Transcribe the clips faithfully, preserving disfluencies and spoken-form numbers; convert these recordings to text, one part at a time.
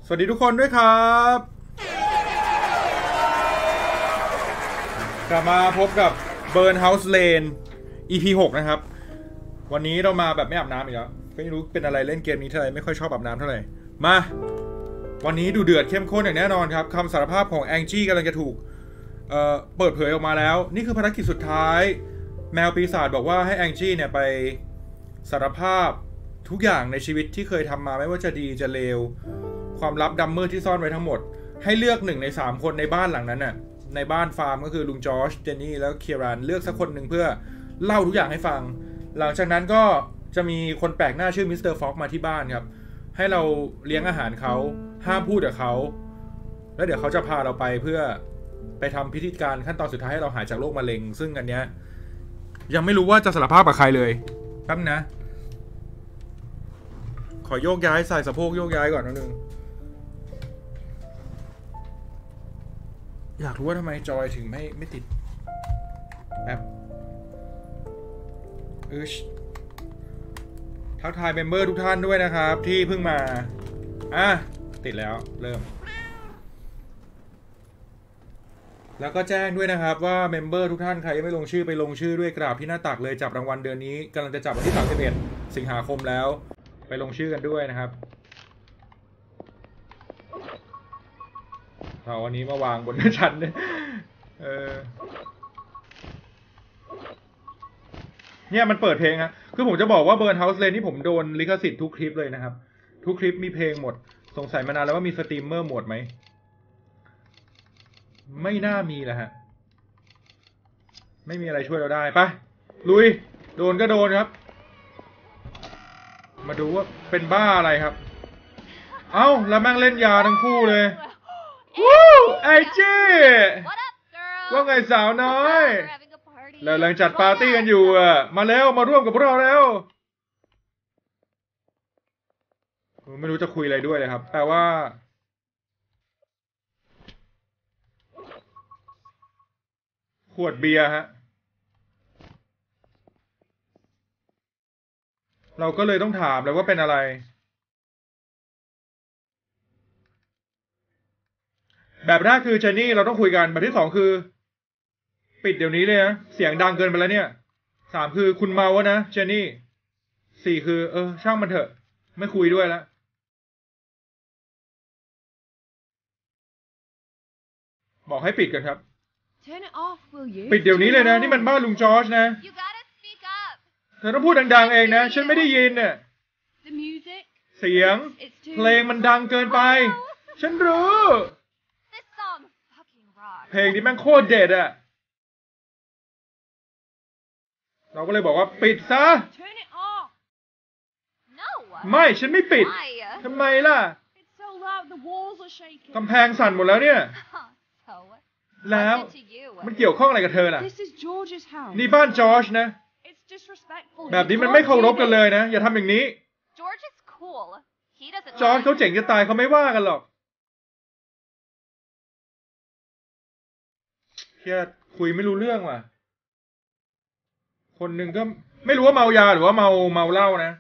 วัสดีทุกคนด้วยครับกลับมาพบกับ Burn House Lane อี พี หกนะครับวันนี้เรามาแบบไม่อาบน้ำอีกแล้วไม่รู้เป็นอะไรเล่นเกมนี้เท่าไหร่ไม่ค่อยชอบอาบน้ำเท่าไหร่มาวันนี้ดูเดือดเข้มข้นอย่างแน่นอนครับคำสารภาพของแองจี้กำลังจะถูกเอ่อเปิดเผยออกมาแล้วนี่คือภารกิจสุดท้ายแมวปีศาจบอกว่าให้แองจี้เนี่ยไปสารภาพทุกอย่างในชีวิตที่เคยทำมาไม่ว่าจะดีจะเลวความลับดำมืดที่ซ่อนไว้ทั้งหมดให้เลือกหนึ่งในสามคนในบ้านหลังนั้นน่ะในบ้านฟาร์มก็คือลุงจอร์จเจนนี่แล้วเคียรันเลือกสักคนหนึ่งเพื่อเล่าทุกอย่างให้ฟังหลังจากนั้นก็จะมีคนแปลกหน้าชื่อมิสเตอร์ฟ็อกมาที่บ้านครับให้เราเลี้ยงอาหารเขาห้ามพูดกับเขาแล้วเดี๋ยวเขาจะพาเราไปเพื่อไปทำพิธีการขั้นตอนสุดท้ายให้เราหายจากโรคมะเร็งซึ่งอันเนี้ยยังไม่รู้ว่าจะสารภาพกับใครเลยแป๊บนะขอโยกย้ายใส่สะโพกโยกย้ายก่อนนิดนึงอยากรู้ว่าทำไมจอยถึงไม่ไม่ติดแป๊บเออทักทายเมมเบอร์ทุกท่านด้วยนะครับที่เพิ่งมาอ่ะติดแล้วเริ่มแล้วก็แจ้งด้วยนะครับว่าเมมเบอร์ทุกท่านใครยังไม่ลงชื่อไปลงชื่อด้วยกราบที่หน้าตักเลยจับรางวัลเดือนนี้กำลังจะจับวันที่สามสิบเอ็ดสิงหาคมแล้วไปลงชื่อกันด้วยนะครับเอาวันนี้มาวางบนชั้นเนี่ยเออเนี่ยมันเปิดเพลงครับคือผมจะบอกว่า Burn House Lane นี่ผมโดนลิขสิทธิ์ทุกคลิปเลยนะครับทุกคลิปมีเพลงหมดสงสัยมานานแล้วว่ามีสตรีมเมอร์โหมดไหมไม่น่ามีแหละฮะไม่มีอะไรช่วยเราได้ไปลุยโดนก็โดนครับมาดูว่าเป็นบ้าอะไรครับเอ้าแล้วแม่งเล่นยาทั้งคู่เลยวู้ไอจี้ว่าไงสาวน้อยเรากำลังจัดปาร์ตี้กันอยู่อ่ะมาแล้วมาร่วมกับพวกเราแล้วไม่รู้จะคุยอะไรด้วยเลยครับแต่ว่าขวดเบียร์ฮะเราก็เลยต้องถามเลยว่าเป็นอะไรแบบแรกคือเจนนี่เราต้องคุยกันแบบที่สองคือปิดเดี๋ยวนี้เลยนะเสียงดังเกินไปแล้วเนี่ยสามคือคุณเมาวะนะเจนนี่สี่คือเออช่างมันเถอะไม่คุยด้วยแล้วบอกให้ปิดกันครับปิดเดี๋ยวนี้เลยนะนี่มันบ้านลุงจอร์จนะเธอต้องพูดดังๆเองนะฉันไม่ได้ยินเนี่ยเสียงเพลงมันดังเกินไปฉันรู้เพลงนี้แม่งโคตรเด็ดอะเราก็เลยบอกว่าปิดซะไม่ฉันไม่ปิดทำไมล่ะกำแพงสั่นหมดแล้วเนี่ยแล้วมันเกี่ยวข้องอะไรกับเธอล่ะนี่บ้านจอร์จนะแบบนี้มันไม่เคารพกันเลยนะอย่าทำอย่างนี้จอร์จเขาเจ๋งจะตายเขาไม่ว่ากันหรอกแค่คุยไม่รู้เรื่องว่ะคนหนึ่งก็ไม่รู้ว่าเมายาหรือว่าเมาเมาเหล้านะ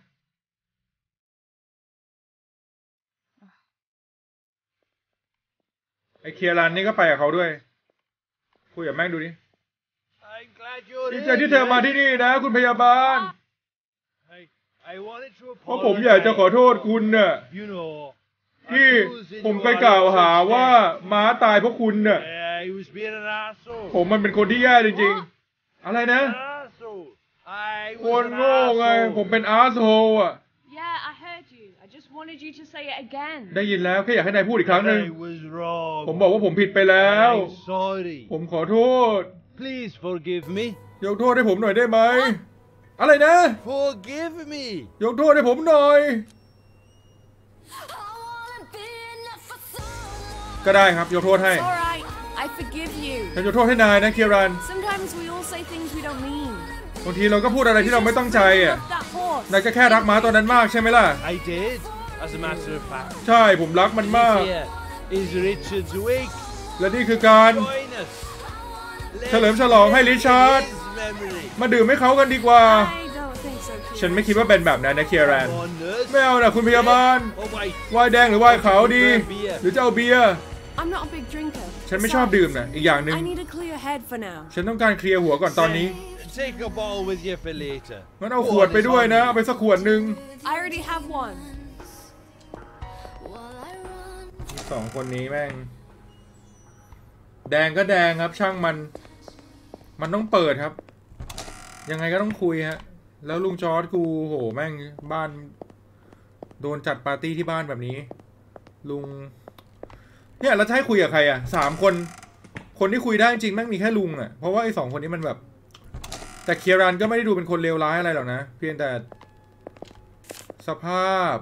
ไอเคียรันนี่ก็ไปกับเขาด้วยคุยกับแม่งดูดิดีใจที่เธอมาที่นี่นะคุณพยาบาลเพราะผมอยากจะขอโทษคุณน่ะที่ผมไปกล่าวหาว่าม้าตายเพราะคุณน่ะผมมันเป็นคนที่แย่จริงๆอะไรนะคนโง่ไงผมเป็นอาร์โซอ่ะได้ยินแล้วแค่อยากให้นายพูดอีกครั้งหนึ่งผมบอกว่าผมผิดไปแล้วผมขอโทษยกโทษให้ผมหน่อยได้ไหมอะไรนะยกโทษให้ผมหน่อยก็ได้ครับยกโทษให้ฉันยกโทษให้นายนะเคียรันบางทีเราก็พูดอะไรที่เราไม่ต้องใจอ่ะนายก็แค่รักม้าตัวนั้นมากใช่ไหมล่ะใช่ผมรักมันมากและนี่คือการเฉลิมฉลองให้ริชาร์ดมาดื่มให้เขากันดีกว่าฉันไม่คิดว่าเป็นแบบนั้นนะเคียรันไม่เอานะคุณพยาบาลไวน์แดงหรือไวน์ขาวดีหรือจะเอาเบียร์ฉันไม่ชอบดื่มนะอีกอย่างหนึ่งฉันต้องการเคลียร์หัวก่อนตอนนี้งั้นเอาขวดไปด้วยนะเอาไปสักขวดหนึ่งสองคนนี้แม่งแดงก็แดงครับช่างมันมันต้องเปิดครับยังไงก็ต้องคุยฮะแล้วลุงจอร์จกูโหแม่งบ้านโดนจัดปาร์ตี้ที่บ้านแบบนี้ลุงเนี่ยแล้วจะให้คุยกับใครอ่ะสามคนคนที่คุยได้จริงแม่งมีแค่ลุงอ่ะเพราะว่าไอ้สองคนนี้มันแบบแต่เคียรันก็ไม่ได้ดูเป็นคนเลวร้ายอะไรหรอกนะเพียงแต่สภาพ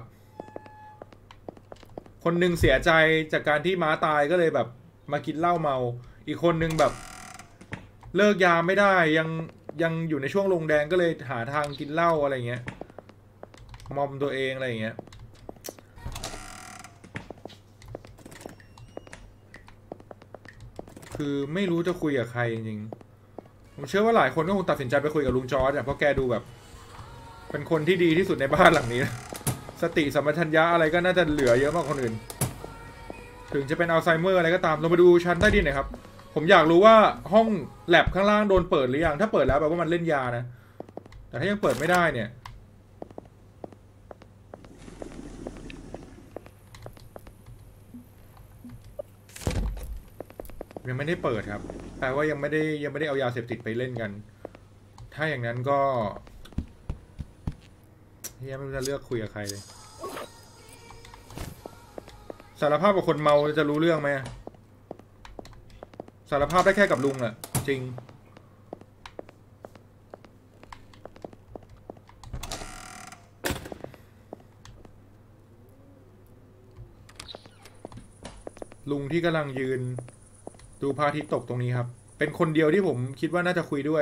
คนหนึ่งเสียใจจากการที่ม้าตายก็เลยแบบมากินเหล้าเมาอีกคนหนึ่งแบบเลิกยาไม่ได้ยังยังอยู่ในช่วงลงแดงก็เลยหาทางกินเหล้าอะไรเงี้ยมอมตัวเองอะไรเงี้ยคือไม่รู้จะคุยกับใครจริงๆผมเชื่อว่าหลายคนก็คงตัดสินใจไปคุยกับลุงจอร์จเพราะแกดูแบบเป็นคนที่ดีที่สุดในบ้านหลังนี้สติสัมปชัญญะอะไรก็น่าจะเหลือเยอะมากคนอื่นถึงจะเป็นอัลไซเมอร์อะไรก็ตามเรามาดูชั้นใต้ดินหน่อยครับผมอยากรู้ว่าห้องแลบข้างล่างโดนเปิดหรือยังถ้าเปิดแล้วแปลว่ามันเล่นยานะแต่ถ้ายังเปิดไม่ได้เนี่ยยังไม่ได้เปิดครับแปลว่ายังไม่ได้ยังไม่ได้เอายาเสพติดไปเล่นกันถ้าอย่างนั้นก็เฮียไม่รู้จะเลือกคุยกับใครเลยสารภาพกับคนเมาจะรู้เรื่องไหมสารภาพได้แค่กับลุงอะจริงลุงที่กำลังยืนดูพระอาทิตย์ตกตรงนี้ครับเป็นคนเดียวที่ผมคิดว่าน่าจะคุยด้วย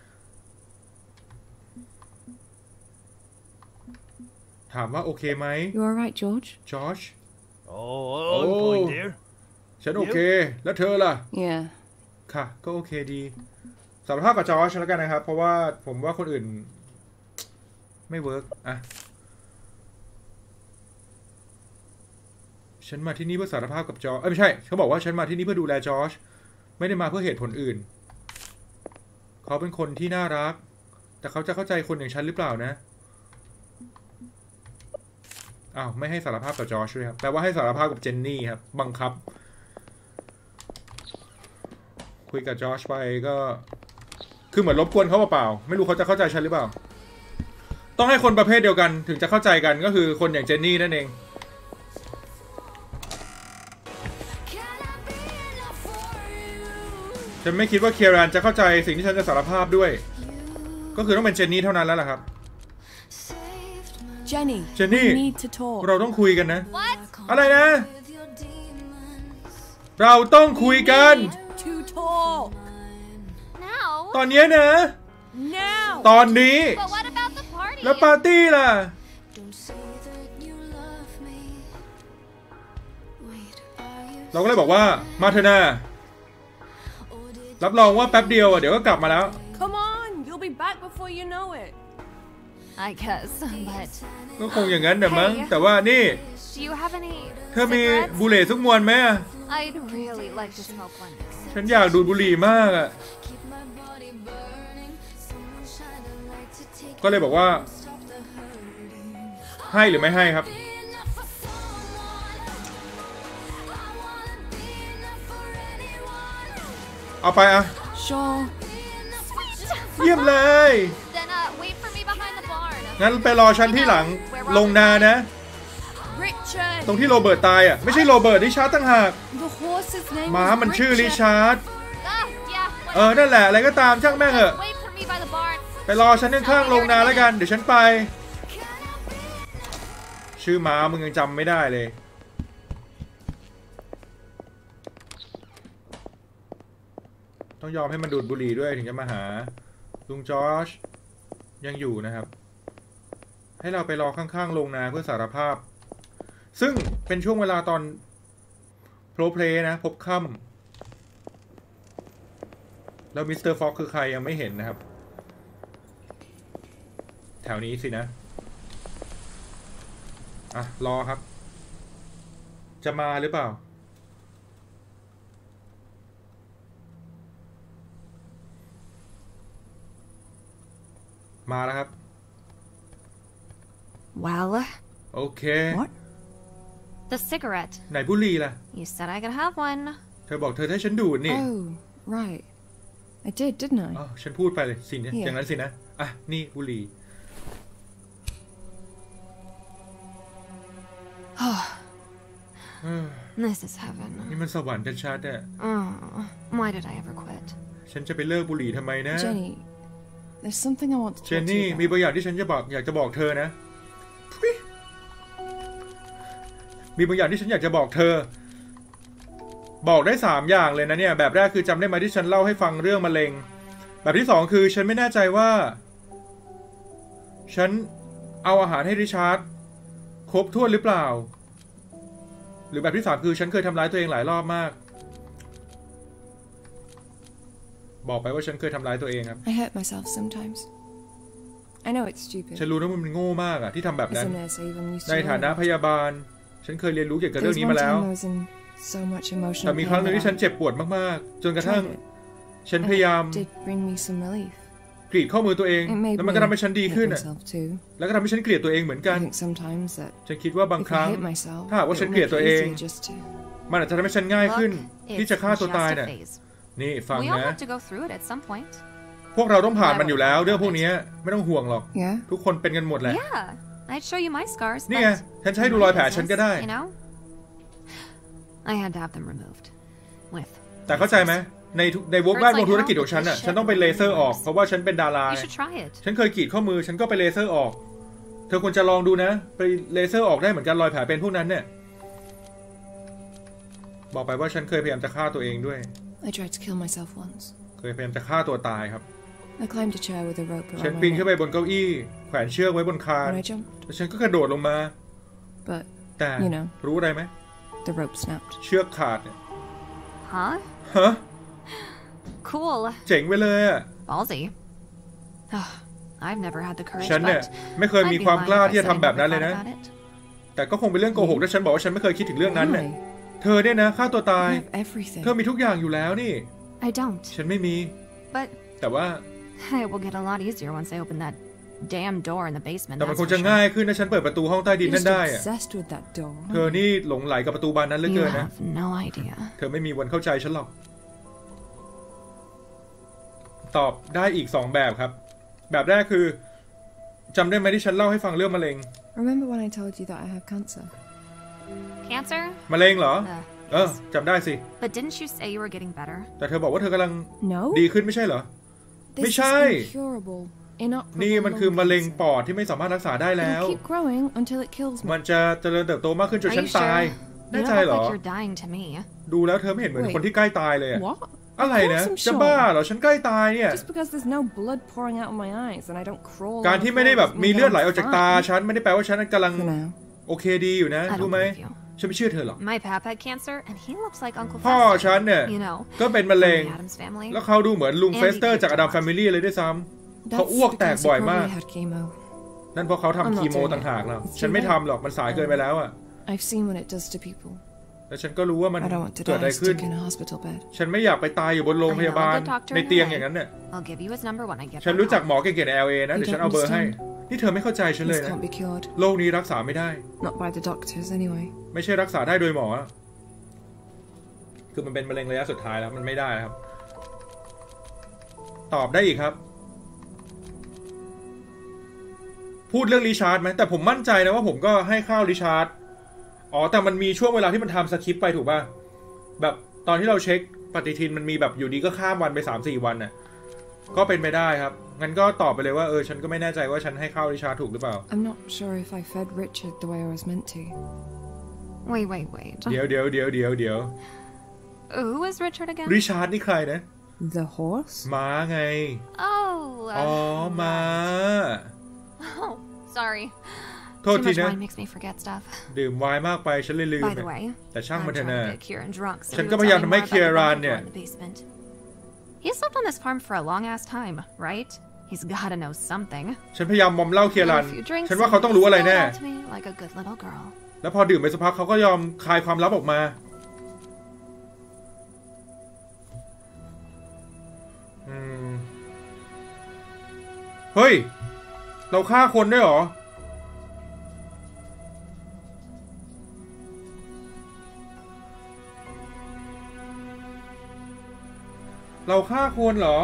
ถามว่าโอเคไหม You alright, George? George Oh, I'm fine, dear. ฉันโอเคแล้วเธอล่ะ Yeah. ค่ะก็โอเคดีสารภาพกับจอร์จแล้วกันนะครับเพราะว่าผมว่าคนอื่นไม่เวิร์กอ่ะฉันมาที่นี่เพื่อสารภาพกับจอร์จเอ้ยไม่ใช่เขาบอกว่าฉันมาที่นี่เพื่อดูแลจอร์จไม่ได้มาเพื่อเหตุผลอื่นเขาเป็นคนที่น่ารักแต่เขาจะเข้าใจคนอย่างฉันหรือเปล่านะอ้าวไม่ให้สารภาพกับจอร์จด้วยครับแปลว่าให้สารภาพกับเจนนี่ครับบังคับคุยกับจอร์จไปก็คือเหมือนรบกวนเขาเปล่าไม่รู้เขาจะเข้าใจฉันหรือเปล่าต้องให้คนประเภทเดียวกันถึงจะเข้าใจกันก็คือคนอย่างเจนนี่นั่นเองฉันไม่คิดว่าเคียรันจะเข้าใจสิ่งที่ฉันจะสารภาพด้วยก็คือต้องเป็นเจนนี่เท่านั้นแล้วล่ะครับ Jenny, เจนนี่ we need to talk. เราต้องคุยกันนะ What? อะไรนะเราต้องคุยกัน To talk. Now? ตอนนี้นะ Now. ตอนนี้ But what about the party? แล้วปาร์ตี้ล่ะเราก็เลยบอกว่ามาเถอะนะรับรองว่าแป๊บเดียวอ่ะเดี๋ยวก็กลับมาแล้ว Come on, you'll be back before you know it. I guess, but ก็คงอย่างนั้นแต่มั้งแต่ว่านี่ do you have any เธอมี cigarettes? บุหรี่สักมวนไหม I'd really like to smoke one. ฉันอยากดูดบุหรี่มากอ่ะก็เลยบอกว่าให้หรือไม่ให้ครับเอาไปอ่ะ Sure. เยี่ยมเลย Then uh, wait for me behind the barn. งั้นไปรอฉันที่หลังลงนานะ Richard. ตรงที่โรเบิร์ตตายอ่ะไม่ใช่โรเบิร์ตริชาร์ดต่างหาก The horse's name ม้า was มันชื่อริ Richard. ชาร์ด Ah, yeah. เออนั่นแหละอะไรก็ตามช่างแม่งเหอะ Wait for me by the barn. ไปรอฉันข้างๆลงนาแล้วกันเดี๋ยวฉันไปชื่อม้ามึงยังจำไม่ได้เลยต้องยอมให้มันดูดบุหรี่ด้วยถึงจะมาหาลุงจอร์จยังอยู่นะครับให้เราไปรอข้างๆลงนาเพื่อสารภาพซึ่งเป็นช่วงเวลาตอนโปรเพลย์นะพบค่ำแล้วมิสเตอร์ฟ็อกคือใครยังไม่เห็นนะครับแถวนี้สินะอ่ะรอครับจะมาหรือเปล่ามาแล้วครับ Well, โอเค What? the cigarette. ไหนบุหรี่ล่ะ You said I could have one. เธอบอกเธอให้ฉันดูดนี่ Oh, right. I did, didn't I? อ๋อฉันพูดไปเลยสิเนี่ย Yeah. อย่างนั้นสินะอ่ะนี่บุหรี่ This is heaven. นี่มันสวรรค์ชัดๆอ่ะ Oh, why did I ever quit? ฉันจะไปเลิกบุหรี่ทำไมนะ Jenny, there's something I want to เจ talk น to นี่ you มี about. บางอย่างที่ฉันจะบอกอยากจะบอกเธอนะทุยมีบางอย่างที่ฉันอยากจะบอกเธอ บอกได้สามอย่างเลยนะเนี่ยแบบแรกคือจำได้ไหมที่ฉันเล่าให้ฟังเรื่องมะเร็งแบบที่สองคือฉันไม่แน่ใจว่าฉันเอาอาหารให้ริชาร์ดครบถ้วนหรือเปล่าหรือแบบที่สามคือฉันเคยทำร้ายตัวเองหลายรอบมากบอกไปว่าฉันเคยทำร้ายตัวเองครับ I hurt myself sometimes. I know it's stupid. ฉันรู้นะมันโง่มากอะที่ทำแบบ As นั้น a nurse, I even used ใน to ฐานะ learn. พยาบาลฉันเคยเรียนรู้เกี่ยวกับ There เรื่อ was งนี้ one มาแล้ว time I was in so much emotional แต่มี pain ครั้งหนึ่ง that ที่ฉัน I เจ็บปวดมากๆจนกระทั่ง tried it. ฉัน And พยายาม it did bring me some relief. กรีดข้อมือตัวเอง It made แล้ว me มันก็ทำให้ฉันดี hate ขึ้นอะ myself too. แล้วก็ทำให้ฉันเกลียดตัวเองเหมือนกัน I think sometimes that ฉันคิดว่าบางค if รั้ I ง hate myself, ถ้าหากว่า it ฉัน would เกลียด make ตัว it เอง easier just to. มันอาจจะทำให้ฉันง่ายขึ้น Look, ที่ it's จะฆ่าตัว just ตาย a เนี่ย phase. นี่ฟัง We all นะ have to go through it at some point. พวกเราต้องผ่านมันอยู่แล้วเรื่องพวกนี้ไม่ต้องห่วงหรอก Yeah. ทุกคนเป็นกันหมดแหละ Yeah, I'd show you my scars. นี่ไง but ฉันจะให้ดูรอยแผลฉันก็ได้ you know, I had to have them removed. With แต่เข้าใจไหมในทุกในวงแวดวงธุรกิจของฉันอ่ะฉันต้องไปเลเซอร์ออกเพราะว่าฉันเป็นดารา you should try it. ฉันเคยกรีดข้อมือฉันก็ไปเลเซอร์ออก เธอควรจะลองดูนะไปเลเซอร์ออกได้เหมือนกันรอยแผลเป็นพวกนั้นเนี่ยบอกไปว่าฉันเคยพยายามจะฆ่าตัวเองด้วย I tried to kill myself once. เคยพยายามจะฆ่าตัวตายครับ I climbed a chair with a rope ฉัน around ปี my นขึ้นไป neck บนเก้าอี้แขวนเชือกไว้บนคาน when I jumped, แล้วฉันก็กระโดดลงมา but แต่ you know, รู้อะไรไหม the rope snapped. เชือกขาดเนี่ย Huh? ฮะ Cool. เจ๋งไปเลยอ่ะ Ballsy. Ugh, I've never had the courage, ฉันเนี่ย but ไม่เคยมี I'd be ความ lying กล้า if I ที่จะ said I ทำแบบ never นั้นเลย thought นะ about it. แต่ก็คงเป็นเรื่องโกหกถ้าฉันบอกว่าฉันไม่เคยคิดถึงเรื่องนั้นเนี่ย Why? เธอเนี่ยนะฆ่าตัวตาย I have everything. เธอมีทุกอย่างอยู่แล้วนี่ I don't. ฉันไม่มี But แต่ว่า it will get a lot easier once I open that damn door in the basement. แต่มัน That's คง for จะ sure. ง่ายขึ้นถ้าฉันเปิดประตูห้องใต้ดิน You're นั่น just ได้อะ obsessed with that door. เธอนี่หลงไหลกับประตูบานนั้นเหลือ You เกินนะ have no idea. เธอไม่มีวันเข้าใจฉันหรอก ตอบได้อีกสองแบบครับ แบบแรกคือจำได้ไหมที่ฉันเล่าให้ฟังเรื่องมะเร็ง Remember when I told you that I have cancer? Cancer? มะเร็งเหรอ Uh, เออ yes. จำได้สิ But didn't you say you were getting better? แต่เธอบอกว่าเธอกำลัง No. ดีขึ้นไม่ใช่เหรอ This ไม่ใช่ is incurable, inoperable นี่มันคือ lung มะเร็ง cancer. ปอดที่ไม่สามารถรักษาได้แล้ว It'll keep growing until it kills me. มันจะเจริญเติบโตมากขึ้นจน Are ฉัน you ตาย sure? แน่ You ใจ don't เหร look อ like you're dying to me. ดูแล้วเธอไม่เห็นเหมือน Wait. คนที่ใกล้ตายเลยอะ What? อะไรนะ Of course I'm จะ sure. บ้าเหรอฉันใกล้ตายเนี่ย Just because there's no blood pouring out of my eyes and I don't crawl. การ on ที่ the ไม่ได้ floor แบบ doesn't มี mean เลือด I'm ไหลออกจากตา fine. ฉันไม่ได้แปลว่าฉันกำลัง For now. โอเคดีอยู่นะ I don't รู้ไหม believe you. ฉันไม่เชื่อเธอหรอก My pap had cancer, and he looks like Uncle พ่อ Fester. ฉันเนี่ย You know, ก็เป็นมะเร็ง from the Addams Family. แล้วเขาดูเหมือนลุง Andy เฟสเตอร์จากอดัม Kidd แฟมิลี่เลยด้วยซ้ำเขา That's อ้วกแตก because บ่อย you มาก probably had chemo. นั่นเพราะเขา I'm ทำ not คีโม doing it. ต่างหากแล้ว It's ฉัน too ไม่ late. ทำหรอกมันสายเกินไปแล้วอ่ะ I've seen what it does to people. แล้วฉันก็รู้ว่ามัน I don't want to เกิดอะไร die ขึ้น stuck in a hospital bed. ฉันไม่อยากไปตายอยู่บนโรงพยาบาล I know a good doctor ในเตียง in L A. อย่างนั้นเนี่ย I'll give you his number when I get ฉัน back รู้จัก home. หมอเก่งๆใน แอล เอ นะเดี๋ยวฉันเอาเบอร์ให้ นี่เธอไม่เข้าใจฉันเลย This นะ can't be cured. โรคนี้รักษาไม่ได้ Not by the doctors anyway. ไม่ใช่รักษาได้โดยหมอ คือมันเป็นมะเร็งระยะสุดท้ายแล้วมันไม่ได้ครับ ตอบได้อีกครับ พูดเรื่องริชาร์ดไหมแต่ผมมั่นใจนะว่าผมก็ให้ข้าวริชาร์ดอ๋อแต่มันมีช่วงเวลาที่มันทำสคริปต์ไปถูกป่ะแบบตอนที่เราเช็คปฏิทินมันมีแบบอยู่ดีก็ข้ามวันไป สามสี่ วันน่ะก็เป็นไปได้ครับงั้นก็ตอบไปเลยว่าเออฉันก็ไม่แน่ใจว่าฉันให้ข้าวริชาร์ดถูกหรือเปล่า I'm not sure if I fed Richard the way I was meant to. Wait, wait, wait. เดี๋ยวเดี๋ยวเดี๋ยวเดี๋ยวเดี๋ยว Who is Richard again? ริชาร์ดนี่ใครนะ The horse? ม้าไง Oh. อ๋อ Uh, ม้า oh, sorry. โทษ Too ที much นะ wine makes me forget stuff. ดื่มไวน์มากไปฉันเลยลืม By the way, แต่ช่างมัน I'm เถอะ trying นะ to get Kieran drunk, so ฉัน he ก็ will พยายาม tell ทำ me ให้ more เคีย about the ราน bunker เนี่ย door in the basement. He's lived on this farm for a long ass time, right? He's gotta know something. ฉันพยายามมอมเหล้าเคียรัน A few drinks ฉันว่าเขาต้องรู้อะไรแน่ and he spilled out to me like a good little girl. แล้วพอดื่มไปสักพักเขาก็ยอมคลายความลับออกมาอืมเฮ้ยเราฆ่าคนด้วยเหรอเราฆ่าคนเหรอ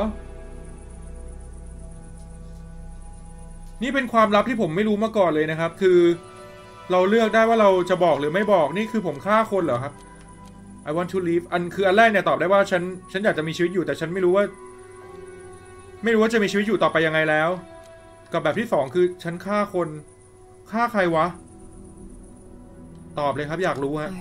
นี่เป็นความลับที่ผมไม่รู้มาก่อนเลยนะครับคือเราเลือกได้ว่าเราจะบอกหรือไม่บอกนี่คือผมฆ่าคนเหรอครับ I want to live อันคืออันแรกเนี่ยตอบได้ว่าฉันฉันอยากจะมีชีวิตอยู่แต่ฉันไม่รู้ว่าไม่รู้ว่าจะมีชีวิตอยู่ต่อไปยังไงแล้วกับแบบที่สองคือฉันฆ่าคนฆ่าใครวะตอบเลยครับอยากรู้ฮะ I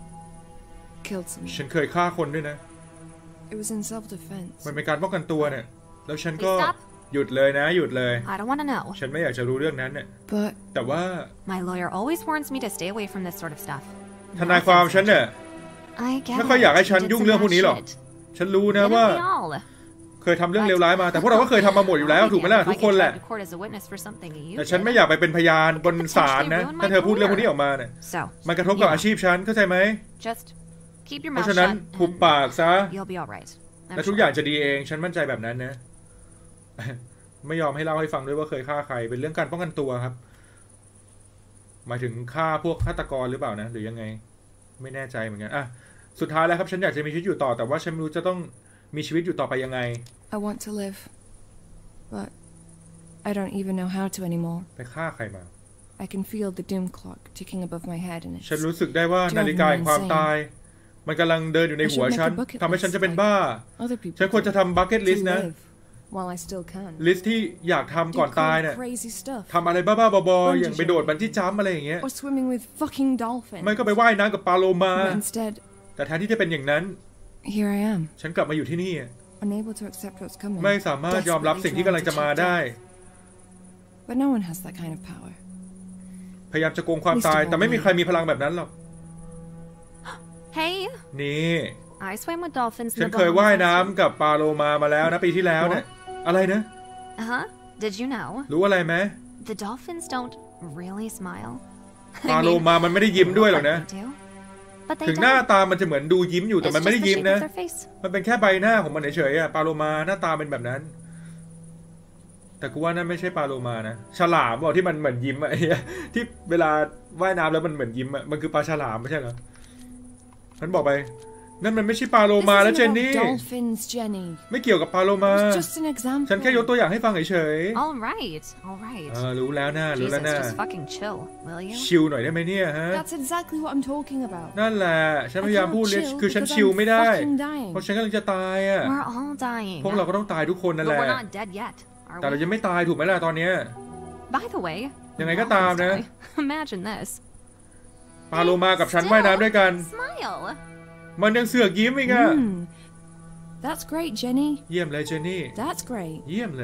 killed someone. ฉันเคยฆ่าคนด้วยนะ It was in self-defense. มันเป็นการป้องกันตัวเนี่ยแล้วฉันก็ Please stop. หยุดเลยนะหยุดเลย I don't want to know. ฉันไม่อยากจะรู้เรื่องนั้นเนี่ย But แต่ว่า My lawyer always warns me to stay away from this sort of stuff. ทนายความฉันเนี่ย I get ไม่ค่อยอยากให้ฉัน it. ยุ่งเรื่องพวกนี้หรอก ฉันรู้นะว่า Didn't we all? เคยทำเรื่องเลวร้ายมาแต่พวกเราก็เคยทำมาหมดอยู่แล้วถูกไหมล่ะทุกคนแหละ I court as a witness for something you แต่ฉัน did. ไม่อยากไปเป็นพยานบนศาลนะถ้าเธอพูดเรื่องพวกนี้ออกมาเนี่ย So, มันกระทบกับอาชีพฉันเข้าใจไหม just keep your เพราะ mouth ฉะนั้น shut หุบ and ปากซะ you'll be all right. I'm และทุก sure. อย่างจะดีเองฉันมั่นใจแบบนั้นนะ ไม่ยอมให้เล่าให้ฟังด้วยว่าเคยฆ่าใครเป็นเรื่องการป้องกันตัวครับหมายถึงฆ่าพวกฆาตกรหรือเปล่านะหรือยังไงไม่แน่ใจเหมือนกันอ่ะสุดท้ายแล้วครับฉันอยากจะมีชีวิตอยู่ต่อแต่ว่าฉันไม่รู้จะต้องมีชีวิตอยู่ต่อไปยังไง I want to live. But I don't even know how to anymore. ไปฆ่าใครมา I can feel the doom clock ticking above my head and ฉัน it's รู้สึกได้ว่านาฬิกาแห่งความตายมันกำลังเดินอยู่ในหัวฉันทำให้ฉันจะเป็นบ้า other people ฉันควรจะทำบัคเก็ตลิส to ต์นะ live while I still can. ลิสต์ที่อยากทำก่อนตายเนี่ย Do crazy stuff. ทำอะไรบ้าๆบอๆอย่างไปโดดบันจี้จัมป์อะไรอย่างเงี้ย Or swimming with fucking dolphins. ไม่ก็ไปว่ายน้ำกับปลาโลมา But instead, แต่แทนที่จะเป็นอย่างนั้น here I am, ฉันกลับมาอยู่ที่นี่ unable to accept what's coming. ไม่สามารถยอมรับสิ่งที่กำลังจะมาได้ But no one has that kind of power. พยายามจะโกงความตายแต่ไม่มีใครมีพลังแบบนั้นหรอก Hey, นี่ I swam with dolphins. in ฉัน the เคยว่าย Bahamas. น้ำกับปลาโลมามาแล้วนะปีที่แล้วเนี่ยอะไรนะ Huh? Did you know? รู้อะไรไหม The dolphins don't really smile. ปลาโลมามันไม่ได้ยิ้มด้วยหรอกนะ They do. But they ถึงหน้า don't. ตามันจะเหมือนดูยิ้มอยู่แต่ It's มันไม่ just ได้ the ยิ้ม shape นะ of their face. มันเป็นแค่ใบหน้าของมันเฉยๆอะปลาโลมาหน้าตาเป็นแบบนั้น แต่กูว่านั่นไม่ใช่ปลาโลมานะฉลามบอกที่มันเหมือนยิ้มอะไอ้เหี้ยที่เวลาว่ายน้ำแล้วมันเหมือนยิ้มอะมันคือปลาฉลามไม่ใช่เหรอฉันบอกไปนั่นมันไม่ใช่ปลาโล This มาแล้ว isn't เจนนี่ about dolphins, Jenny. ไม่เกี่ยวกับปลาโลมา It's just an example. ฉันแค่ยกตัวอย่างให้ฟังเฉย All right, all ๆ right. เออรู้แล้วนะรู้ Jesus, แล้วนะ just fucking chill, will you? ชิลหน่อยได้ไหมเนี่ยฮะ That's exactly what I'm talking about. นั่นแหละฉันพยายามพูดเลย I can't chill คือฉัน because ชิล I'm ไม่ได้ fucking dying. เพราะฉันกำลังจะตายอะ We're all dying. พวกเราก็ต้องตายทุกคนนั่น But แหละ we're not dead yet, are แต่เรา we? ยังไม่ตายถูกไหมล่ะตอนเนี้ย By the way, ยังไงก็ตามนะ dolphins die. Imagine this. ปลาโลมากับฉันว่ายน้ำด้วยกัน Smile. มันยังเสือกยิ้มอีกอะ Mm. That's great, Jenny. เยี่ยมเลยเจนนี่ That's great. เยี่ยมเลย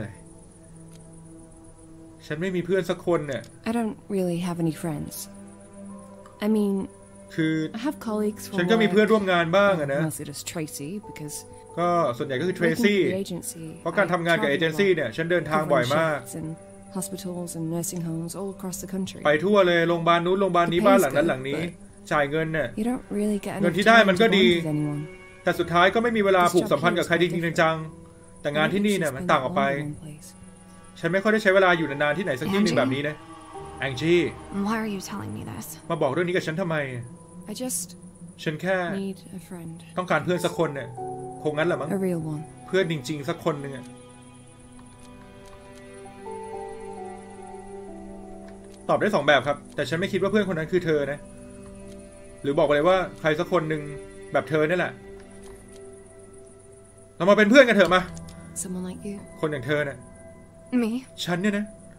ฉันไม่มีเพื่อนสักคนเนี่ย I don't really have any friends. I mean, คือ I have colleagues ฉัน from ก็มี work. เพื่อนร่วมงานบ้างอะนะ Mostly just Tracy, because ก็ส่วนใหญ่ก็คือเทร working ซี่ for the agency, เพราะการทำงานกับเอ I เจนซี่ travel a เนี่ย lot, ฉันเดินทางบ่อย covering มาก shifts in hospitals and nursing homes all across the country. ไปทั่วเลยโรงพยาบาลนู้นโรงพยาบาลนี้บ้านหลังนั้นหลังนี้ จ่ายเงินเนี่ย You don't really get เงิน enough ที่ได้ time มัน to ก็ bond ดี with anyone. แต่สุดท้ายก็ไม่มีเวลาผูกสัมพันธ์กับใครจริงๆจังๆแต่งานที่นี่เนี่ยมันต่างออกไป ฉันไม่ค่อยได้ใช้เวลาอยู่นานๆที่ไหนสักที่หนึ่งแบบนี้นะแองจี้ Why are you telling me this? มาบอกเรื่องนี้กับฉันทำไม I just ฉันแค่ need a friend. ต้องการเพื่อนสักคนเนี่ยคงงั้นแหละมั้ง A real one. เพื่อนจริงๆสักคนหนึ่งอะตอบได้สองแบบครับแต่ฉันไม่คิดว่าเพื่อนคนนั้นคือเธอนะหรือบอกไปเลยว่าใครสักคนหนึ่งแบบเธอนี่แหละเรามาเป็นเพื่อนกันเถอะมา Someone like you. คนอย่างเธอเนี่ย Me? ฉันเนี่ยนะ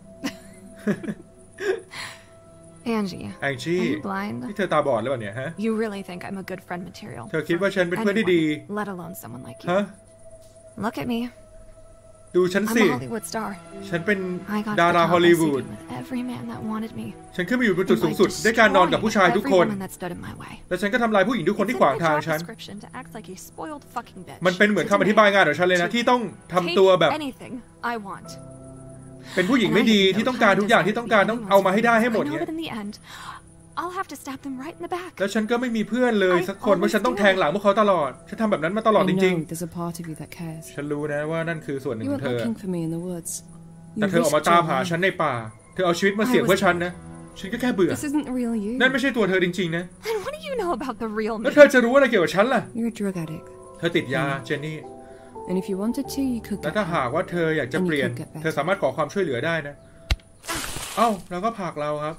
Angie. แองจี้ Are you blind? ที่เธอตาบอดหรือเปล่าเนี่ยฮะ You really think I'm a good friend material? เธอคิดว่าฉันเป็นเพื่อนที่ดี Anyone, let alone someone like you. ฮะ Look at me. ดูฉัน I'm สิ a Hollywood star. ฉันเป็น I got ดา to the รา top ฮอล by ลีวูด sleeping with every man that wanted me. ฉันขึ้นมาอยู่บนจุด And สูง by สุดด้วยการนอนกับผู้ชายทุกคน destroying every woman that stood in my way. และฉันก็ทำลายผู้หญิงทุกคนที่ It's ขวาง in my ทาง job ฉัน description to act like a spoiled fucking bitch. มันเป็นเหมือน To คำอธิบายงานของฉันเลยนะ to ที่ต้องทำ take ตัวแบบ anything I want. เป็นผู้หญิงไม่ดีที่ต้องการทุกอย่างที่ต้องการต้องเอามาให้ได้ให้หมด I know เนี่ย that in the end, I'll have to stab them right in the back. แล้วฉันก็ไม่มีเพื่อนเลยสักคนเพราะฉันต้องแทงหลังพวกเขาตลอดฉันทำแบบนั้นมาตลอด I จริง know there's a part of you that cares. ๆฉันรู้นะว่านั่นคือส่วนหนึ่ง You ของ were เธอ looking for me in the woods. แต่ You เธอออกมา risked ตาม your หา life. ฉันในป่าเธอเอาชีวิตมาเสี่ยงเพื่อฉันนะฉันก็แค่เบื่อ This isn't the real you. นั่นไม่ใช่ตัวเธอจริงๆนะ And what do you know about the real แล้ว me? เธอจะรู้อะไรเกี่ยวกับฉันล่ะ You're a drug addict. เธอติดยาเจนนี่ And if you wanted to, you could และ get ถ้า help. หากว่าเธออยากจะเปลี่ยน And you could get better. เธอสามารถขอความช่วยเหลือได้นะ เอ้าแล้วก็ผลักเราครับ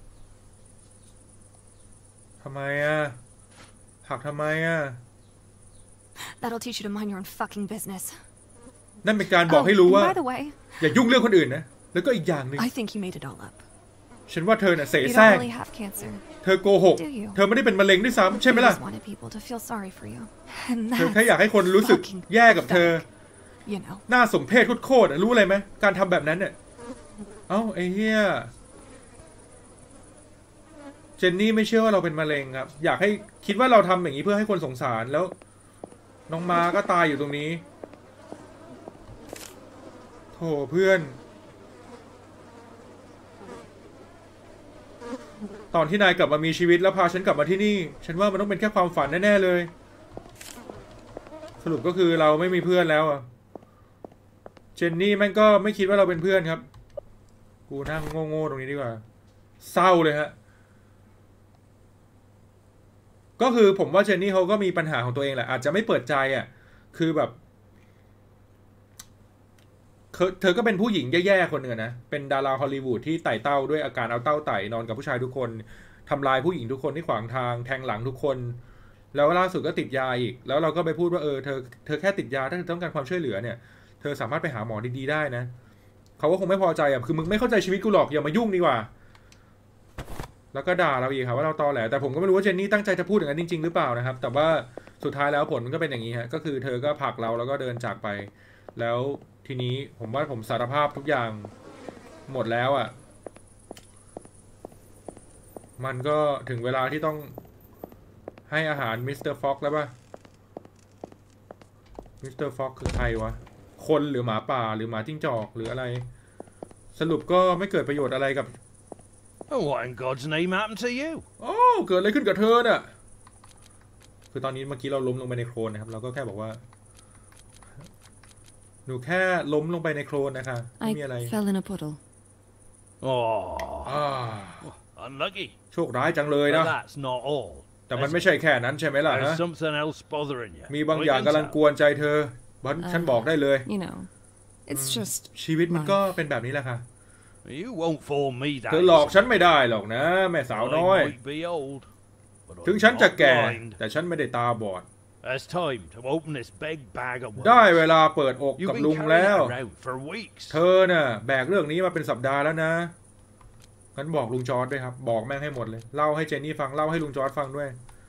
ทำไมอ่ะผลักทำไมอ่ะ That'll teach you to mind your own fucking business. นั่นเป็นการบอก Oh, ให้รู้ and ว่า by the way, อย่ายุ่งเรื่องคนอื่นนะแล้วก็อีกอย่างหนึ่ง I think you made it all up. ฉันว่าเธอน่ะเส You แสร้ง don't really have cancer. เธอโกหก Do you? เธอไม่ได้เป็นมะเร็งด้วยซ้ำใช่ไหม You ล่ะ just wanted people to feel sorry for you. And เธอ that's แค่อยากให้คนรู้สึก fucking แย่กับเธอ pathetic, you know. น่าสมเพชโคตรๆอะรู้อะไรไหมการทำแบบนั้นเนี่ยเอ้าไอ้เหี้ยเจนนี่ไม่เชื่อว่าเราเป็นมะเร็งครับอยากให้คิดว่าเราทำอย่างนี้เพื่อให้คนสงสารแล้วน้องมาก็ตายอยู่ตรงนี้โถเพื่อนตอนที่นายกลับมามีชีวิตแล้วพาฉันกลับมาที่นี่ฉันว่ามันต้องเป็นแค่ความฝันแน่ๆเลยสรุปก็คือเราไม่มีเพื่อนแล้วอะเจนนี่แม่งก็ไม่คิดว่าเราเป็นเพื่อนครับกูนั่งโง่ๆตรงนี้ดีกว่าเศร้าเลยฮะก็คือผมว่าเจนนี่เขาก็มีปัญหาของตัวเองแหละอาจจะไม่เปิดใจอ่ะคือแบบเธอก็เป็นผู้หญิงแย่ๆคนหนึ่งนะเป็นดาราฮอลลีวูดที่ไต่เต้าด้วยอาการเอาเต้าไต่นอนกับผู้ชายทุกคนทำลายผู้หญิงทุกคนที่ขวางทางแทงหลังทุกคนแล้วล่าสุดก็ติดยาอีกแล้วเราก็ไปพูดว่าเออเธอเธอแค่ติดยาถ้าเธอต้องการความช่วยเหลือเนี่ยเธอสามารถไปหาหมอดีๆได้นะเขาก็คงไม่พอใจอ่ะคือมึงไม่เข้าใจชีวิตกูหรอกอย่ามายุ่งดีกว่าแล้วก็ด่าเราอีกครับว่าเราตอแหลแต่ผมก็ไม่รู้ว่าเจนนี่ตั้งใจจะพูดอย่างนั้นจริงๆหรือเปล่านะครับแต่ว่าสุดท้ายแล้วผลมันก็เป็นอย่างนี้ฮะก็คือเธอก็ผลักเราแล้วก็เดินจากไปแล้วทีนี้ผมว่าผมสารภาพทุกอย่างหมดแล้วอ่ะมันก็ถึงเวลาที่ต้องให้อาหารมิสเตอร์ฟ็อกแล้วป่ะมิสเตอร์ฟ็อกคือใครวะคนหรือหมาป่าหรือหมาจิ้งจอกหรืออะไรสรุปก็ไม่เกิดประโยชน์อะไรกับ Oh, what in God's name happened to you? โอ้เกิดอะไรขึ้นกับเธอน่ะคือตอนนี้เมื่อกี้เราล้มลงไปในโคลนนะครับเราก็แค่บอกว่าหนูแค่ล้มลงไปในโคลนนะคะไม่มีอะไร I fell in a puddle. Oh, อ่า unlucky. โชคร้ายจังเลยนะ But that's not all. แต่มันไม่ใช่แค่นั้นใช่ไหมล่ะฮะ There's something else bothering you. มีบางอย่างกำลังกวนใจเธอบันฉันบอกได้เลย You know, it's just ชีวิตมันก็เป็นแบบนี้แหละค่ะ You won't fool me, เธอหลอกฉันไม่ได้หรอกนะแม่สาวน้อย I might be old, but ถึง I'm ฉันจะ not แก่ blind. แต่ฉันไม่ได้ตาบอด It's time to open this big bag of ได้ worms. เวลาเปิดอก You've กับ been ลุง carrying แล้ว it around for weeks. เธอน่ะแบกเรื่องนี้มาเป็นสัปดาห์แล้วนะงั้นบอกลุงจอร์จด้วยครับบอกแม่งให้หมดเลยเล่าให้เจนนี่ฟังเล่าให้ลุงจอร์จฟังด้วย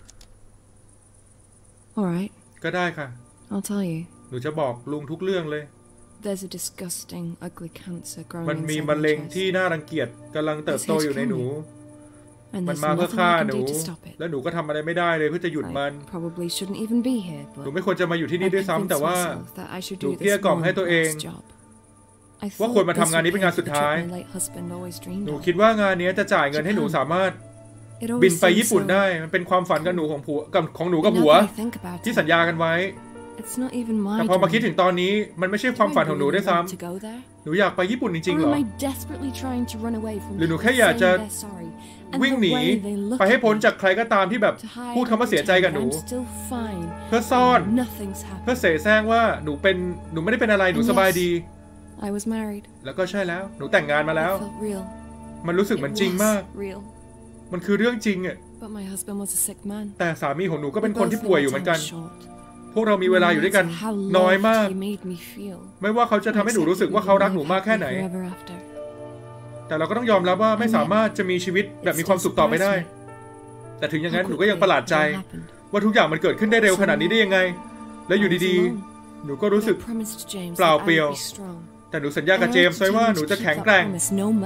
all right. ก็ได้ค่ะ I'll tell you. หนูจะบอกลุงทุกเรื่องเลย There's a disgusting, ugly cancer growing มันมี inside มะ my เร็ง chest. ที่น่ารังเกียจกำลังเติบโตอยู่ในหนู And มัน there's มาเพื่อ nothing ฆ่า I can หนู do to stop it. แล้วหนูก็ทำอะไรไม่ได้เลยเพื่อจะหยุดมัน I probably shouldn't even be here, หนู but ไม่ควรจะมาอยู่ที่นี่ I ด้วยซ้ำ convinced แต่ว่า myself that I should หนู do เกลี้ย this กล่อม one ให้ตัวเอง last job. I ว่า thought ควรมา this ทำงาน would นี้เป็นงาน pay สุ for ด the ท้าย trip my late husband always ห dreamed นู of. คิดว่างานนี้จะจ่ายเงินให้หนูสามารถ It บิน always ไป seemed ญี่ปุ่น so ได้มันเป็นความฝันกับหนูของผัวกับของหนูกับ Now ผัว that I think about ที่ it, สัญญากันไว้ it's not even my แต่พอมาคิด dream. ถึงตอนนี้มันไม่ใช่ Do ความ I ฝันของหนู really ด้วยซ้ want to go there? ำหนูอยากไปญี่ปุ่นจริงๆ Or เหรอ am I desperately trying to run away from หรือหนู people แค่อยากจะ saying they're sorry, and วิ่ง the หนี way they look ไปให้ at พ้น me จากใครก็ตามที่แบบ to hide พูดคำว่าเสียใจกับหนู I'm still fine, เพื่อซ่อน and nothing's เพื่อ happened. เสแสร้งว่าหนูเป็นหนูไม่ได้เป็นอะไรหนูสบายดี I was married. แล้วก็ใช่แล้วหนูแต่งงานมาแล้ว It felt real. มันรู้สึกเหมือน It จริง was มาก real. มันคือเรื่องจริงอ่ะ But my husband was a sick man. แต่สามีของหนูก็เป็น We คน both ที่ knew ป่วย our อยู่เหมือนกัน time was short. พวกเรามีเวลาอยู่ด้วยกัน No matter how น้อย loved มาก he made me feel. ไม่ว่าเขาจะทำให้หนูรู้สึกว่าเขารักหนูมากแค่ไหน Forever after. แต่เราก็ต้องยอมรับว่าไม่สามารถจะมีชีวิตแบบมีความสุขต่อไปได้ แต่ถึงอย่างนั้นหนูก็ยังประหลาดใจ ว่าทุกอย่างมันเกิดขึ้นได้เร็วขนาดนี้ได้ยังไง และอยู่ดีๆหนูก็รู้สึก เปล่าเปลี่ยว แต่หนูสัญญากับเจมส์ไว้ว่าหนูจะแข็งแกร่ง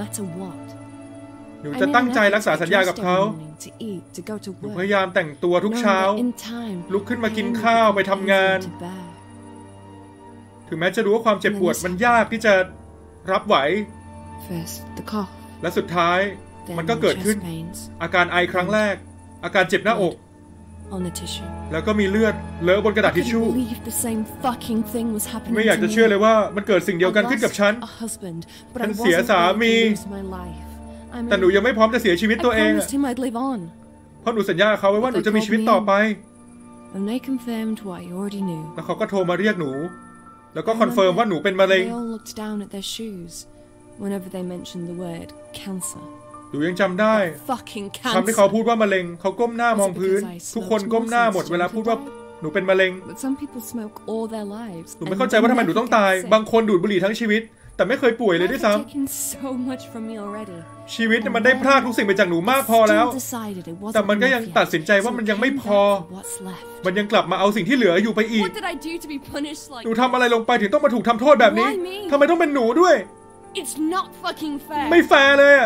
หนูจะตั้งใจรักษาสัญญากับเขาหนูพยายามแต่งตัวทุกเช้า ลุกขึ้นมากินข้าวไปทำงาน ถึงแม้จะรู้ว่าความเจ็บปวดมันยากที่จะรับไหว First, the cough. และสุดท้ายมัน Then ก็เกิด chest ขึ้น pains อาการไอครั้งแรก อาการเจ็บหน้าอก on the tissue. แล้วก็มีเลือดเลอะบนกระดาษ I ทิช couldn't ชู่ believe the same fucking thing was happening ไม่อยาก to จะ me. เชื่อเลยว่ามันเกิดสิ่งเดียวกันขึ้นกับฉัน I lost a husband, but ฉั I นเสีย wasn't สา ready มี to lose my life. I แต่หนู mean, ยังไม่พร้อมจะเสียชีวิต I ตัวเองอะ promised him I'd live on, เพราะหนูสัญญากับเขาไว้ว่าหนูจะมีชีวิตต่อไป and they confirmed what I already knew. แล้วเขาก็โทรมาเรียกหนู แล้วก็คอนเฟิร์มว่าหนูเป็นมะเร็ง They all looked down at their shoes whenever they mentioned the word cancer. หนูยังจำได้ Fucking คำที่เขา cancer. พูดว่ามะเร็งเขาก้มหน้ามองพื้น ทุกคนก้มหน้าหมดเวลาพูดว่าหนูเป็นมะเร็ง But some people smoke all their lives. หนูไม่เข้าใจว่าทำไมหนูต้องตาย บางคนดูดบุหรี่ทั้งชีวิต แต่ไม่เคยป่วยเลยด้วยซ้ taken so much from me already. ำชีวิตเนี่ยมันได้พรากทุกสิ่งไปจากหนูมากพอแล้ว Still decided it wasn't แต่มันก็ยัง enough ตัด yet. สินใจว่ามันยังไม่พอ So came back for what's left. มันยังกลับมาเอาสิ่งที่เหลืออยู่ไปอีก What did I do to be punished ห like นูทำอะไรลงไปถึงต้องมาถูกทำโทษแบบนี้ Why me? ทำไมต้องเป็นหนูด้วย It's not fucking fair. ไม่แฟร์เลยอะ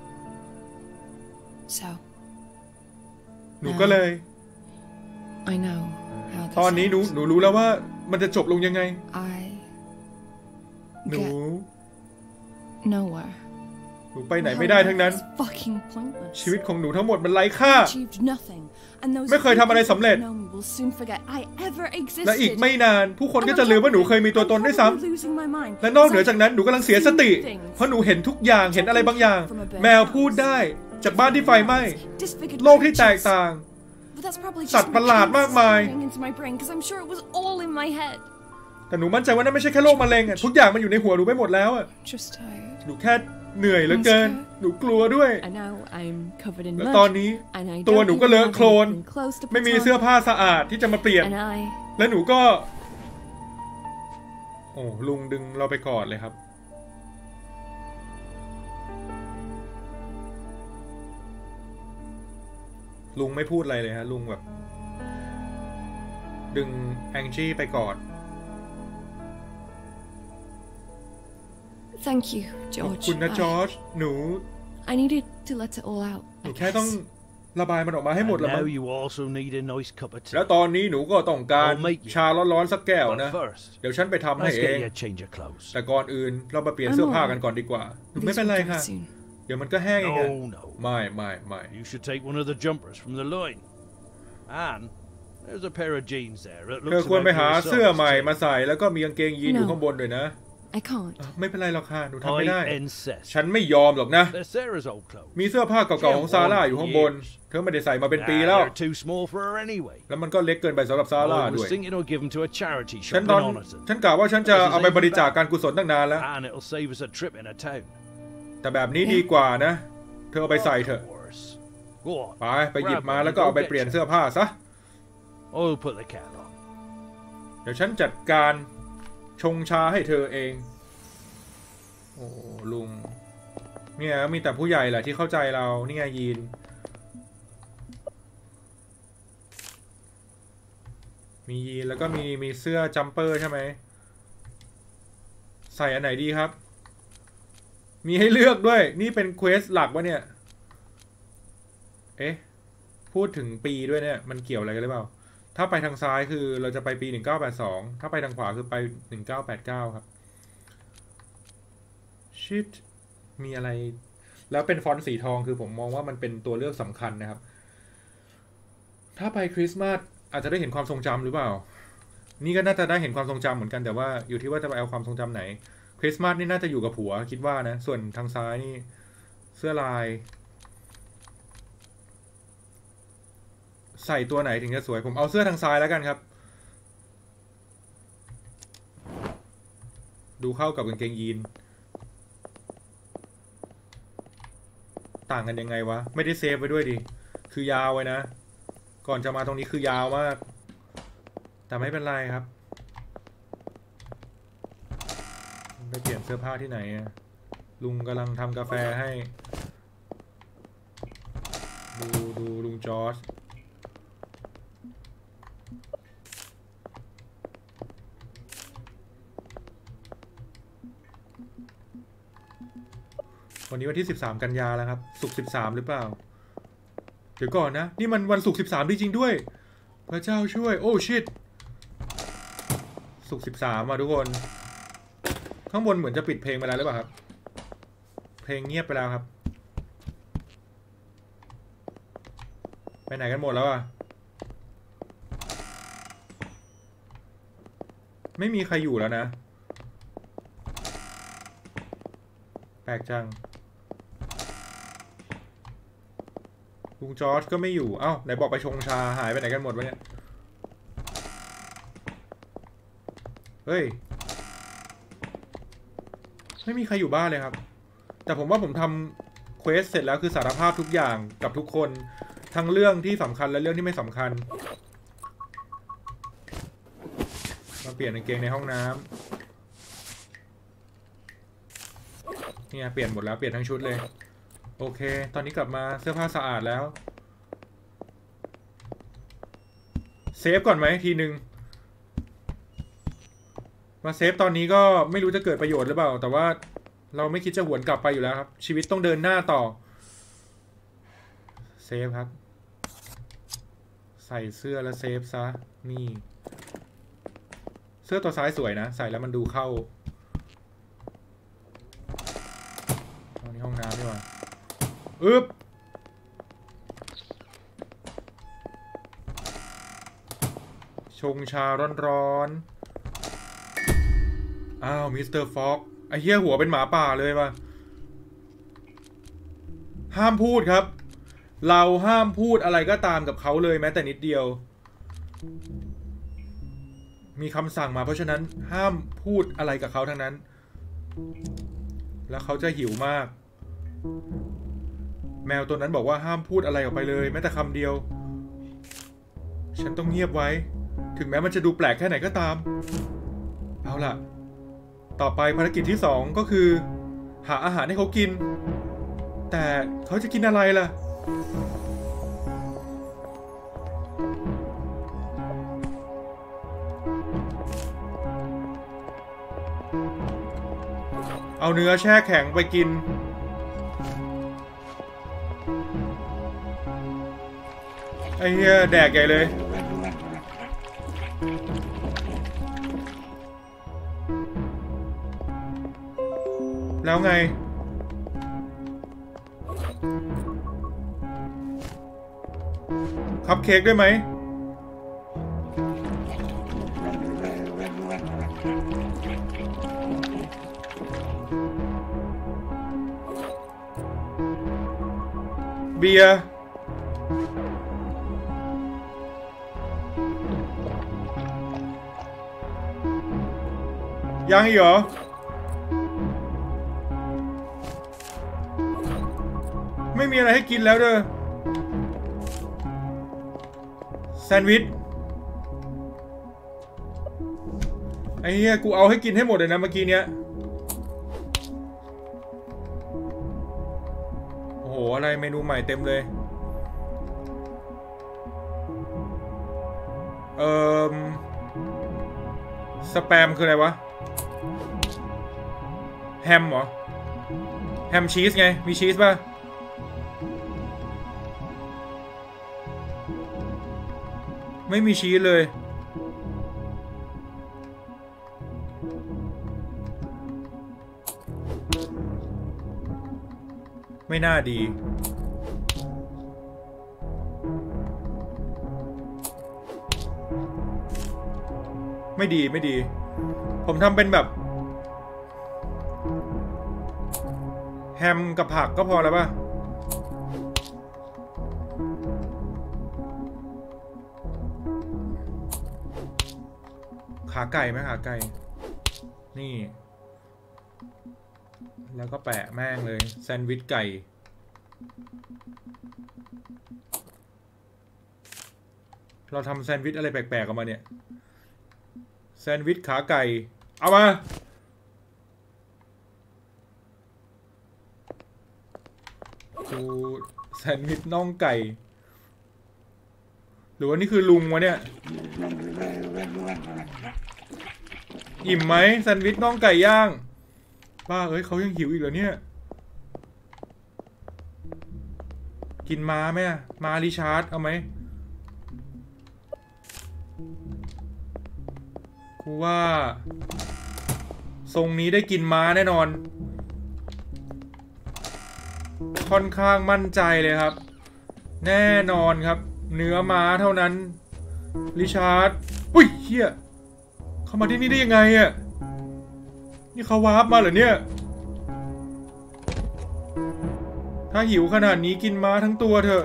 So หนูก็เลย I know how this ตอนนี้หนู ends. หนูรู้แล้วว่ามันจะจบลงยังไง I หนู get nowhere. หนูไปไหนไม่ได้ทั้งนั้น It's fucking pointless. ชีวิตของหนูทั้งหมดมันไร้ค่า Achieved nothing. And those ไม่เคยทำอะไรสำเร็จ who know me will soon forget I ever และอีก existed. ไม่นาน ผู้คนก็จะลืมว่าหนูเคยมีตัวตนด้วยซ้ำ I'm probably losing my mind. และนอกเหนือจากนั้นหนูกำลังเสียสติ เพราะหนูเห็นทุกอย่างเห็นอะไรบางอย่าง แมวพูดได้จากบ้านที่ไฟไหม้ Disfigured โลกที่แตก creatures. ต่าง But that's probably สั just ตว์ my ประหลาด brain มากมาย firing into my brain because I'm sure it was all in my head. แต่หนูมั่นใจว่านั่นไม่ใช่แค่โรคมะเร็งอะทุกอย่างมันอยู่ในหัวหนูไปหมดแล้วอะ Just tired. หนูแค่เหนื่อยเหลือเกิน หนูกลัวด้วย And now I'm covered in และ mud. ตอนนี้ And I ตัว don't หนูก็ even เลอะ have โคลน anything close to ไม่ put มี on. เสื้อผ้าสะอาดที่จะมาเปลี่ยน And I และหนูก็ โอ้ลุงดึงเราไปกอดเลยครับ ลุงไม่พูดอะไรเลยฮะลุงแบบ ดึงแองจี้ไปกอด thank you, ขอบ George. คุณนะ I- จอร์จหนู I needed to let it all out. หนู I แค่ต้อง guess. ระบายมันออกมาให้หมด And แล้วมั้ now ง you also need a nice cup of แล้ว tea. ตอนนี้หนูก็ต้องการ I'll make you. ชาร้อนๆสักแก้ว But นะ first, เดี๋ยวฉันไปทำให้ let's เอง get you a change of clothes. แต่ก่อนอื่นเรามาเปลี่ยนเสื้อผ้ากันก่อนดีกว่าหนูไม่ These เป็น will ไร dry ค่ะ soon. เดี๋ยวมันก็แห้งเองอะ No, no. ไม่ไม่ไม่ You should take one of the jumpers from the line. And there's a pair of jeans there. It เธอ looks ควร about ไปหา your เสื้อ size, ใหม่ too. มาใส่แล้วก็มีกางเกงยีนอยู่ No. ข้างบนด้วยนะ I can't. อ่ะไม่เป็นไรหรอกค่ะหนูทำไม่ได้ I insist. ฉันไม่ยอมหรอกนะ They're Sarah's old clothes. มีเสื้อผ้าเก่าๆของซาร่าอยู่ข้างบน เธอไม่ได้ใส่มาเป็นปี Nah, แล้ว they're too small for her anyway. แล้วมันก็เล็กเกินไปสำหรับซาร่า I ด้ว was ย thinking of giving to a charity ฉั shop น in ตอน Oniton. ฉันกะว่าฉันจะเอาไปบริจาคการกุศลตั้งนานแล้ว And it'll save us a trip in a town. แต่แบบนี้ดีกว่านะ เธอเอาไปใส่เถอะ Of course. Go on. ไปไปหยิบมาแล้วก็เอาไปเปลี่ยนเสื้อผ้าซะ I'll put the cat on. เดี๋ยวฉันจัดการชงชาให้เธอเอง โอ้ลุง เนี่ยมีแต่ผู้ใหญ่แหละที่เข้าใจเรานี่ไงยีน มียีนแล้วก็มีมีเสื้อจัมเปอร์ใช่ไหม ใส่อันไหนดีครับ มีให้เลือกด้วย นี่เป็นเควสหลักวะเนี่ย เอ๊ะ พูดถึงปีด้วยเนี่ย มันเกี่ยวอะไรกันหรือเปล่า ถ้าไปทางซ้ายคือเราจะไปปีหนึ่งเก้าแปดสองถ้าไปทางขวาคือไปหนึ่งเก้าแปดเก้าครับชิตมีอะไรแล้วเป็นฟอนต์สีทองคือผมมองว่ามันเป็นตัวเลือกสำคัญนะครับถ้าไปคริสต์มาสอาจจะได้เห็นความทรงจำหรือเปล่านี่ก็น่าจะได้เห็นความทรงจำเหมือนกันแต่ว่าอยู่ที่ว่าจะไปเอาความทรงจำไหนคริสต์มาสนี่น่าจะอยู่กับผัวคิดว่านะส่วนทางซ้ายนี่เสื้อลายใส่ตัวไหนถึงจะสวยผมเอาเสื้อทางซ้ายแล้วกันครับดูเข้ากับกางเกงยีนต่างกันยังไงวะไม่ได้เซฟไว้ด้วยดิคือยาวไว้นะก่อนจะมาตรงนี้คือยาวมากแต่ไม่เป็นไรครับไปเปลี่ยนเสื้อผ้าที่ไหนอะลุงกำลังทำกาแฟให้ดูดูลุงจอร์จวันนี้วันที่สิบสามกันยาแล้วครับศุกร์สิบสามหรือเปล่าเดี๋ยวก่อนนะนี่มันวันศุกร์สิบสามจริงๆด้วยพระเจ้าช่วยโอ้ชิตศุกร์สิบสามอ่ะทุกคนข้างบนเหมือนจะปิดเพลงไปแล้วหรือเปล่าครับเพลงเงียบไปแล้วครับไปไหนกันหมดแล้วอ่ะไม่มีใครอยู่แล้วนะแปลกจังลุงจอร์จก็ไม่อยู่เอ้าไหนบอกไปชงชาหายไปไหนกันหมดวะเนี่ยเฮ้ยไม่มีใครอยู่บ้านเลยครับแต่ผมว่าผมทำเควสเสร็จแล้วคือสารภาพทุกอย่างกับทุกคนทั้งเรื่องที่สำคัญและเรื่องที่ไม่สำคัญมาเปลี่ยนกางเกงในห้องน้ำเนี่ยเปลี่ยนหมดแล้วเปลี่ยนทั้งชุดเลยโอเคตอนนี้กลับมาเสื้อผ้าสะอาดแล้วเซฟก่อนไหมทีนึงมาเซฟตอนนี้ก็ไม่รู้จะเกิดประโยชน์หรือเปล่าแต่ว่าเราไม่คิดจะหวนกลับไปอยู่แล้วครับชีวิตต้องเดินหน้าต่อเซฟครับใส่เสื้อแล้วเซฟซะนี่เสื้อตัวซ้ายสวยนะใส่แล้วมันดูเข้าเอานี่ห้องน้ำดีกว่าอึ๊บชงชาร้อนๆอ้าวมิสเตอร์ฟ็อกไอ้เหี้ยหัวเป็นหมาป่าเลยว่ะห้ามพูดครับเราห้ามพูดอะไรก็ตามกับเขาเลยแม้แต่นิดเดียวมีคำสั่งมาเพราะฉะนั้นห้ามพูดอะไรกับเขาทั้งนั้นแล้วเขาจะหิวมากแมวตัวนั้นบอกว่าห้ามพูดอะไรออกไปเลยแม้แต่คำเดียวฉันต้องเงียบไว้ถึงแม้มันจะดูแปลกแค่ไหนก็ตามเอาล่ะต่อไปภารกิจที่สองก็คือหาอาหารให้เขากินแต่เขาจะกินอะไรล่ะเอาเนื้อแช่แข็งไปกินไอ้เหี้ยแดกใหญ่เลยแล้วไงคัพเค้กด้วยไหมเบียร์ยังอีกเหรอไม่มีอะไรให้กินแล้วเด้อแซนด์วิชไอ้เหี้ยกูเอาให้กินให้หมดเลยนะเมื่อกี้เนี้ยโอ้โหอะไรเมนูใหม่เต็มเลยเอ่อสแปมคืออะไรวะแฮมเหรอแฮมชีสไงมีชีสป่ะไม่มีชีสเลยไม่น่าดีไม่ดีไม่ดีผมทำเป็นแบบแฮมกับผักก็พอแล้วป่ะขาไก่ไหมขาไก่นี่แล้วก็แปะแม่งเลยแซนด์วิชไก่เราทำแซนด์วิชอะไรแปลกๆออกมาเนี่ยแซนด์วิชขาไก่เอามาดูแซนด์วิชน่องไก่หรือว่านี่คือลุงวะเนี่ยอิ่มไหมแซนด์วิชน่องไก่ย่างบ้าเอ้ยเขายังหิวอีกเหรอเนี่ยกินม้าไหมม้าริชาร์ดเอาไหมกูว่าทรงนี้ได้กินม้าแน่นอนค่อนข้างมั่นใจเลยครับแน่นอนครับเนื้อม้าเท่านั้นริชาร์ดอุ้ยเฮียเข้ามาที่นี่ได้ยังไงอ่ะนี่เขาวาร์ปมาเหรอเนี่ยถ้าหิวขนาดนี้กินม้าทั้งตัวเถอะ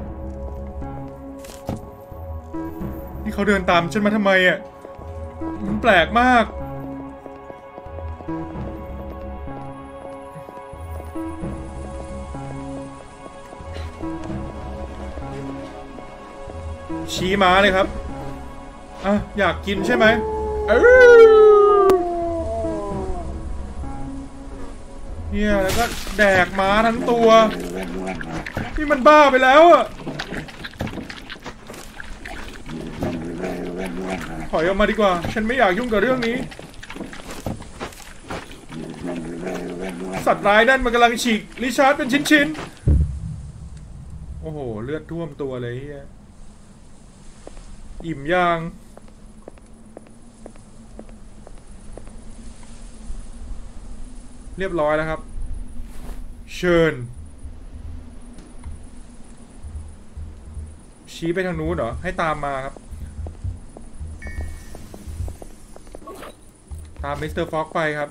นี่เขาเดินตามฉันมาทำไมอ่ะมันแปลกมากชี้ม้าเลยครับอ่ะอยากกินใช่ไหมเนี่ยแล้วก็แดกม้าทั้งตัวนี่มันบ้าไปแล้วอ่ะถอยออกมาดีกว่าฉันไม่อยากยุ่งกับเรื่องนี้สัตว์ร้ายนั่นมันกำลังฉีกริชาร์ดเป็นชิ้นๆโอ้โหเลือดท่วมตัวเลยเฮียอิ่มย่างเรียบร้อยแล้วครับเชิญชี้ไปทางนู้นเหรอให้ตามมาครับตามมิสเตอร์ฟ็อกไปครับ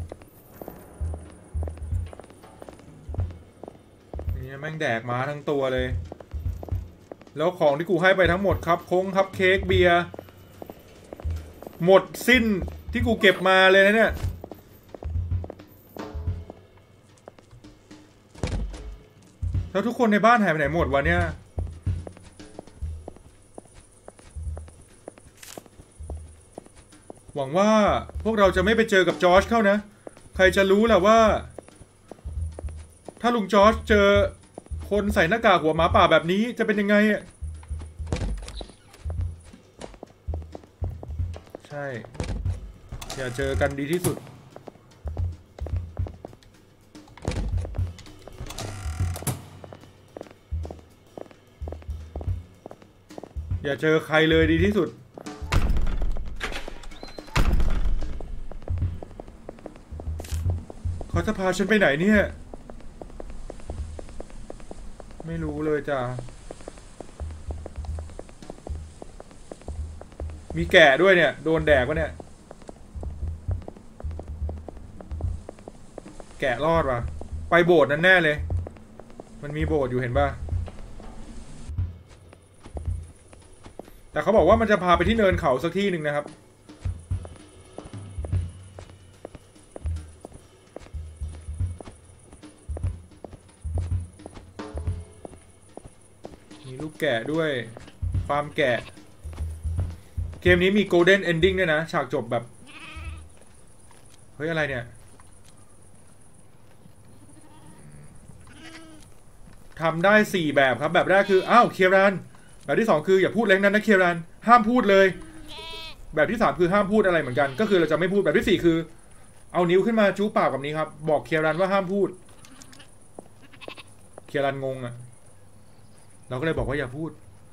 นี่แม่งแดกม้าทั้งตัวเลยแล้วของที่กูให้ไปทั้งหมดครับโค้งครับเค้กเบียร์หมดสิ้นที่กูเก็บมาเลยนะเนี่ยแล้วทุกคนในบ้านหายไปไหนหมดวะเนี่ยหวังว่าพวกเราจะไม่ไปเจอกับจอร์จเข้านะใครจะรู้แหละว่าถ้าลุงจอร์จเจอคนใส่หน้ากากหัวหมาป่าแบบนี้จะเป็นยังไงอ่ะใช่อย่าเจอกันดีที่สุดอย่าเจอใครเลยดีที่สุดเขาจะพาฉันไปไหนเนี่ยไม่รู้เลยจ้ะมีแกะด้วยเนี่ยโดนแดกวะเนี่ยแกะรอดวะไปโบสถ์นั่นแน่เลยมันมีโบสถ์อยู่เห็นป่ะแต่เขาบอกว่ามันจะพาไปที่เนินเขาสักที่หนึ่งนะครับมีลูกแกะด้วยฟาร์มแกะเกมนี้มี Golden Ending ด้วยนะฉากจบแบบเฮ้ยอะไรเนี่ยทำได้สี่แบบครับแบบแรกคืออ้าวเคียรันแบบที่สองคืออย่าพูดแรงนั้นนะเคียรันห้ามพูดเลยแบบที่สามคือห้ามพูดอะไรเหมือนกันก็คือเราจะไม่พูดแบบที่สี่คือเอานิ้วขึ้นมาจู๊ปากแบบนี้ครับบอกเคียรันว่าห้ามพูดเคียรันงงอ่ะเราก็เลยบอกว่าอย่าพูด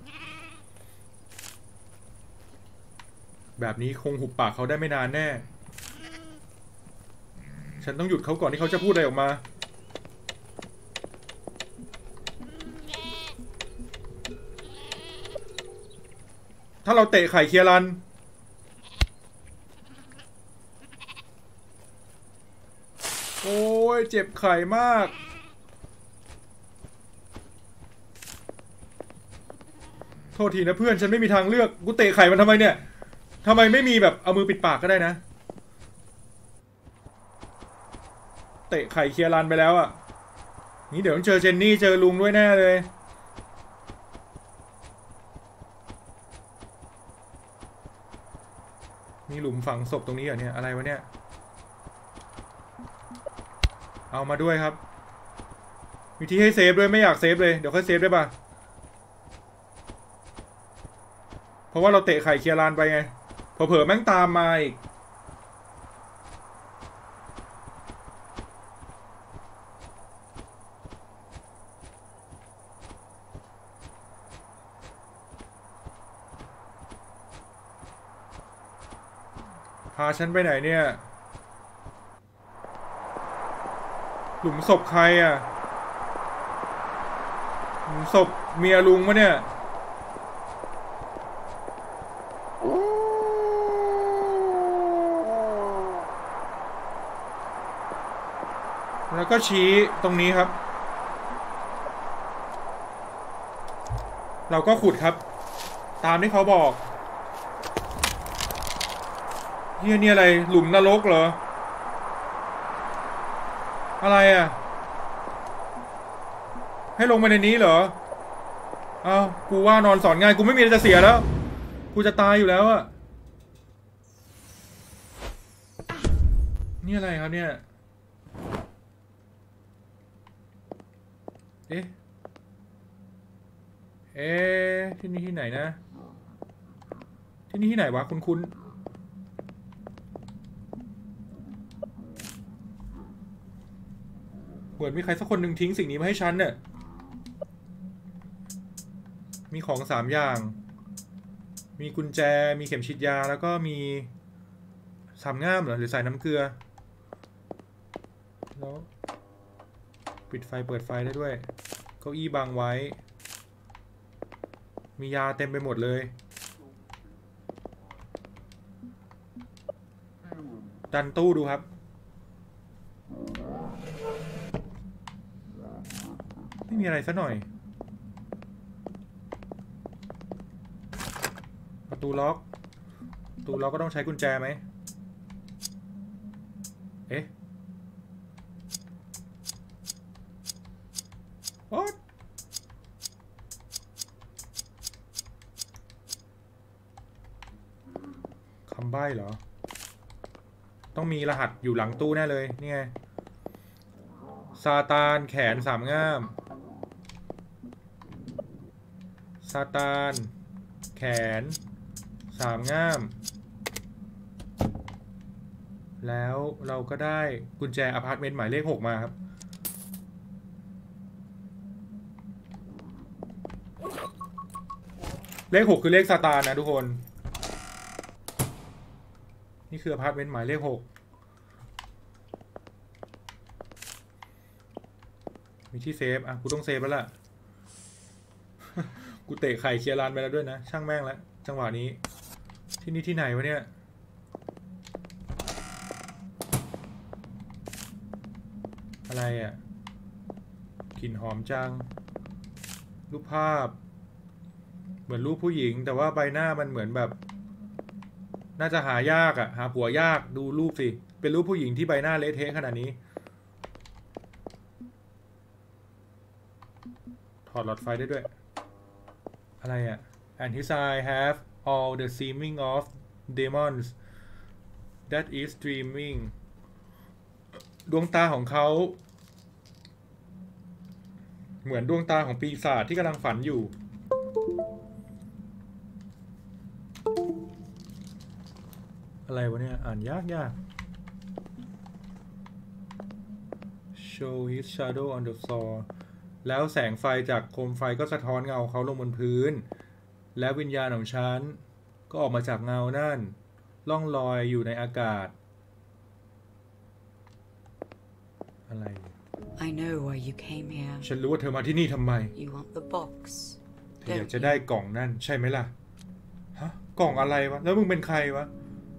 แบบนี้คงหุบปากเขาได้ไม่นานแน่ฉันต้องหยุดเขาก่อนที่เขาจะพูดอะไรออกมาถ้าเราเตะไข่เคียรันโอ้ยเจ็บไข่มากโทษทีนะเพื่อนฉันไม่มีทางเลือกกูเตะไข่มันทำไมเนี่ยทำไมไม่มีแบบเอามือปิดปากก็ได้นะเตะไข่เคียรันไปแล้วอ่ะนี่เดี๋ยวต้องเจอเจนนี่เจอลุงด้วยแน่เลยมีหลุมฝังศพตรงนี้เหรอเนี่ยอะไรวะเนี่ยเอามาด้วยครับวิธีให้เซฟด้วยไม่อยากเซฟเลยเดี๋ยวค่อยเซฟได้ป่ะเพราะว่าเราเตะไข่เคียรันไปไงเผลอๆแม่งตามมาอีกพาฉันไปไหนเนี่ยหลุมศพใครอ่ะศพเมียลุงมะเนี่ยแล้วก็ชี้ตรงนี้ครับเราก็ขุดครับตามที่เขาบอกเฮียนี่อะไรหลุมนรกเหรออะไรอ่ะให้ลงมาในนี้เหรออ้าวกูว่านอนสอนง่ายกูไม่มีอะไรจะเสียแล้วกูจะตายอยู่แล้วอะนี่อะไรครับเนี่ยเอ๊ะเอ๊ะที่นี่ที่ไหนนะที่นี่ที่ไหนวะคุณคุณเหมือนมีใครสักคนหนึ่งทิ้งสิ่งนี้มาให้ฉันเนี่ยมีของสามอย่างมีกุญแจมีเข็มฉีดยาแล้วก็มีสามง่ามเหรอหรือสายน้ำเกลือแล้วปิดไฟเปิดไฟได้ด้วยเก้าอี้บังไว้มียาเต็มไปหมดเลยดันตู้ดูครับไม่มีอะไรซะหน่อยประตูล็อกประตูล็อกก็ต้องใช้กุญแจไหมเอ๊ะโอ๊ยคำใบ้เหรอต้องมีรหัสอยู่หลังตู้แน่เลยนี่ไงซาตานแขนสามง่ามซาตานแขนสามง่ามแล้วเราก็ได้กุญแจอพาร์ตเมนต์หมายเลขหกมาครับเลขหกคือเลขซาตานนะทุกคนนี่คืออพาร์ตเมนต์หมายเลขหกมีที่เซฟอ่ะกูต้องเซฟแล้วล่ะ กูเตะไข่เคลียร์ลานไปแล้วด้วยนะช่างแม่งแล้วจังหวะนี้ที่นี่ที่ไหนวะเนี่ยอะไรอ่ะกลิ่นหอมจังรูปภาพเหมือนรูปผู้หญิงแต่ว่าใบหน้ามันเหมือนแบบน่าจะหายากอ่ะหาผัวยากดูรูปสิเป็นรูปผู้หญิงที่ใบหน้าเละเทะขนาดนี้ถอดหลอดไฟได้ด้วยอะไรอ่ะ and his eye have all the seeming of demons that is dreaming ดวงตาของเขาเหมือนดวงตาของปีศาจที่กำลังฝันอยู่อะไรวะเนี่ยอ่านยากยาก show his shadow on the floor แล้วแสงไฟจากโคมไฟก็สะท้อนเงาเขาลงบนพื้นและวิญญาณของฉันก็ออกมาจากเงานั่นล่องลอยอยู่ในอากาศอะไร I know why you came here. ฉันรู้ว่าเธอมาที่นี่ทำไม You want the box. เธออยากจะได้กล่องนั่นใช่ไหมล่ะฮะกล่องอะไรวะแล้วมึงเป็นใครวะ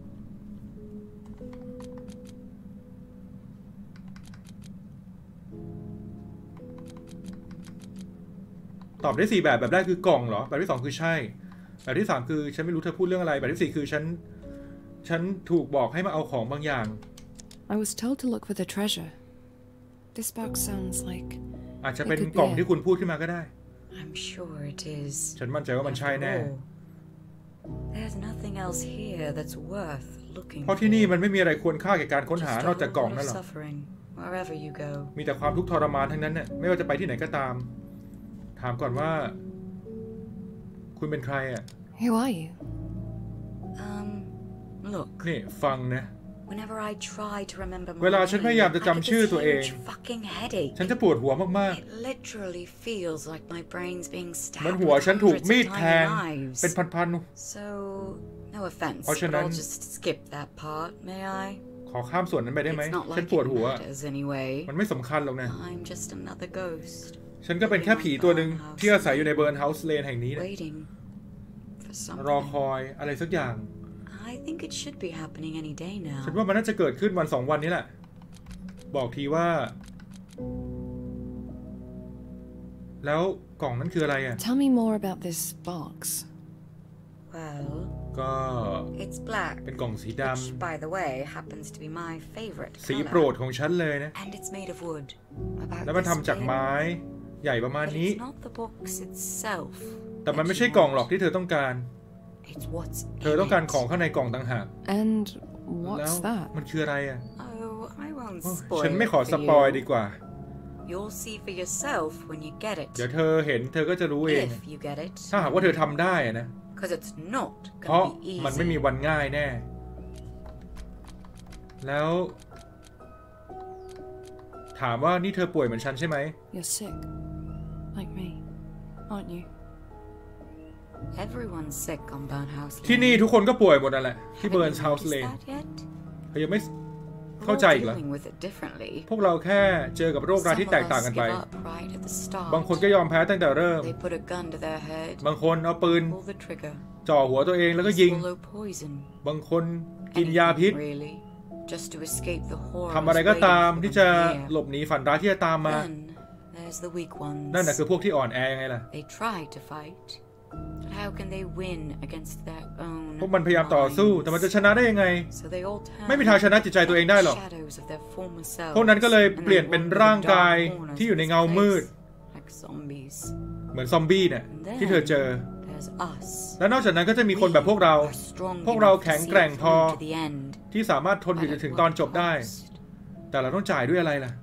ตอบได้สี่แบบแบบแรกคือกล่องเหรอแบบที่สองคือใช่แบบที่สามคือฉันไม่รู้เธอพูดเรื่องอะไรแบบที่สี่คือฉันฉันถูกบอกให้มาเอาของบางอย่าง I was told to look for the treasure. This box sounds like อาจจะเป็นกล่องที่คุณพูดขึ้นมาก็ได้ I'm sure it is. ฉันมั่นใจว่ามันใช่แน่ There's nothing else here that's worth looking เพราะที่นี่มันไม่มีอะไรควรค่าแก่การค้นหานอกจากกล่องนั่นหรอ wherever you go. มีแต่ความทุกข์ทรมานทั้งนั้นเนี่ยไม่ว่าจะไปที่ไหนก็ตามถามก่อนว่าคุณเป็นใครอ่ะ Who are you? Um, look. นี่ฟังนะ Whenever I try to remember my เวลาฉันพยายามจะจำชื่อตัวเอง fucking headache. ฉันจะปวดหัวมาก It literally feels like my brain's being ๆเหมือน stabbed หัว with ฉันถูก hundreds มีด of แทง tiny knives. เป็นพัน So, no offense, เพราะฉะ but นั้น I'll just skip that part, may I? ๆขอข้ามส่วนนั้นไปได้ไหม It's not ฉัน like ปวด it หัว matters anyway. มันไม่สำคัญหรอกนะ I'm just another ghost. ฉันก็เป็นแค่ผีตัวหนึ่งที่อาศัยอยู่ในเบิร์นเฮาส์เลนแห่งนี้นะ Waiting for รอ something. คอยอะไรสักอย่าง I think it should be happening any day now. ฉันว่ามันน่าจะเกิดขึ้นวันสองวันนี้แหละ บอกทีว่า แล้วกล่องนั้นคืออะไรอ่ะ Tell me more about this box. Well, ก็ it's black, เป็นกล่องสีด which, by the way, happens to be my favorite ำสีโปร color. ดของฉันเลยนะ And it's made of wood. About แล้วมัน this ทำจาก big. ไม้ใหญ่ประมาณ But นี้ it's not the box itself. แต่มัน that ไม่ you ใช่กล่อง want. หรอกที่เธอต้องการ It's what's เธอ in ต้องการ it. ของข้างในกล่องต่างหาก And แล้ว what's that? มันคืออะไรอ่ะ Oh, I won't โอ้ spoil ฉันไม่ขอ it ส for ปอย you. ดีกว่า You'll see for yourself when you get it. เดี๋ยวเธอเห็นเธอก็จะรู้เอง If you get it. ถ้าหากว่าเธอทำได้อะนะ Because it's not เพราะ gonna be มันไม่มี easy. วันง่ายแน่ แล้ว ถามว่านี่เธอป่วยเหมือนฉันใช่ไหม You're sick. Like me. Aren't you? Everyone's sick on Burnhouse Lane. ที่นี่ทุกคนก็ป่วยหมดนั่นแหละ ที่ Haven't เบิร์น you เฮาส์ noticed เลน that yet? เธอยังไม่ We're เข้า all ใจอีกเหรอ dealing with it differently. พวกเราแค่เจอกับโรคร้าย Some ที่ of แตกต่าง us กันไป give up right at the start. บางคนก็ยอมแพ้ตั้งแต่เริ่ม They put a gun to their head, บางคนเอาปืน pull the trigger, จ่อหัวตัวเองแล้วก็ยิง swallow poison. บางคนกินยาพิษ Anything really, just to escape the horrors ทำอะไรก็ตาม waiting for ที่ them จะ here. หลบหนีฝันร้ายที่จะตามมา Then there's the weak ones. นั่นน่ะคือพวกที่อ่อนแอยังไงล่ะ They try to fight, but how can they win against their own พวกมันพยายามต่อสู้ แต่มันจะชนะได้ยังไง So they all turn ไม่มีทางชนะจิตใจตัวเองได้หรอก shadows of their former selves, พวกนั้นก็เลย and เปลี่ยน they เป็น wander ร่าง the กาย dark corners ที่อยู่ใน of เงา this มืด place, like zombies. เหมือนซอมบี้เนี่ย And ที่เธอเจอ then there's us. และนอกจากนั้นก็จะมีคนแบบพวกเรา We are strong พวกเรา enough to แข็ง see แกร่ง it พอ through to the end. ที่สามารถทนอยู่จ But น at ถึง what ตอนจบได้ cost? แต่เราต้องจ่ายด้วยอะไรล่ะ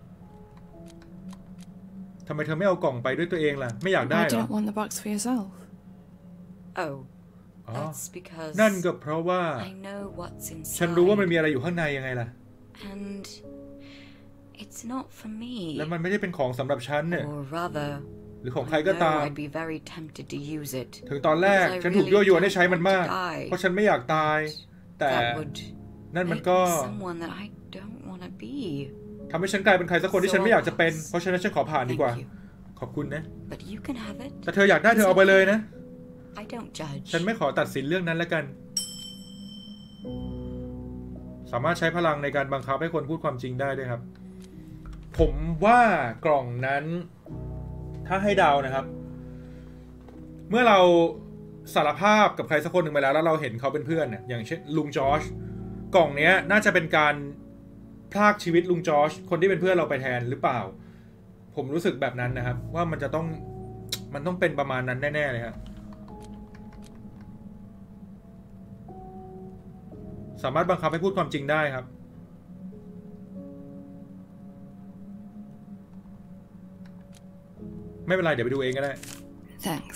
ทำไมเธอไม่เอากล่องไปด้วยตัวเองล่ะ ไม่อยากได้ Why เห do ร you อ not want the box for yourself? Oh, อ๋อ that's because นั่นก็เพราะว่า I know what's ฉันรู้ว่ามัน inside, มีอะไรอยู่ข้างในยังไงล่ะ and it's not for me. และมันไม่ได้เป็นของสำหรับฉันเนี่ย Or rather, หรือของ I ใครก็ตาม know I'd be very tempted to use it. ถึงตอนแรก Because I ฉันถูก really ยั่วยวนให้ don't ใช้มัน want to มาก die. เพราะฉันไม่อยากตาย แต่ That would นั่นมัน make ก็ me someone that I don't want to be. ทำให้ฉันกลายเป็นใครสักคนที่ฉันไม่อยากจะเป็น เพราะฉะนั้นฉันขอผ่านดี Thank กว่า you. ขอบคุณนะ But you can have it. แต่เธออยากได้เธอเอาไปเลยนะ I don't judge. ฉันไม่ขอตัดสินเรื่องนั้นแล้วกัน สามารถใช้พลังในการบังคับให้คนพูดความจริงได้ด้วยครับ ผมว่ากล่องนั้น ถ้าให้เดานะครับ เมื่อเราสารภาพกับใครสักคนหนึ่งไปแล้วแล้วเราเห็นเขาเป็นเพื่อนเนี่ยอย่างเช่นลุงจอร์จกล่องเนี้ยน่าจะเป็นการพรากชีวิตลุงจอร์จคนที่เป็นเพื่อนเราไปแทนหรือเปล่า ผมรู้สึกแบบนั้นนะครับ ว่ามันจะต้องมันต้องเป็นประมาณนั้นแน่ๆเลยครับสามารถบังคับให้พูดความจริงได้ครับไม่เป็นไรเดี๋ยวไปดูเองก็ได้ Thanks.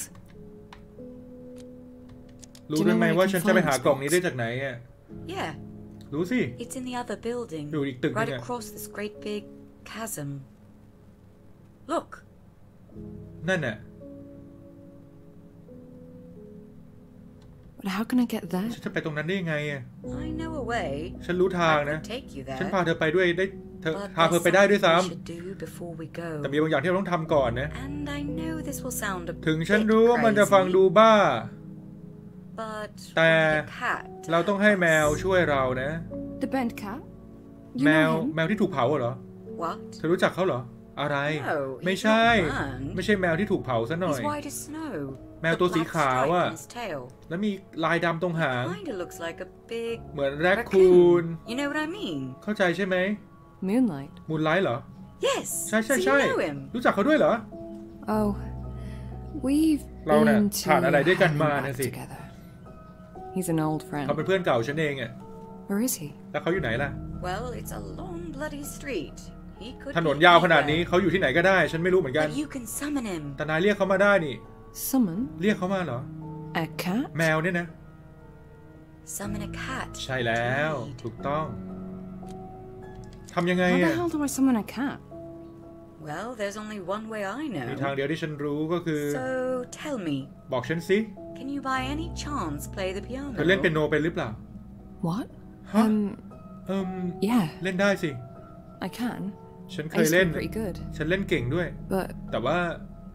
รู้ด้วยไหมว่าฉันจะไปหากล่องนี้ได้จากไหนอ่ะ Yeah, รู้สิ it's in the other building. อยู่อีกตึกนึ Right งอ่ะ across this great big chasm. Look, นั่นน่ะ But how can I get ฉัน that? จะไปตรงนั้นได้ยังไงอ่ะ I know a way. ฉันรู้ทาง I นะ could take you ฉัน there. พาเธอไปด้วยได้เธอ But พาเธอ there's ไปได้ด้วย something ซ้ we should do before we ำ go. แต่มีบางอย่างที่เราต้องทำก่อนนะ And I know this will sound a ถึงฉัน bit รู้ว่ามันจะฟังดู crazy, บ้า but แต่ we need a cat to เราต้องให้ help แมว us. ช่วยเรานะ The bent cat? You แมว know him? แมวที่ถูกเผาเหรอ What? เธอรู้จักเขาเหรอ อะไร No, ไม่ he's ใช่ not burned. ไม่ใช่แมวที่ถูกเผาซะหน่อย He's white as snow. แมว The ตัวสี black ขาว stripe อ่ะ in his tail. แล้วมีลายดำตรงหาง Kinda looks like a big เหมือนแรคคูน raccoon. You know what I mean? เข้าใจใช่ไหม Moonlight. มูนไลท์เหรอ Yes. ใช่ใช่ So ใช่ you know him. รู้จักเขาด้วยเหรอ Oh, we've เราเนี่ย been ผ่านอะไรด้วย to กันมา hang นะ back สิ together. He's an old เขา friend. เป็นเพื่อนเก่าฉันเองอ่ะ Where is he? แล้วเขาอยู่ไหนล่ะ Well, it's a long bloody street. He could ถนน be ยาวขนาดนี้ anywhere. เขาอยู่ที่ไหนก็ได้ ฉันไม่รู้เหมือนกัน But you can summon him. แต่นายเรียกเขามาได้นี่ Summon เรียกเขามาเหรอ a cat? แมวเนี่ยนะ Summon a cat. ใช่แล้ว ถูกต้องทำยังไง How the อ่ะ hell do I summon a cat? Well, there's only one way I มี know. ทางเดียวที่ฉันรู้ก็คือ So tell me, บอกฉันสิ can you by any chance play the เธอเล่นเปีย piano? โนเป็นหรือเปล่า What? ฮะ Um, เอิม yeah, เล่นได้สิ I can. ฉันเค I ย used to เล่น be pretty good. ฉันเล่นเก่งด้วย But แต่ว่า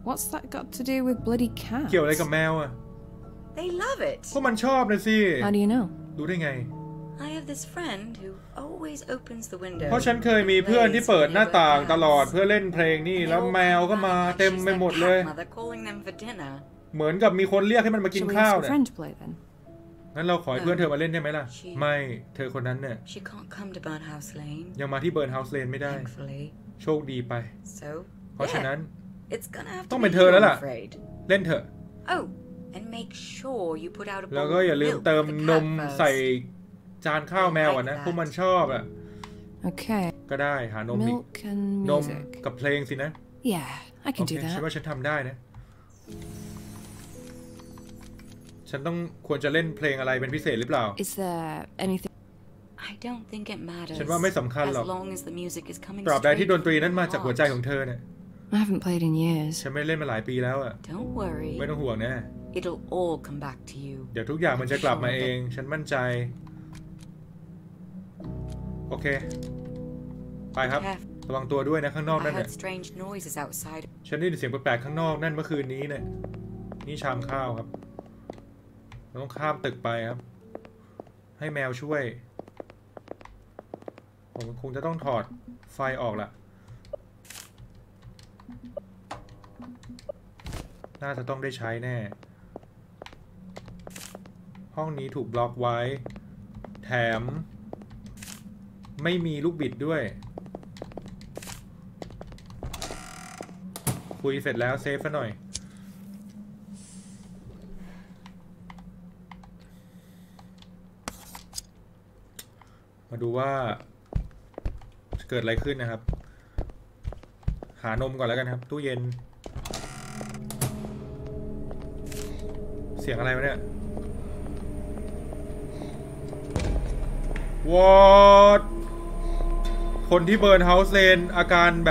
What's that got to do with bloody cats? เกี่ยวอะไรกับแมวอ่ะ They love it. ก็มันชอบนะสิ How do you know? รู้ได้ไง I have this friend who always opens the window. เพราะฉันเคยมีเพื่อนที่เปิดหน้าต่างตลอดเพื่อเล่นเพลงนี่แล้วแมวก็มาเต็มไปหมดเลย เหมือนกับมีคนเรียกให้มันมากิน Shall we ข้าว ask เนี่ your ย friend to play then? งั้นเราขอให้เพื่อนเธอมาเล่นได้ไหมล่ะ ไม่เธอคนนั้นเนี่ย She can't come to Burnhouse Lane. ยังมาที่เบิร์นเฮาส์เลนไม่ได้ Thankfully. โชคดีไป So เพราะฉะนั้น it's gonna have ต้อ to ง be เป็นเธอแล้วล่ะ I'm afraid. เล่นเถอะ Oh, and make sure you put out a แล้ว bowl ก็ of อย่าลืม milk เติม for the น cat ม first. ใส่จานข้าวแมวอ่ะนะพวกมันชอบอ่ะ Okay. ก็ได้หานมอีก Milk and นม music. กับเพลงสินะ Yeah, I โอ can เค do ฉัน that. ว่าฉันทำได้นะ ฉันต้องควรจะเล่นเพลงอะไรเป็นพิเศษหรือเปล่า Is there anything? I don't think it matters. ฉันว่าไม่สำคัญหรอก As long as the music is coming ตราบใดที่ straight ดนตรีนั้น from มา your จากหัวใจ heart. ของเธอเนี่ย I haven't played in years. ฉันไม่เล่นมาหลายปีแล้วอ่ะ Don't worry. ไม่ต้องห่วงนะ It'll all come back to you. เดี๋ยวทุกอย่างมันจะกลับมาเอง ฉันมั่นใจ โอเค ไปครับ Careful. ระวังตัวด้วยนะข้างนอก I นั่นเนี่ย heard strange noises outside. ฉันได้ยินเสียงแปลกๆข้างนอกนั่นเมื่อคืนนี้เนี่ยนี่ชามข้าวครับเราต้องข้ามตึกไปครับ ให้แมวช่วย ผมคงจะต้องถอดไฟออกละน่าจะต้องได้ใช้แน่ ห้องนี้ถูกบล็อกไว้ แถม ไม่มีลูกบิดด้วย คุยเสร็จแล้วเซฟซะหน่อย มาดูว่าจะเกิดอะไรขึ้นนะครับ หานมก่อนแล้วกันครับ ตู้เย็น เสียงอะไรวะเนี่ยวอดคนที่เบิร์นเฮาส์เลนอาการแบบ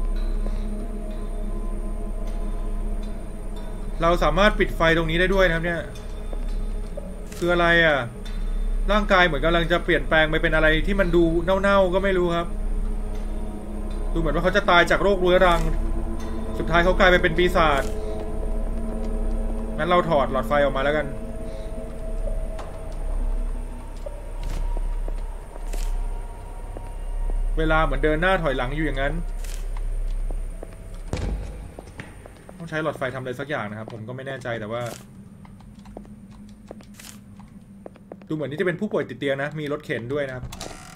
เราสามารถปิดไฟตรงนี้ได้ด้วยนะครับเนี่ยคืออะไรอ่ะร่างกายเหมือนกำลังจะเปลี่ยนแปลงไปเป็นอะไรที่มันดูเน่าๆก็ไม่รู้ครับดูเหมือนว่าเขาจะตายจากโรคเรื้อรังสุดท้ายเขากลายไปเป็นปีศาจงั้นเราถอดหลอดไฟออกมาแล้วกันเวลาเหมือนเดินหน้าถอยหลังอยู่อย่างนั้นต้องใช้หลอดไฟทำอะไรสักอย่างนะครับผมก็ไม่แน่ใจแต่ว่าดูเหมือนนี่จะเป็นผู้ป่วยติดเตียงนะมีรถเข็นด้วยนะครับ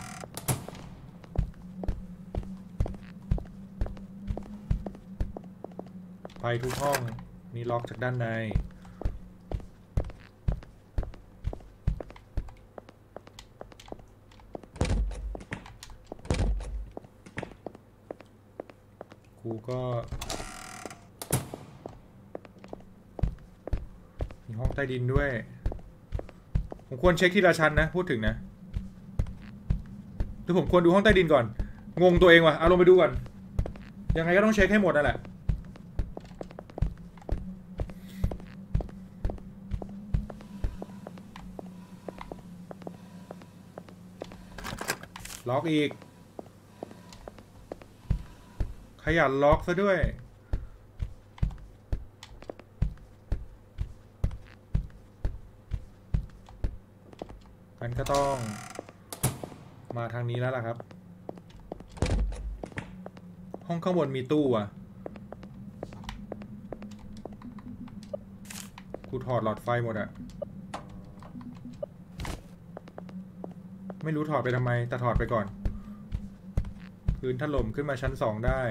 ไปทุกห้องมีล็อกจากด้านในกูก็มีห้องใต้ดินด้วยผมควรเช็คทีละชั้นนะพูดถึงนะหรือผมควรดูห้องใต้ดินก่อนงงตัวเองว่ะเอาลงไปดูก่อนยังไงก็ต้องเช็คให้หมดนั่นแหละล็อกอีกขยันล็อกซะด้วยกันก็ต้องมาทางนี้แล้วล่ะครับห้องข้างบนมีตู้อ่ะกูถอดหลอดไฟหมดอะไม่รู้ถอดไปทำไมแต่ถอดไปก่อนพื้นถล่มขึ้นมาชั้นสองได้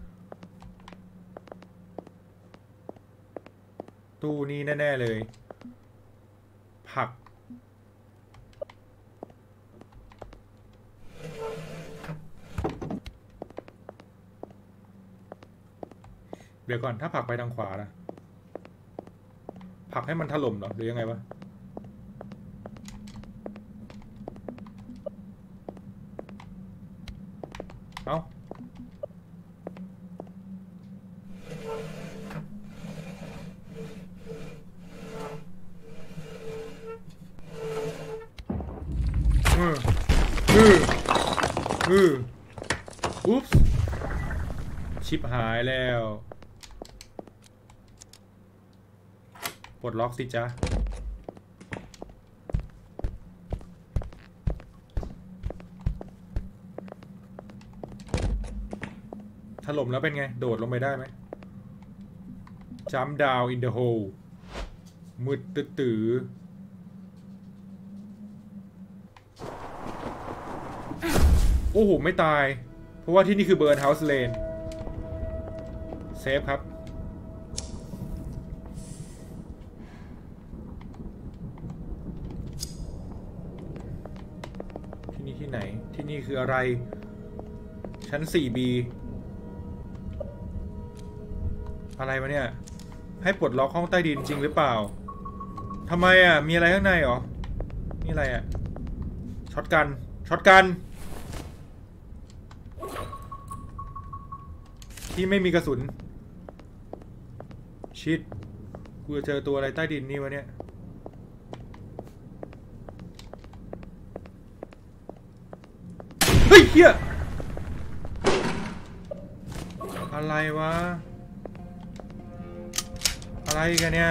ตู้นี้แน่ๆเลยผักเดี๋ยวก่อนถ้าผลักไปทางขวานะผลักให้มันถล่มเหรอหรือยังไงวะเอ้าอืออืออืออุ๊บชิบหายแล้วลดล็อกสิจ๊ะถล่มแล้วเป็นไงโดดลงไปได้ไหม Jump down in the hole มืดตื้อโอ้โหไม่ตายเพราะว่าที่นี่คือเบิร์นเฮาส์เลนเซฟครับที่นี่ที่ไหนที่นี่คืออะไรชั้น โฟร์ บี อะไรวะเนี่ยให้ปลดล็อกห้องใต้ดินจริงหรือเปล่าทำไมอ่ะมีอะไรข้างในหรอนี่อะไรอ่ะช็อตกันช็อตกันที่ไม่มีกระสุนชิดกูจะเจอตัวอะไรใต้ดินนี่วะเนี่ยเฮ้ยเฮียอะไรวะอะไรกันเนี่ย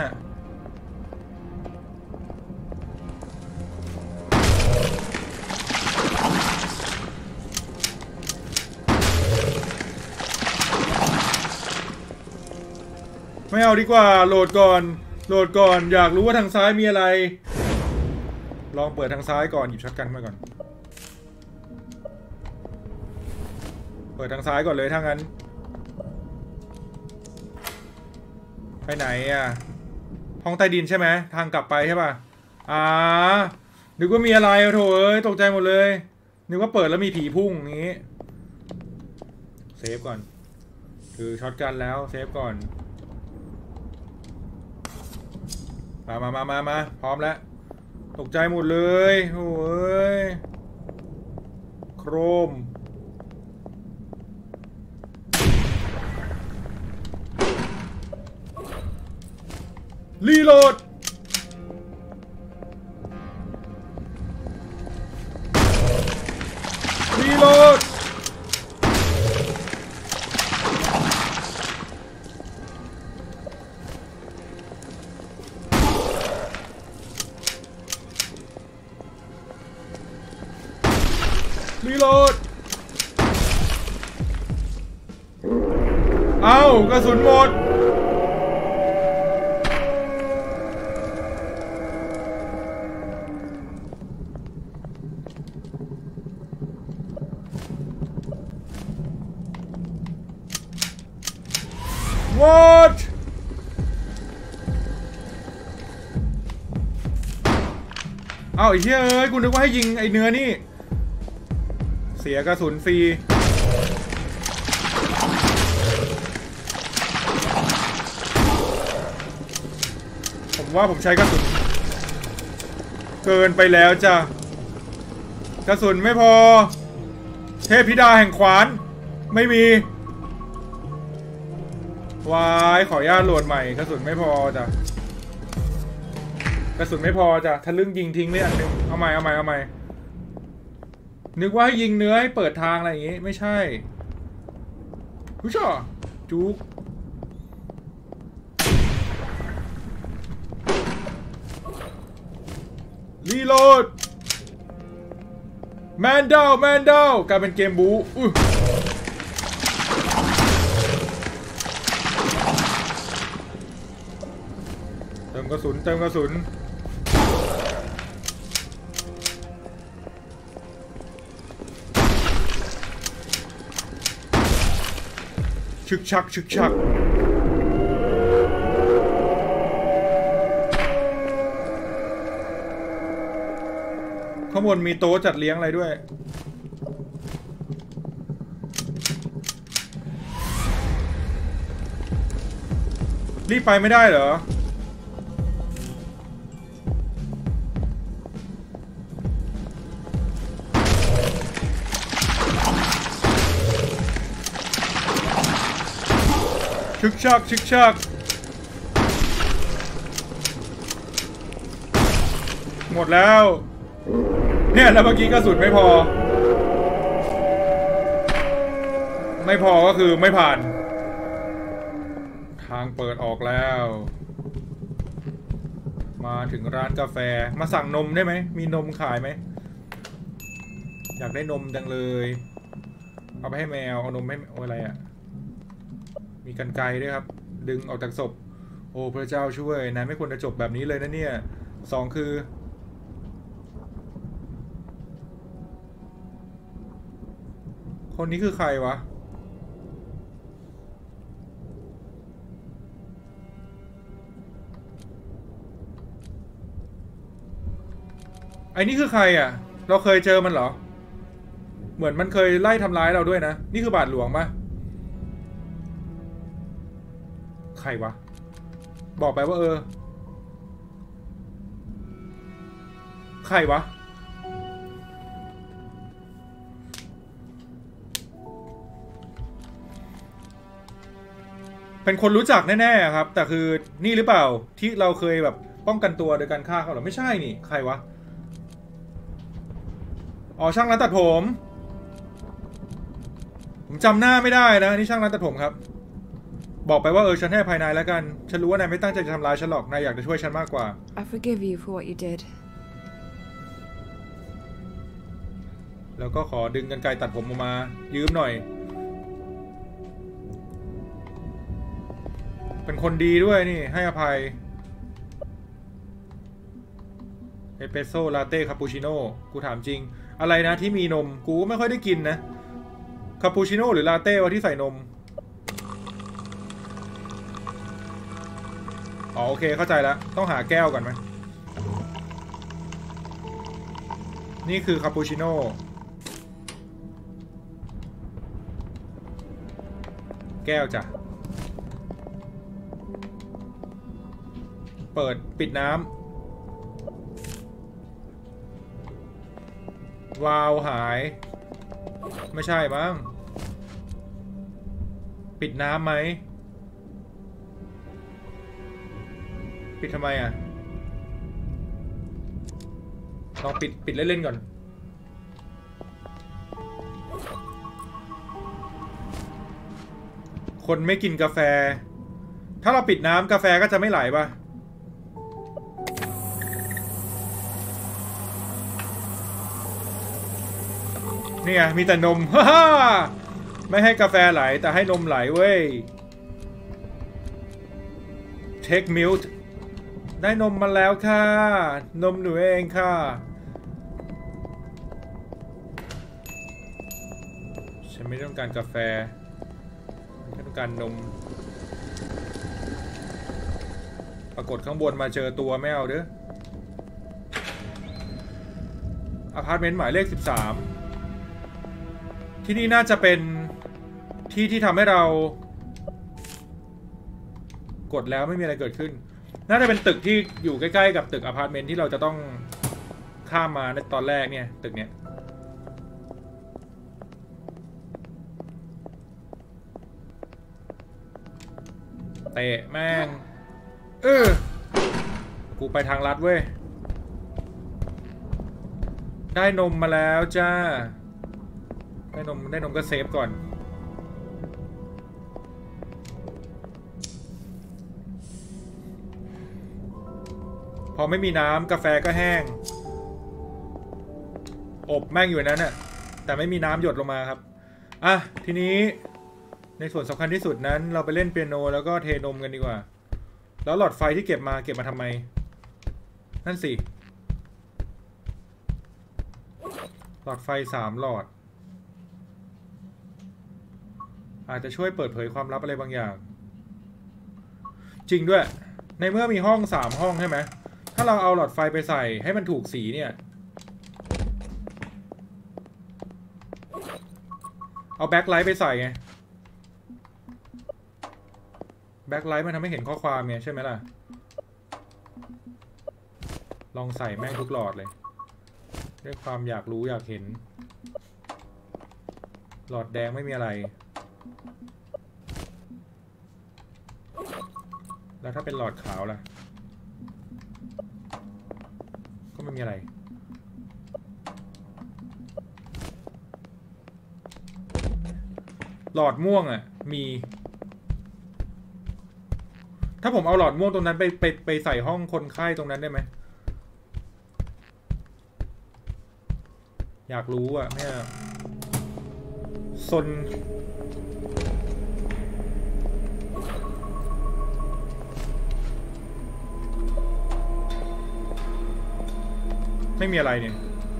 ไม่เอาดีกว่าโหลดก่อนโหลดก่อนอยากรู้ว่าทางซ้ายมีอะไรลองเปิดทางซ้ายก่อนหยิบช็อตกันมาก่อนเปิดทางซ้ายก่อนเลยถ้างั้นไปไหนอ่ะห้องใต้ดินใช่ไหมทางกลับไปใช่ป่ะอ่านึกว่ามีอะไรโถเอ้ยตกใจหมดเลยนึกว่าเปิดแล้วมีผีพุ่งอย่างงี้เซฟก่อนคือช็อตกันแล้วเซฟก่อนมามามามามาพร้อมแล้วตกใจหมดเลยโอ้ยโครมรีโหลดรีโหลดรีโหลดเอ้ากระสุนหมดWhat เอาไอ้เหี้ยเอ้ยกูนึกว่าให้ยิงไอ้เนื้อนี่เสียกระสุนฟรีผมว่าผมใช้กระสุนเกินไปแล้วจ้ะกระสุนไม่พอเทพธิดาแห่งขวานไม่มีวายขออนุญาตโหลดใหม่กระสุนไม่พอจ้ะกระสุนไม่พอจ้ะทะลึ่งยิงทิ้งเลยอันนึงเอาใหม่เอาใหม่เอาใหม่นึกว่าให้ยิงเนื้อให้เปิดทางอะไรอย่างงี้ไม่ใช่ผู้ชอจุกรีโหลดแมนดาวแมนดาวกลายเป็นเกมบู๊อุ้ยเติมกระสุนเติมกระสุนชึกชักชึกชักข้างบนมีโต๊ะจัดเลี้ยงอะไรด้วยรีบไปไม่ได้เหรอชึกชักชึกชักหมดแล้วเนี่ยแล้วเมื่อกี้กระสุนไม่พอไม่พอก็คือไม่ผ่านทางเปิดออกแล้วมาถึงร้านกาแฟมาสั่งนมได้ไหมมีนมขายไหมอยากได้นมจังเลยเอาไปให้แมวเอานมให้เอาอะไรอ่ะมีกรรไกรด้วยครับดึงออกจากศพโอ้พระเจ้าช่วยนายไม่ควรจะจบแบบนี้เลยนะเนี่ยสองคือคนนี้คือใครวะไอ้นี่คือใครอ่ะเราเคยเจอมันเหรอเหมือนมันเคยไล่ทำร้ายเราด้วยนะนี่คือบาทหลวงปะใครวะบอกไปว่าเออใครวะเป็นคนรู้จักแน่ๆครับแต่คือนี่หรือเปล่าที่เราเคยแบบป้องกันตัวโดยการฆ่าเขาหรอไม่ใช่นี่ใครวะอ๋อช่างร้านตัดผมผมจำหน้าไม่ได้นะนี่ช่างร้านตัดผมครับบอกไปว่าเออฉันให้ภายในแล้วกันฉันรู้ว่านายไม่ตั้งใจจะทำร้ายฉันหรอกนายอยากจะช่วยฉันมากกว่า I forgive you for what you did. แล้วก็ขอดึงกรรไกรตัดผมออกมายืมหน่อยเป็นคนดีด้วยนี่ให้อภัยเอสเปรสโซ่ลาเต้คาปูชิโน่กูถามจริงอะไรนะที่มีนมกูไม่ค่อยได้กินนะคาปูชิโน่หรือลาเต้วะที่ใส่นมอ๋อโอเคเข้าใจแล้วต้องหาแก้วก่อนไหมนี่คือคาปูชิโน่แก้วจ้ะเปิดปิดน้ำวาล์วหายไม่ใช่มั้งปิดน้ำไหมปิดทำไมอ่ะลองปิดปิดเล่นๆก่อนคนไม่กินกาแฟถ้าเราปิดน้ำกาแฟก็จะไม่ไหลป่ะนี่ไงมีแต่นม ฮ่าฮ่าไม่ให้กาแฟไหลแต่ให้นมไหลเว้ย Take milk ได้นมมาแล้วค่ะนมหนูเองค่ะฉันไม่ต้องการกาแฟฉันต้องการนมปรากฏข้างบนมาเจอตัวไม่เอาเด้ออพาร์ตเมนต์หมายเลขสิบสามที่นี่น่าจะเป็นที่ที่ทำให้เรากดแล้วไม่มีอะไรเกิดขึ้นน่าจะเป็นตึกที่อยู่ใกล้ๆกับตึกอพาร์ตเมนต์ที่เราจะต้องข้ามมาในตอนแรกเนี่ยตึกเนี้ยเตะแม่งเออกูไปทางลัดเว้ยได้นมมาแล้วจ้าได้นมได้นมก็เซฟก่อนพอไม่มีน้ำกาแฟก็แห้งอบแม่งอยู่นั้นน่ะแต่ไม่มีน้ำหยดลงมาครับอ่ะทีนี้ในส่วนสำคัญที่สุดนั้นเราไปเล่นเปียโนแล้วก็เทนมกันดีกว่าแล้วหลอดไฟที่เก็บมาเก็บมาทำไมนั่นสิหลอดไฟสามหลอดอาจจะช่วยเปิดเผยความลับอะไรบางอย่างจริงด้วยในเมื่อมีห้องสามห้องใช่ไหมถ้าเราเอาหลอดไฟไปใส่ให้มันถูกสีเนี่ยเอาแบ็คไลท์ไปใส่ไงแบ็คไลท์มันทำให้เห็นข้อความไงใช่ไหมล่ะลองใส่แม่งทุกหลอดเลยด้วยความอยากรู้อยากเห็นหลอดแดงไม่มีอะไรแล้วถ้าเป็นหลอดขาวล่ะก็ไม่มีอะไรหลอดม่วงอ่ะมีถ้าผมเอาหลอดม่วงตรงนั้นไปไปไปใส่ห้องคนไข้ตรงนั้นได้ไหมอยากรู้อ่ะเนี่ยซนไม่มีอะไรเนี่ย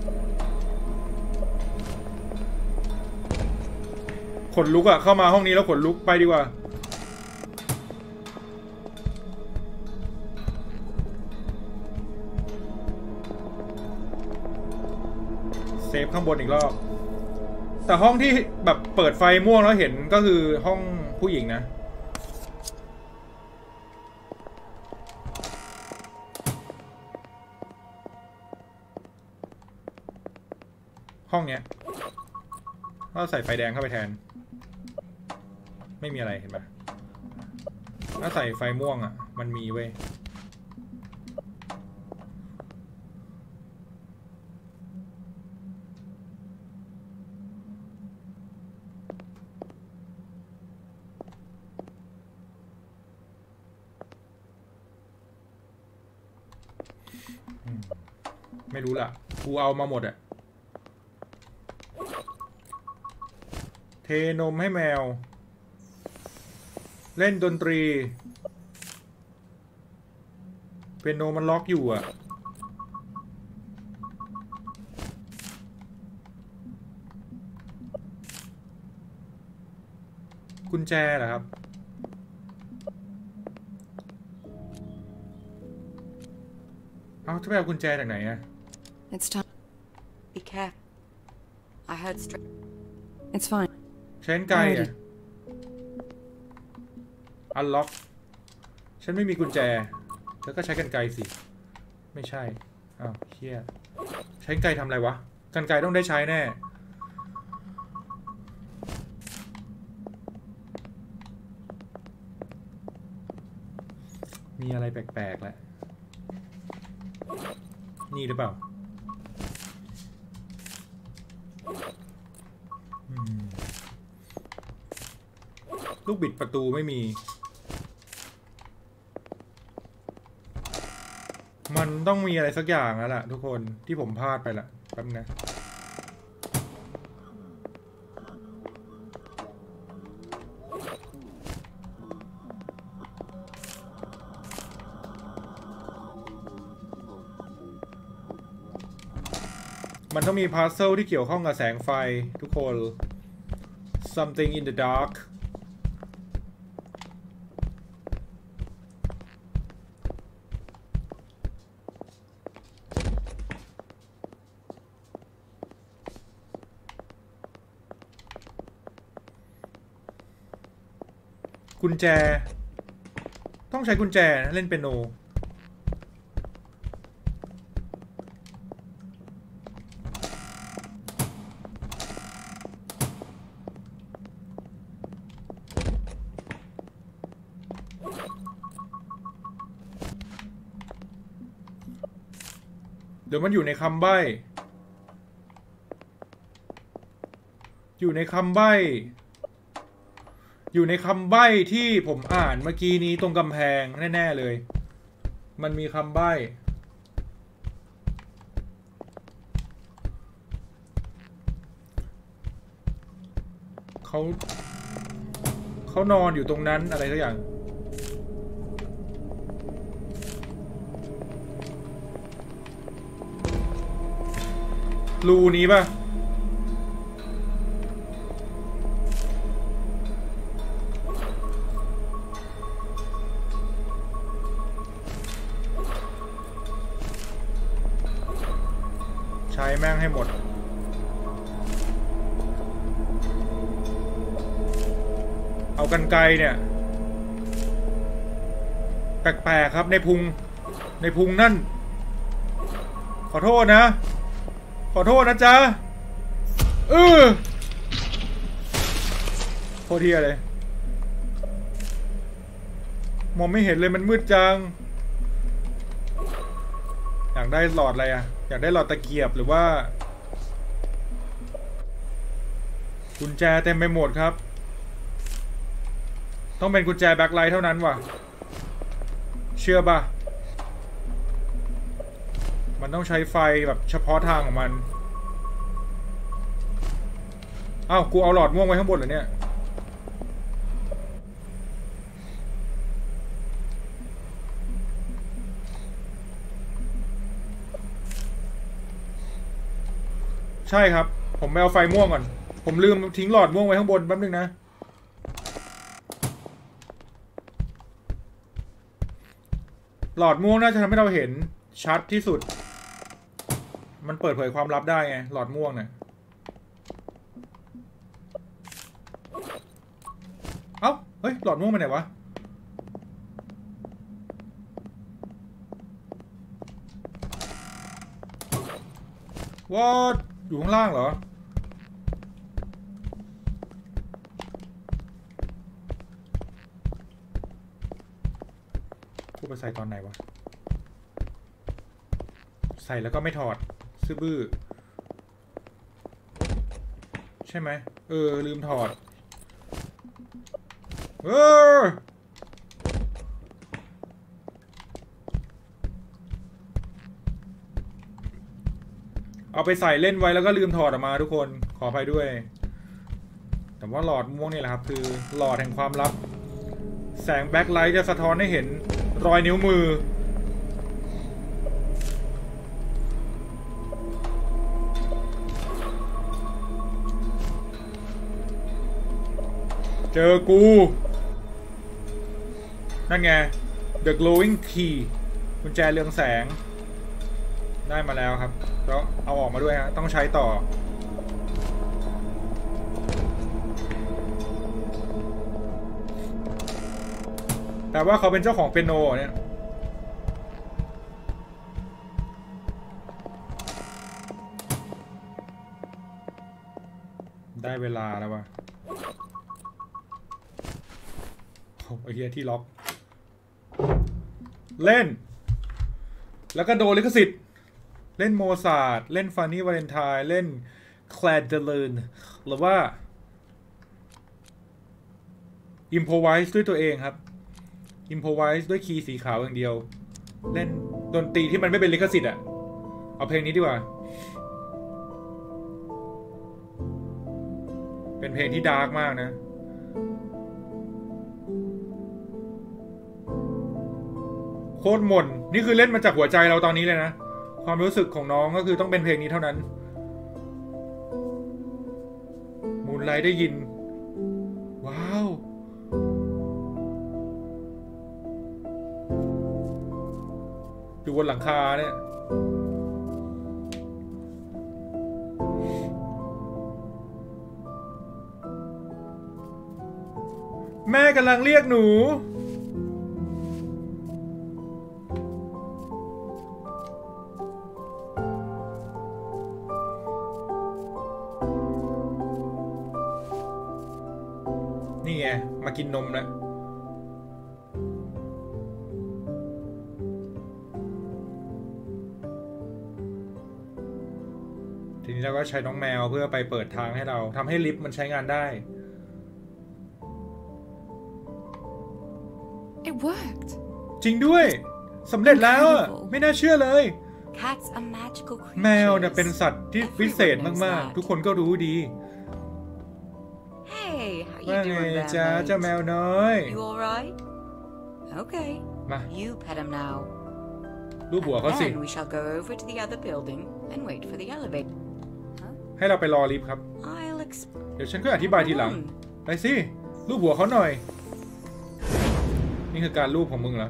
ขนลุกอะเข้ามาห้องนี้แล้วขนลุกไปดีกว่าเซฟข้างบนอีกรอบแต่ห้องที่แบบเปิดไฟม่วงแล้วเห็นก็คือห้องผู้หญิงนะห้องเนี้ยก็ใส่ไฟแดงเข้าไปแทนไม่มีอะไรเห็นปะถ้าใส่ไฟม่วงอ่ะมันมีเว้ยไม่รู้ล่ะกูเอามาหมดอะเทนมให้แมวเล่นดนตรีเปียโนมันล็อกอยู่อะกุญแจเหรอครับเอ้าจะไปเอากุญแจจากไหนอะ It's time. Be careful. I heard str- It's fine. ใช้กรรไกรอะอันล็อกฉันไม่มีกุญแจเธอก็ใช้กรรไกรสิไม่ใช่อ้าวเฮียใช้กรรไกรทำอะไรวะกรรไกรต้องได้ใช้แน่มีอะไรแปลกๆแหละนี่หรือเปล่าลูกบิดประตูไม่มีมันต้องมีอะไรสักอย่างแล้วล่ะทุกคนที่ผมพลาดไปละแป๊บนะมันต้องมีพาร์เซลที่เกี่ยวข้องกับแสงไฟทุกคน something in the darkกุญแจต้องใช้กุญแจเล่นเปียโนเดี๋ยวมันอยู่ในคำใบ้อยู่ในคำใบ้อยู่ในคำใบ้ที่ผมอ่านเมื่อกี้นี้ตรงกำแพงแน่ๆเลยมันมีคำใบ้เขาเขานอนอยู่ตรงนั้นอะไรสักอย่างรูนี้ป่ะใช้แม่งให้หมดเอากรรไกรเนี่ยแปลกๆครับในพุงในพุงนั่นขอโทษนะขอโทษนะจ๊ะเออโคตรเหี้ยเลยมองไม่เห็นเลยมันมืดจังอยากได้หลอดอะไรอ่ะอยากได้หลอดตะเกียบหรือว่ากุญแจเต็มไปหมดครับต้องเป็นกุญแจแบ็คไลท์เท่านั้นว่ะชื่อป่ะมันต้องใช้ไฟแบบเฉพาะทางของมันอ้าวกูเอาหลอดม่วงไว้ข้างบนเหรอเนี่ยใช่ครับผมไปเอาไฟม่วงก่อนผมลืมทิ้งหลอดม่วงไว้ข้างบนแป๊บนึงนะหลอดม่วงน่าจะทำให้เราเห็นชัดที่สุดมันเปิดเผยความลับได้ไงหลอดม่วงเนี่ยเอ้าเฮ้ยหลอดม่วงไปไหนวะว่าอยู่ข้างล่างเหรอกูไปใส่ตอนไหนวะใส่แล้วก็ไม่ถอดซื่อบื้อใช่ไหมเออลืมถอดเออเอาไปใส่เล่นไว้แล้วก็ลืมถอดออกมาทุกคนขออภัยด้วยแต่ว่าหลอดม่วงนี่แหละครับคือหลอดแห่งความลับแสงแบ็คไลท์จะสะท้อนให้เห็นรอยนิ้วมือเจอกูนั่นไง The Glowing Key กุญแจเรืองแสงได้มาแล้วครับแล้วเอาออกมาด้วยฮะต้องใช้ต่อแต่ว่าเขาเป็นเจ้าของเปียโนเนี่ยได้เวลาแล้ววะโอ้ยเฮียที่ล็อกเล่นแล้วก็โดนลิขสิทธิ์เล่นโมซาร์ทเล่นฟานี่วาเลนไทน์เล่นแคลดเดเลนหรือว่าอิมโพไวส์ด้วยตัวเองครับอิมโพไวส์ด้วยคีย์สีขาวอย่างเดียวเล่นดนตรีที่มันไม่เป็นลิขสิทธิ์อะเอาเพลงนี้ดีกว่าเป็นเพลงที่ดาร์กมากนะโคตรหม่นนี่คือเล่นมาจากหัวใจเราตอนนี้เลยนะความรู้สึกของน้องก็คือต้องเป็นเพลงนี้เท่านั้นมูนไลท์ได้ยินว้าวอยู่บนหลังคาเนี่ยแม่กำลังเรียกหนูนี่ไงมากินนมแล้วทีนี้เราก็ใช้น้องแมวเพื่อไปเปิดทางให้เราทำให้ลิฟต์มันใช้งานได้ It worked. จริงด้วยสำเร็จแล้วไม่น่าเชื่อเลย Cat's a magical creature. แมวเนี่ยเป็นสัตว์ที่วิเศษมากๆทุกคนก็รู้ดี Hey, how ว่า you ไง doing, จ้า Band-Aid? เจ้าแมวน้อย You alright? Okay. มา You pet him now. รูปหัวเขา And สิ then we shall go over to the other building and wait for the elevator. ให้เราไปรอลิฟต์ครับ I'll explain. เดี๋ยวฉันก็อธิบายทีหลังไปสิรูปหัวเขาหน่อยนี่คือการรูปของมึงเหรอ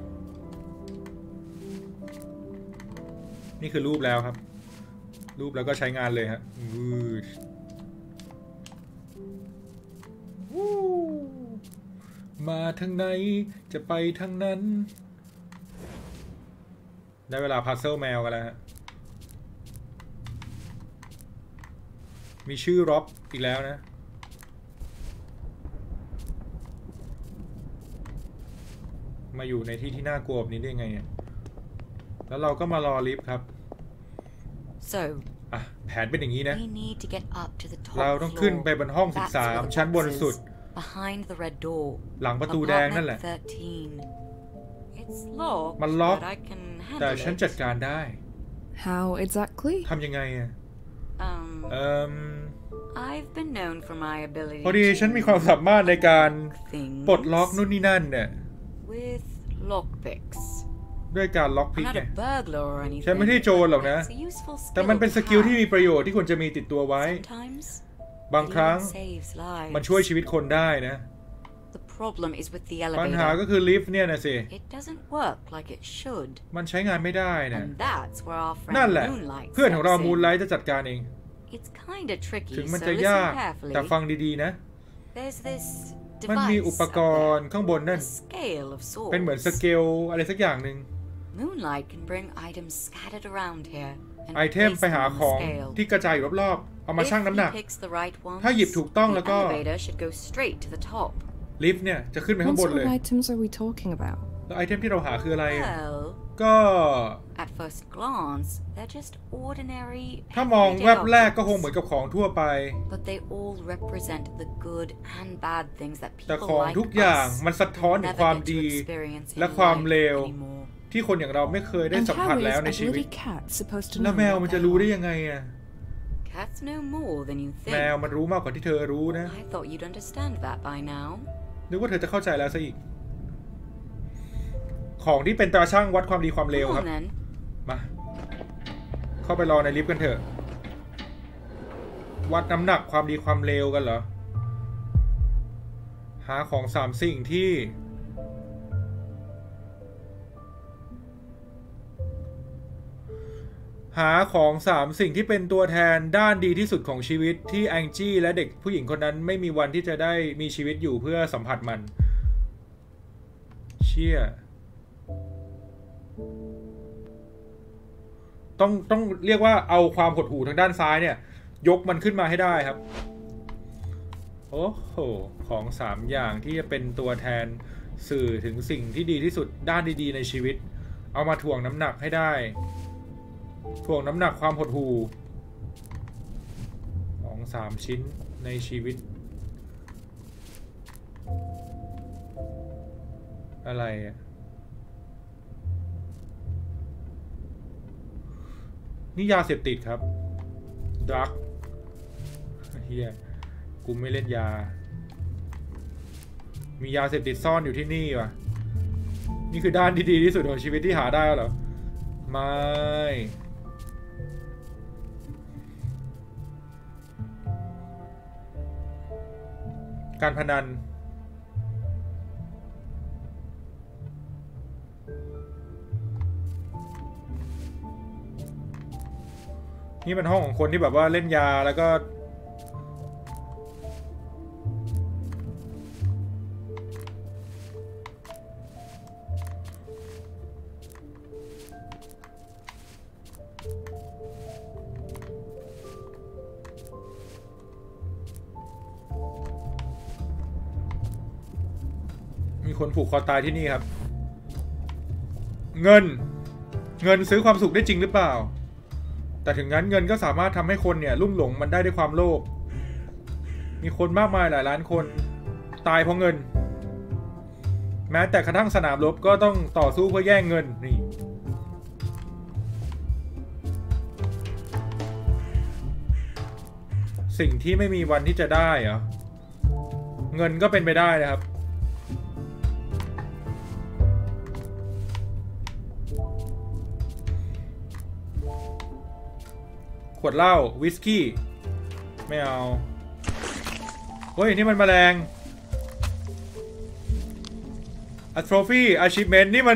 นี่คือรูปแล้วครับรูปแล้วก็ใช้งานเลยฮะมาทางไหนจะไปทางนั้นได้เวลาพัซเซิลแมวกันแล้วฮะมีชื่อร็อบอีกแล้วนะมาอยู่ในที่ที่น่ากลัวแบบนี้ได้ไงเนี่ยแล้วเราก็มารอลิฟต์ครับ So อ่ะแผนเป็นอย่างนี้นะ we need to get up to the top เราต้องขึ้นไป floor. บนห้องสิบ That's สาม where the ชั้นบน box is. สุด Behind the red door. หลังประตูแดงนั่นแหละ Apartment thirteen. It's It's locked, มันล็อก but I can แต่ handle ฉันจัด it. การได้ How exactly? ทำยังไงอะ Um, เอ่ม I've been known for my ability พอดีฉันมีความสามารถในการ things ปลดล็อกนู่นนี่นั่นเนี่ย with lockpicks. ด้วยการล็อก I'm พิก not ไง a burglar or anything. ฉันไม่ใช่โจรหรอกนะ It's a useful แต่ skill มันเป็น to สกิลที่ have. มีประโยชน์ที่ควรจะมีติดตัวไว้ Sometimes บางครั้ง it even saves lives. มันช่วยชีวิตคนได้นะ The problem is with the ปัญหา elevator. ก็คือลิฟต์เนี่ยนะสิ It doesn't work like it should. มันใช้งานไม่ได้นะ And that's where our นั่น friend แหละ Moonlight เพื่อนของเรา steps in. มูนไลท์จะจัดการเอง It's kinda tricky, ถึงมัน so จะ listen ยาก carefully. แต่ฟังดีๆนะ There's this มันมี device อุป up ก there. รณ์ข้างบนนั่น A scale of sorts. เป็นเหมือนสเกลอะไรสักอย่างหนึ่ง Moonlight can bring items scattered around here and ไอเทม place ไปหา them on ข the อง scale. ที่กระจายอยู่รอบๆ เอามา If ชั่งน้ำหนัก he picks the right ones, ถ้าหยิบถูกต้อง the แล้วก็ elevator should go straight to the top. ลิฟต์เนี่ยจะขึ้นไปข้า What งบน sort เลย of items are we talking about? แล้วไอเทมที่เราหาคืออะไรอะ Well, ก็ at first glance, they're just ordinary ถ้ามอง everyday แวบแรกก็คง objects. เหมือนกับของทั่วไป But they all represent the good and bad things that แต่ people ของ like ทุกอย่าง us มันสะท้อนถึง never ความ get to ดี experience in และความ life เลว anymore. ที่คนอย่างเราไม่เคยได้ And สัมผัส how แล้ว is ใน a ชีวิต bloody cat supposed to แล้ว know แมว what มัน they จะรู้ are? ได้ยังไงอะ Cats know more than you แมว think. มันรู้มากกว่าที่เธอรู้นะ I thought you'd understand that by now. นึกว่าเธอจะเข้าใจแล้วซะอีก ของที่เป็นตราช่างวัดความดีความเลว Come ครับ on then. มา เข้าไปรอในลิฟต์กันเถอะ วัดน้ำหนักความดีความเลวกันเหรอ หาของสามสิ่งที่ หาของสามสิ่งที่เป็นตัวแทนด้านดีที่สุดของชีวิตที่แองจี้และเด็กผู้หญิงคนนั้นไม่มีวันที่จะได้มีชีวิตอยู่เพื่อสัมผัสมัน เชี่ย ต้องต้องเรียกว่าเอาความหดหู่ทางด้านซ้ายเนี่ย ยกมันขึ้นมาให้ได้ครับ โอ้โห ของสามอย่างที่จะเป็นตัวแทนสื่อถึงสิ่งที่ดีที่สุดด้านดีๆในชีวิต เอามาถ่วงน้ำหนักให้ได้ถ่วงน้ำหนักความหดหู่ของสามชิ้นในชีวิต อะไรอะนี่ยาเสพติดครับดรักเฮียกูไม่เล่นยา มียาเสพติดซ่อนอยู่ที่นี่วะนี่คือด้านที่ดีที่สุดของชีวิตที่หาได้เหรอ ไม่ การพนัน นี่เป็นห้องของคนที่แบบว่าเล่นยาแล้วก็มีคนผูกคอตายที่นี่ครับ เงิน เงินซื้อความสุขได้จริงหรือเปล่า แต่ถึงงั้นเงินก็สามารถทำให้คนเนี่ยลุ่มหลงมันได้ด้วยความโลภ มีคนมากมายหลายล้านคนตายเพราะเงิน แม้แต่กระทั่งสนามรบก็ต้องต่อสู้เพื่อแย่งเงินนี่ สิ่งที่ไม่มีวันที่จะได้เหรอ เงินก็เป็นไปได้นะครับ ขวดเหล้าวิสกี้ไม่เอาเฮ้ยนี่มันแมลง A trophy achievement นี่มัน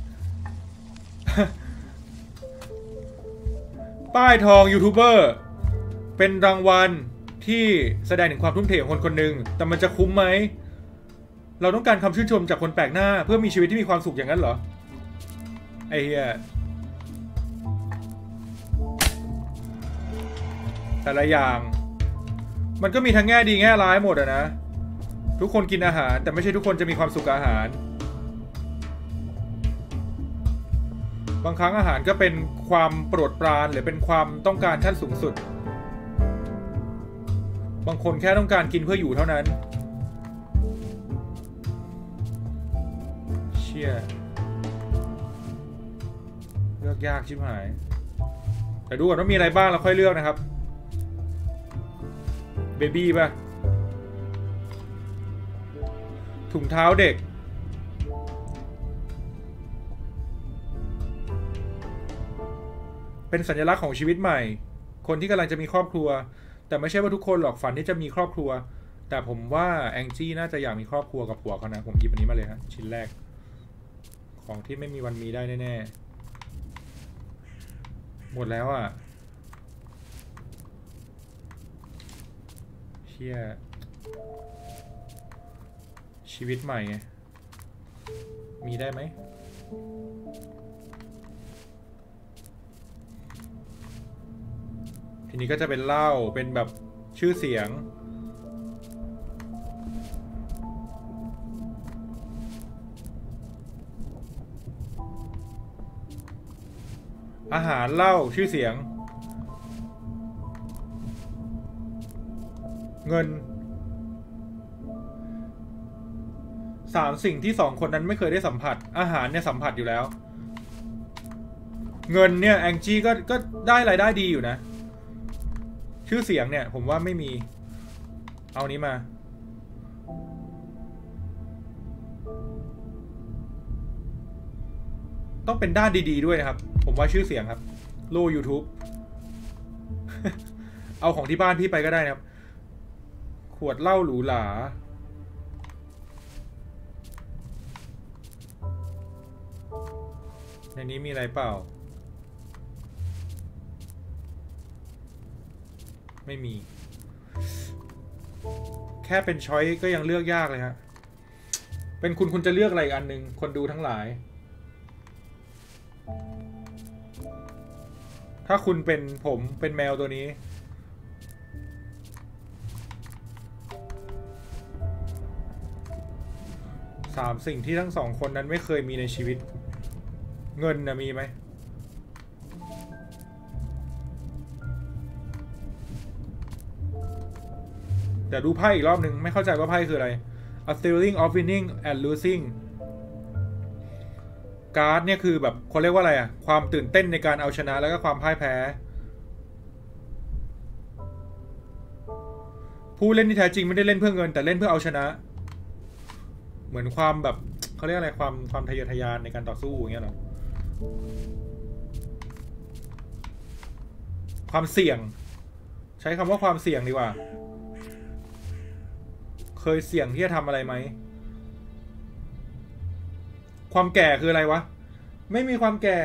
ป้ายทองยูทูบเบอร์เป็นรางวัลที่แสดงถึงความทุ่มเทของคนคนหนึ่งแต่มันจะคุ้มไหม เราต้องการคำชื่นชมจากคนแปลกหน้าเพื่อมีชีวิตที่มีความสุขอย่างนั้นเหรอ ไอ้เหี้ยแต่ละอย่างมันก็มีทั้งแง่ดีแง่ร้ายหมดอะนะ ทุกคนกินอาหารแต่ไม่ใช่ทุกคนจะมีความสุขกับอาหาร บางครั้งอาหารก็เป็นความโปรดปรานหรือเป็นความต้องการขั้นสูงสุด บางคนแค่ต้องการกินเพื่ออยู่เท่านั้นเชี่ยเลือกยากชิบหายแต่ดูก่อนว่ามีอะไรบ้างแล้วค่อยเลือกนะครับเบบี้ป่ะถุงเท้าเด็กเป็นสัญลักษณ์ของชีวิตใหม่คนที่กำลังจะมีครอบครัวแต่ไม่ใช่ว่าทุกคนหรอกฝันที่จะมีครอบครัวแต่ผมว่าแองจี้น่าจะอยากมีครอบครัวกับผัวเขานะผมหยิบอันนี้มาเลยฮะชิ้นแรกของที่ไม่มีวันมีได้แน่ๆหมดแล้วอ่ะเชี่ยชีวิตใหม่ไงมีได้ไหมทีนี้ก็จะเป็นเหล้าเป็นแบบชื่อเสียงอาหารเหล้าชื่อเสียงเงินสามสิ่งที่สองคนนั้นไม่เคยได้สัมผัสอาหารเนี่ยสัมผัสอยู่แล้วเงินเนี่ยแองจี้ก็ก็ได้รายได้ดีอยู่นะชื่อเสียงเนี่ยผมว่าไม่มีเอานี้มาต้องเป็นด้านดีๆด้วยนะครับผมว่าชื่อเสียงครับโล่ YouTube เอาของที่บ้านพี่ไปก็ได้นะครับขวดเหล้าหรูหราในนี้มีอะไรเปล่าไม่มีแค่เป็นช้อยก็ยังเลือกยากเลยฮะเป็นคุณคุณจะเลือกอะไรอีกอันหนึ่งคนดูทั้งหลายถ้าคุณเป็นผมเป็นแมวตัวนี้สามสิ่งที่ทั้งสองคนนั้นไม่เคยมีในชีวิตเงินนะมีไหมเดี๋ยวดูไพ่อีกรอบหนึ่งไม่เข้าใจว่าไพ่คืออะไร A feeling of winning and losing การ์ดเนี่ยคือแบบเขาเรียกว่าอะไรอะความตื่นเต้นในการเอาชนะแล้วก็ความพ่ายแพ้ผู้เล่นที่แท้จริงไม่ได้เล่นเพื่อเงินแต่เล่นเพื่อเอาชนะเหมือนความแบบเขาเรียกอะไรความความทะเยอทะยานในการต่อสู้อย่างเงี้ยหรอความเสี่ยงใช้คำว่าความเสี่ยงดีกว่าเคยเสี่ยงที่จะทำอะไรไหมความแก่คืออะไรวะไม่มีความแก่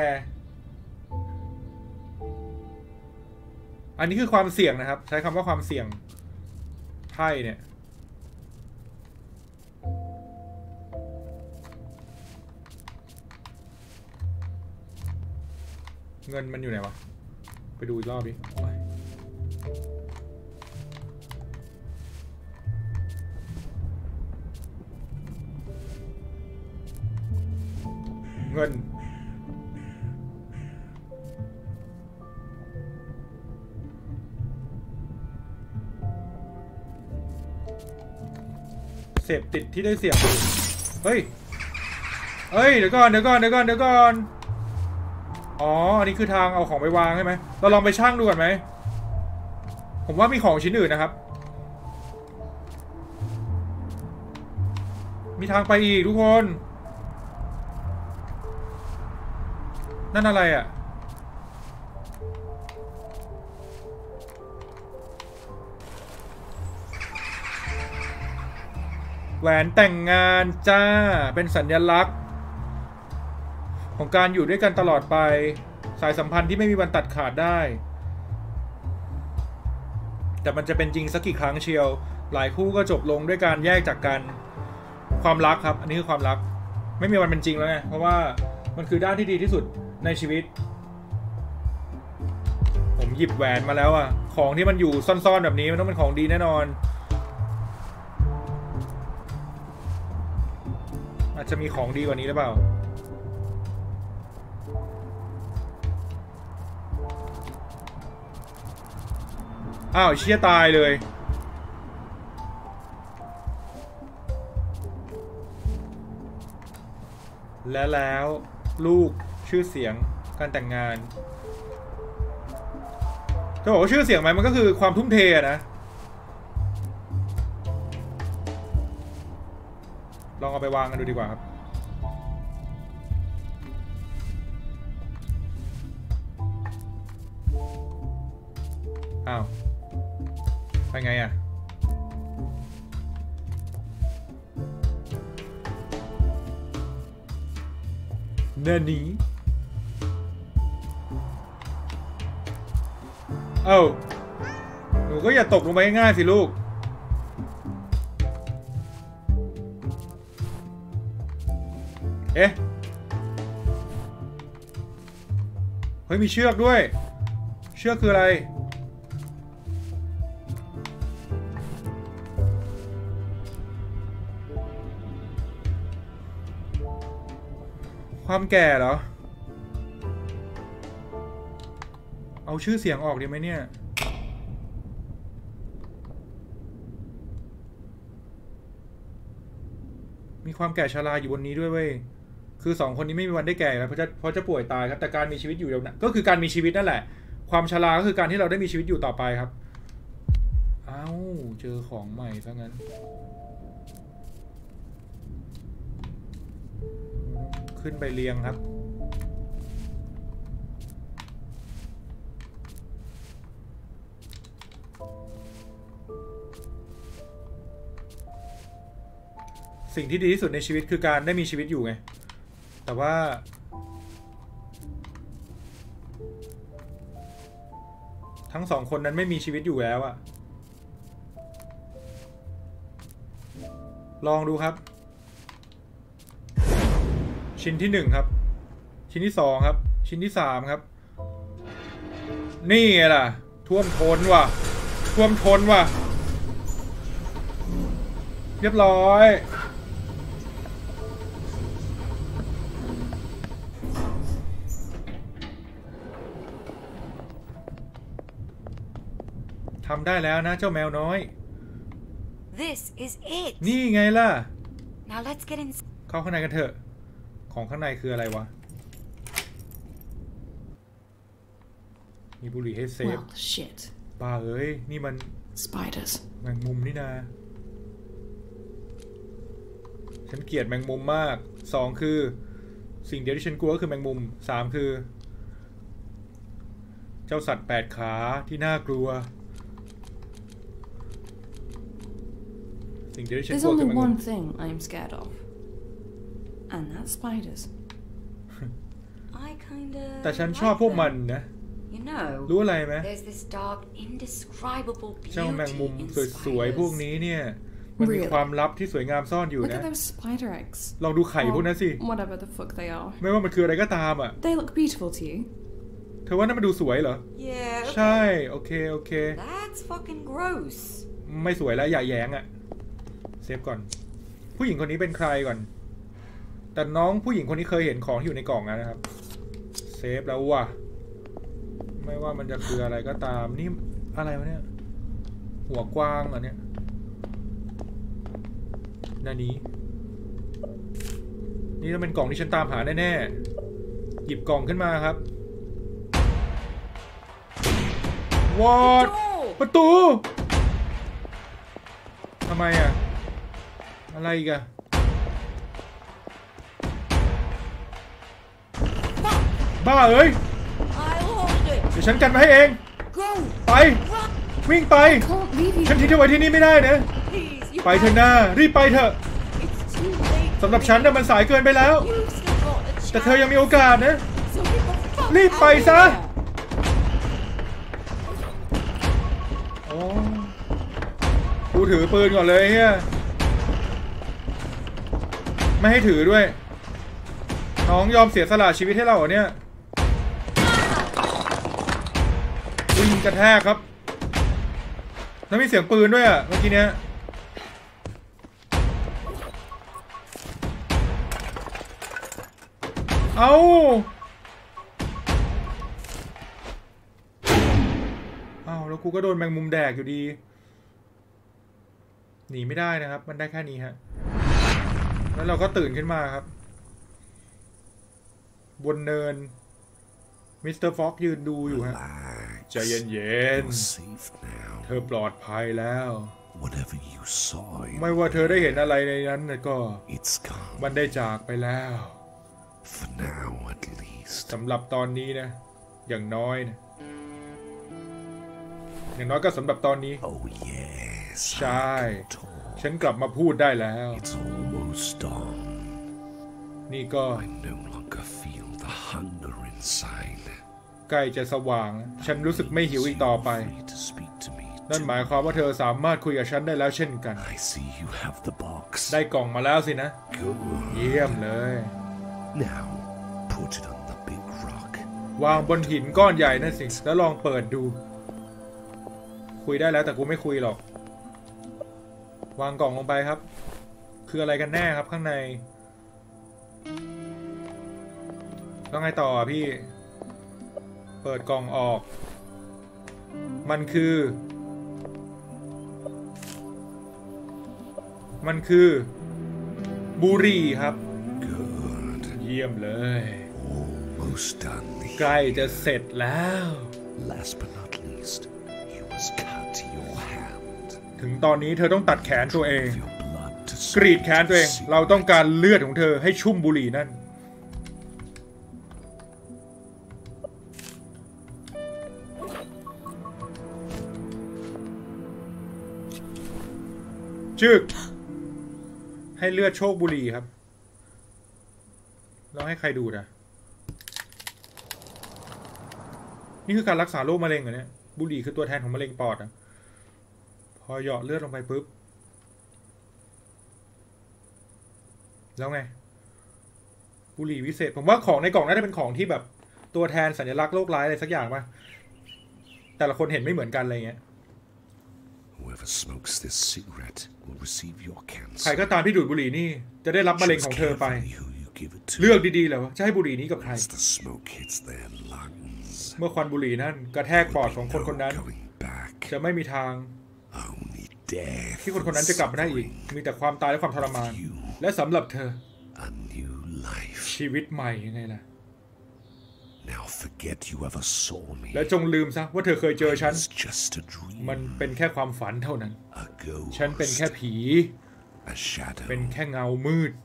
อันนี้คือความเสี่ยงนะครับใช้คำว่าความเสี่ยงไพ่เนี่ยเงินมันอยู่ไหนวะไปดูอีกรอบดิเงินเสพติดที่ได้เสี่ยงเฮ้ยเฮ้ยเดี๋ยวก่อนเดี๋ยวก่อนเดี๋ยวก่อนเดี๋ยวก่อนอ๋ออันนี้คือทางเอาของไปวางใช่ไหมเราลองไปชั่งดูก่อนไหมผมว่ามีของชิ้นอื่นนะครับมีทางไปอีกทุกคนนั่นอะไรอ่ะแหวนแต่งงานจ้าเป็นสัญลักษณ์ของการอยู่ด้วยกันตลอดไปสายสัมพันธ์ที่ไม่มีวันตัดขาดได้แต่มันจะเป็นจริงสักกี่ครั้งเชียวหลายคู่ก็จบลงด้วยการแยกจากกันความรักครับอันนี้คือความรักไม่มีวันเป็นจริงแล้วไงเพราะว่ามันคือด้านที่ดีที่สุดในชีวิตผมหยิบแหวนมาแล้วอ่ะของที่มันอยู่ซ่อนๆแบบนี้มันต้องเป็นของดีแน่นอนอาจจะมีของดีกว่านี้หรือเปล่าอ้าวเชี่ยตายเลยและแล้วลูกชื่อเสียงการแต่งงานจะบอกว่าชื่อเสียงไหมมันก็คือความทุ่มเทนะลองเอาไปวางกันดูดีกว่าครับอ้าวไปไงอ่ะเนินนี้เอ้าหนูก็อย่าตกลงไปง่ายๆสิลูกเอ๊ะเฮ้ยมีเชือกด้วยเชือกคืออะไรความแก่เหรอเอาชื่อเสียงออกดีไหมเนี่ยมีความแก่ชราอยู่บนนี้ด้วยเว้ยคือสองคนนี้ไม่มีวันได้แก่แล้วเพราะจะเพราะจะป่วยตายครับแต่การมีชีวิตอยู่ยาวก็คือการมีชีวิตนั่นแหละความชราก็คือการที่เราได้มีชีวิตอยู่ต่อไปครับเอ้าเจอของใหม่ซะงั้นขึ้นไปเรียงครับสิ่งที่ดีที่สุดในชีวิตคือการได้มีชีวิตอยู่ไงแต่ว่าทั้งสองคนนั้นไม่มีชีวิตอยู่แล้วอะลองดูครับชิ้นที่หนึ่งครับชิ้นที่สองครับชิ้นที่สามครับนี่ไงล่ะท่วมท้นว่ะท่วมท้นว่ะเรียบร้อยทำได้แล้วนะเจ้าแมวน้อย This is it. นี่ไงล่ะ Now let's get in. เข้าข้างในกันเถอะของข้างในคืออะไรวะมีบุหรี่ให้เสพ Well, shit. บ้าเอ้ยนี่มัน Spiders. แมงมุมนี่นาฉันเกลียดแมงมุมมากสองคือสิ่งเดียวที่ฉันกลัวก็คือแมงมุมสามคือเจ้าสัตว์แปดขาที่น่ากลัวสิ่งเดียวที่ฉัน There's กลัวคือ only แมงมุม one thing I'm scared of. And that's spiders. I kinda. แต่ฉันชอบพวกมันนะ You know. รู้อะไรไหม There's this dark, indescribable beauty เจ้าแมงมุม in สวยๆพวก spiders. นี้เนี่ยมันมีความลับที่สวยงามซ่อนอยู่ Look นะ at those spider eggs. ลองดูไข่พวกนั้นสิ Whatever the fuck they are. ไม่ว่ามันคืออะไรก็ตามอ่ะ They look beautiful to you. เธอว่านั่นมันดูสวยเหรอ Yeah. ใช่โอเคโอเค That's fucking gross. ไม่สวยแล้วอย่าแย้งอ่ะเซฟก่อนผู้หญิงคนนี้เป็นใครก่อนแต่น้องผู้หญิงคนนี้เคยเห็นของที่อยู่ในกล่องนะครับเซฟแล้วว่ะไม่ว่ามันจะคืออะไรก็ตามนี่อะไรวะเนี่ยหัวกว้างเหรอเนี่ยนานี้นี่ต้องเป็นกล่องที่ฉันตามหาแน่ๆหยิบกล่องขึ้นมาครับวอดประตูทำไมอ่ะอะไรอีกอะบ้าเอ้ย I'll hold it. เดี๋ยวฉันกันมาให้เอง Go. ไปวิ่งไป Can't leave you. ฉันทิ้งเธอไว้ที่นี่ไม่ได้นะ Please. You ไปเถอะหน้ารีบไปเถอะ It's too late. สำหรับฉันน่ะมันสายเกินไปแล้ว You've still got a chance. แต่เธอยังมีโอกาสนะ So get the fuck รีบไป out of ซะ here. โอ้กูถือปืนก่อนเลยเฮียไม่ให้ถือด้วยน้องยอมเสียสละชีวิตให้เราเหรอเนี่ยวิ่งกระแทกครับแล้วมีเสียงปืนด้วยอ่ะเมื่อกี้เนี้ยเอาเอาแล้วกูก็โดนแมงมุมแดกอยู่ดีหนีไม่ได้นะครับมันได้แค่นี้ฮะแล้วเราก็ตื่นขึ้นมาครับบนเนินมิสเตอร์ฟ็อกยืนดูอยู่ฮะ ใจเย็นๆเธอปลอดภัยแล้วไม่ว่าเธอได้เห็นอะไรในนั้นก็มันได้จากไปแล้วสำหรับตอนนี้นะอย่างน้อยนะอย่างน้อยก็สำหรับตอนนี้ใช่ฉันกลับมาพูดได้แล้วนี่ก็ใกล้จะสว่างฉันรู้สึกไม่หิวอีกต่อไปนั่นหมายความว่าเธอสามารถคุยกับฉันได้แล้วเช่นกันได้กล่องมาแล้วสินะเยี่ยมเลยวางบนหินก้อนใหญ่นั่นสิแล้วลองเปิดดูคุยได้แล้วแต่กูไม่คุยหรอกวางกล่องลงไปครับคืออะไรกันแน่ครับข้างในต้องไงต่อพี่เปิดกล่องออกมันคือมันคือบุหรี่ครับเยี่ยมเลยใกล้จะเสร็จแล้วถึงตอนนี้เธอต้องตัดแขนตัวเองกรีดแขนตัวเองเราต้องการเลือดของเธอให้ชุ่มบุหรี่นั่นจึกให้เลือดโชคบุหรี่ครับแล้วให้ใครดูนะนี่คือการรักษาโรคมะเร็งเหรอเนี่ยบุหรี่คือตัวแทนของมะเร็งปอดอ่ะพอหยอดเลือดลงไปปุ๊บแล้วไงบุหรี่วิเศษผมว่าของในกล่องน่าจะเป็นของที่แบบตัวแทนสัญลักษณ์โรคร้ายอะไรสักอย่างป่ะแต่ละคนเห็นไม่เหมือนกันอะไรเงี้ยใครก็ตามที่ดูดบุหรี่นี่จะได้รับมะเร็งของเธอไปเลือกดีๆแล้วจะให้บุหรี่นี้กับใครเมื่อควันบุหรี่นั่นกระแทกปอดของคนคนนั้นจะไม่มีทางที่คนคนนั้นจะกลับมาได้อีกมีแต่ความตายและความทรมานและสำหรับเธอชีวิตใหม่ยังไงล่ะและจงลืมซะว่าเธอเคยเจอฉันมันเป็นแค่ความฝันเท่านั้นฉันเป็นแค่ผีเป็นแค่เงามืด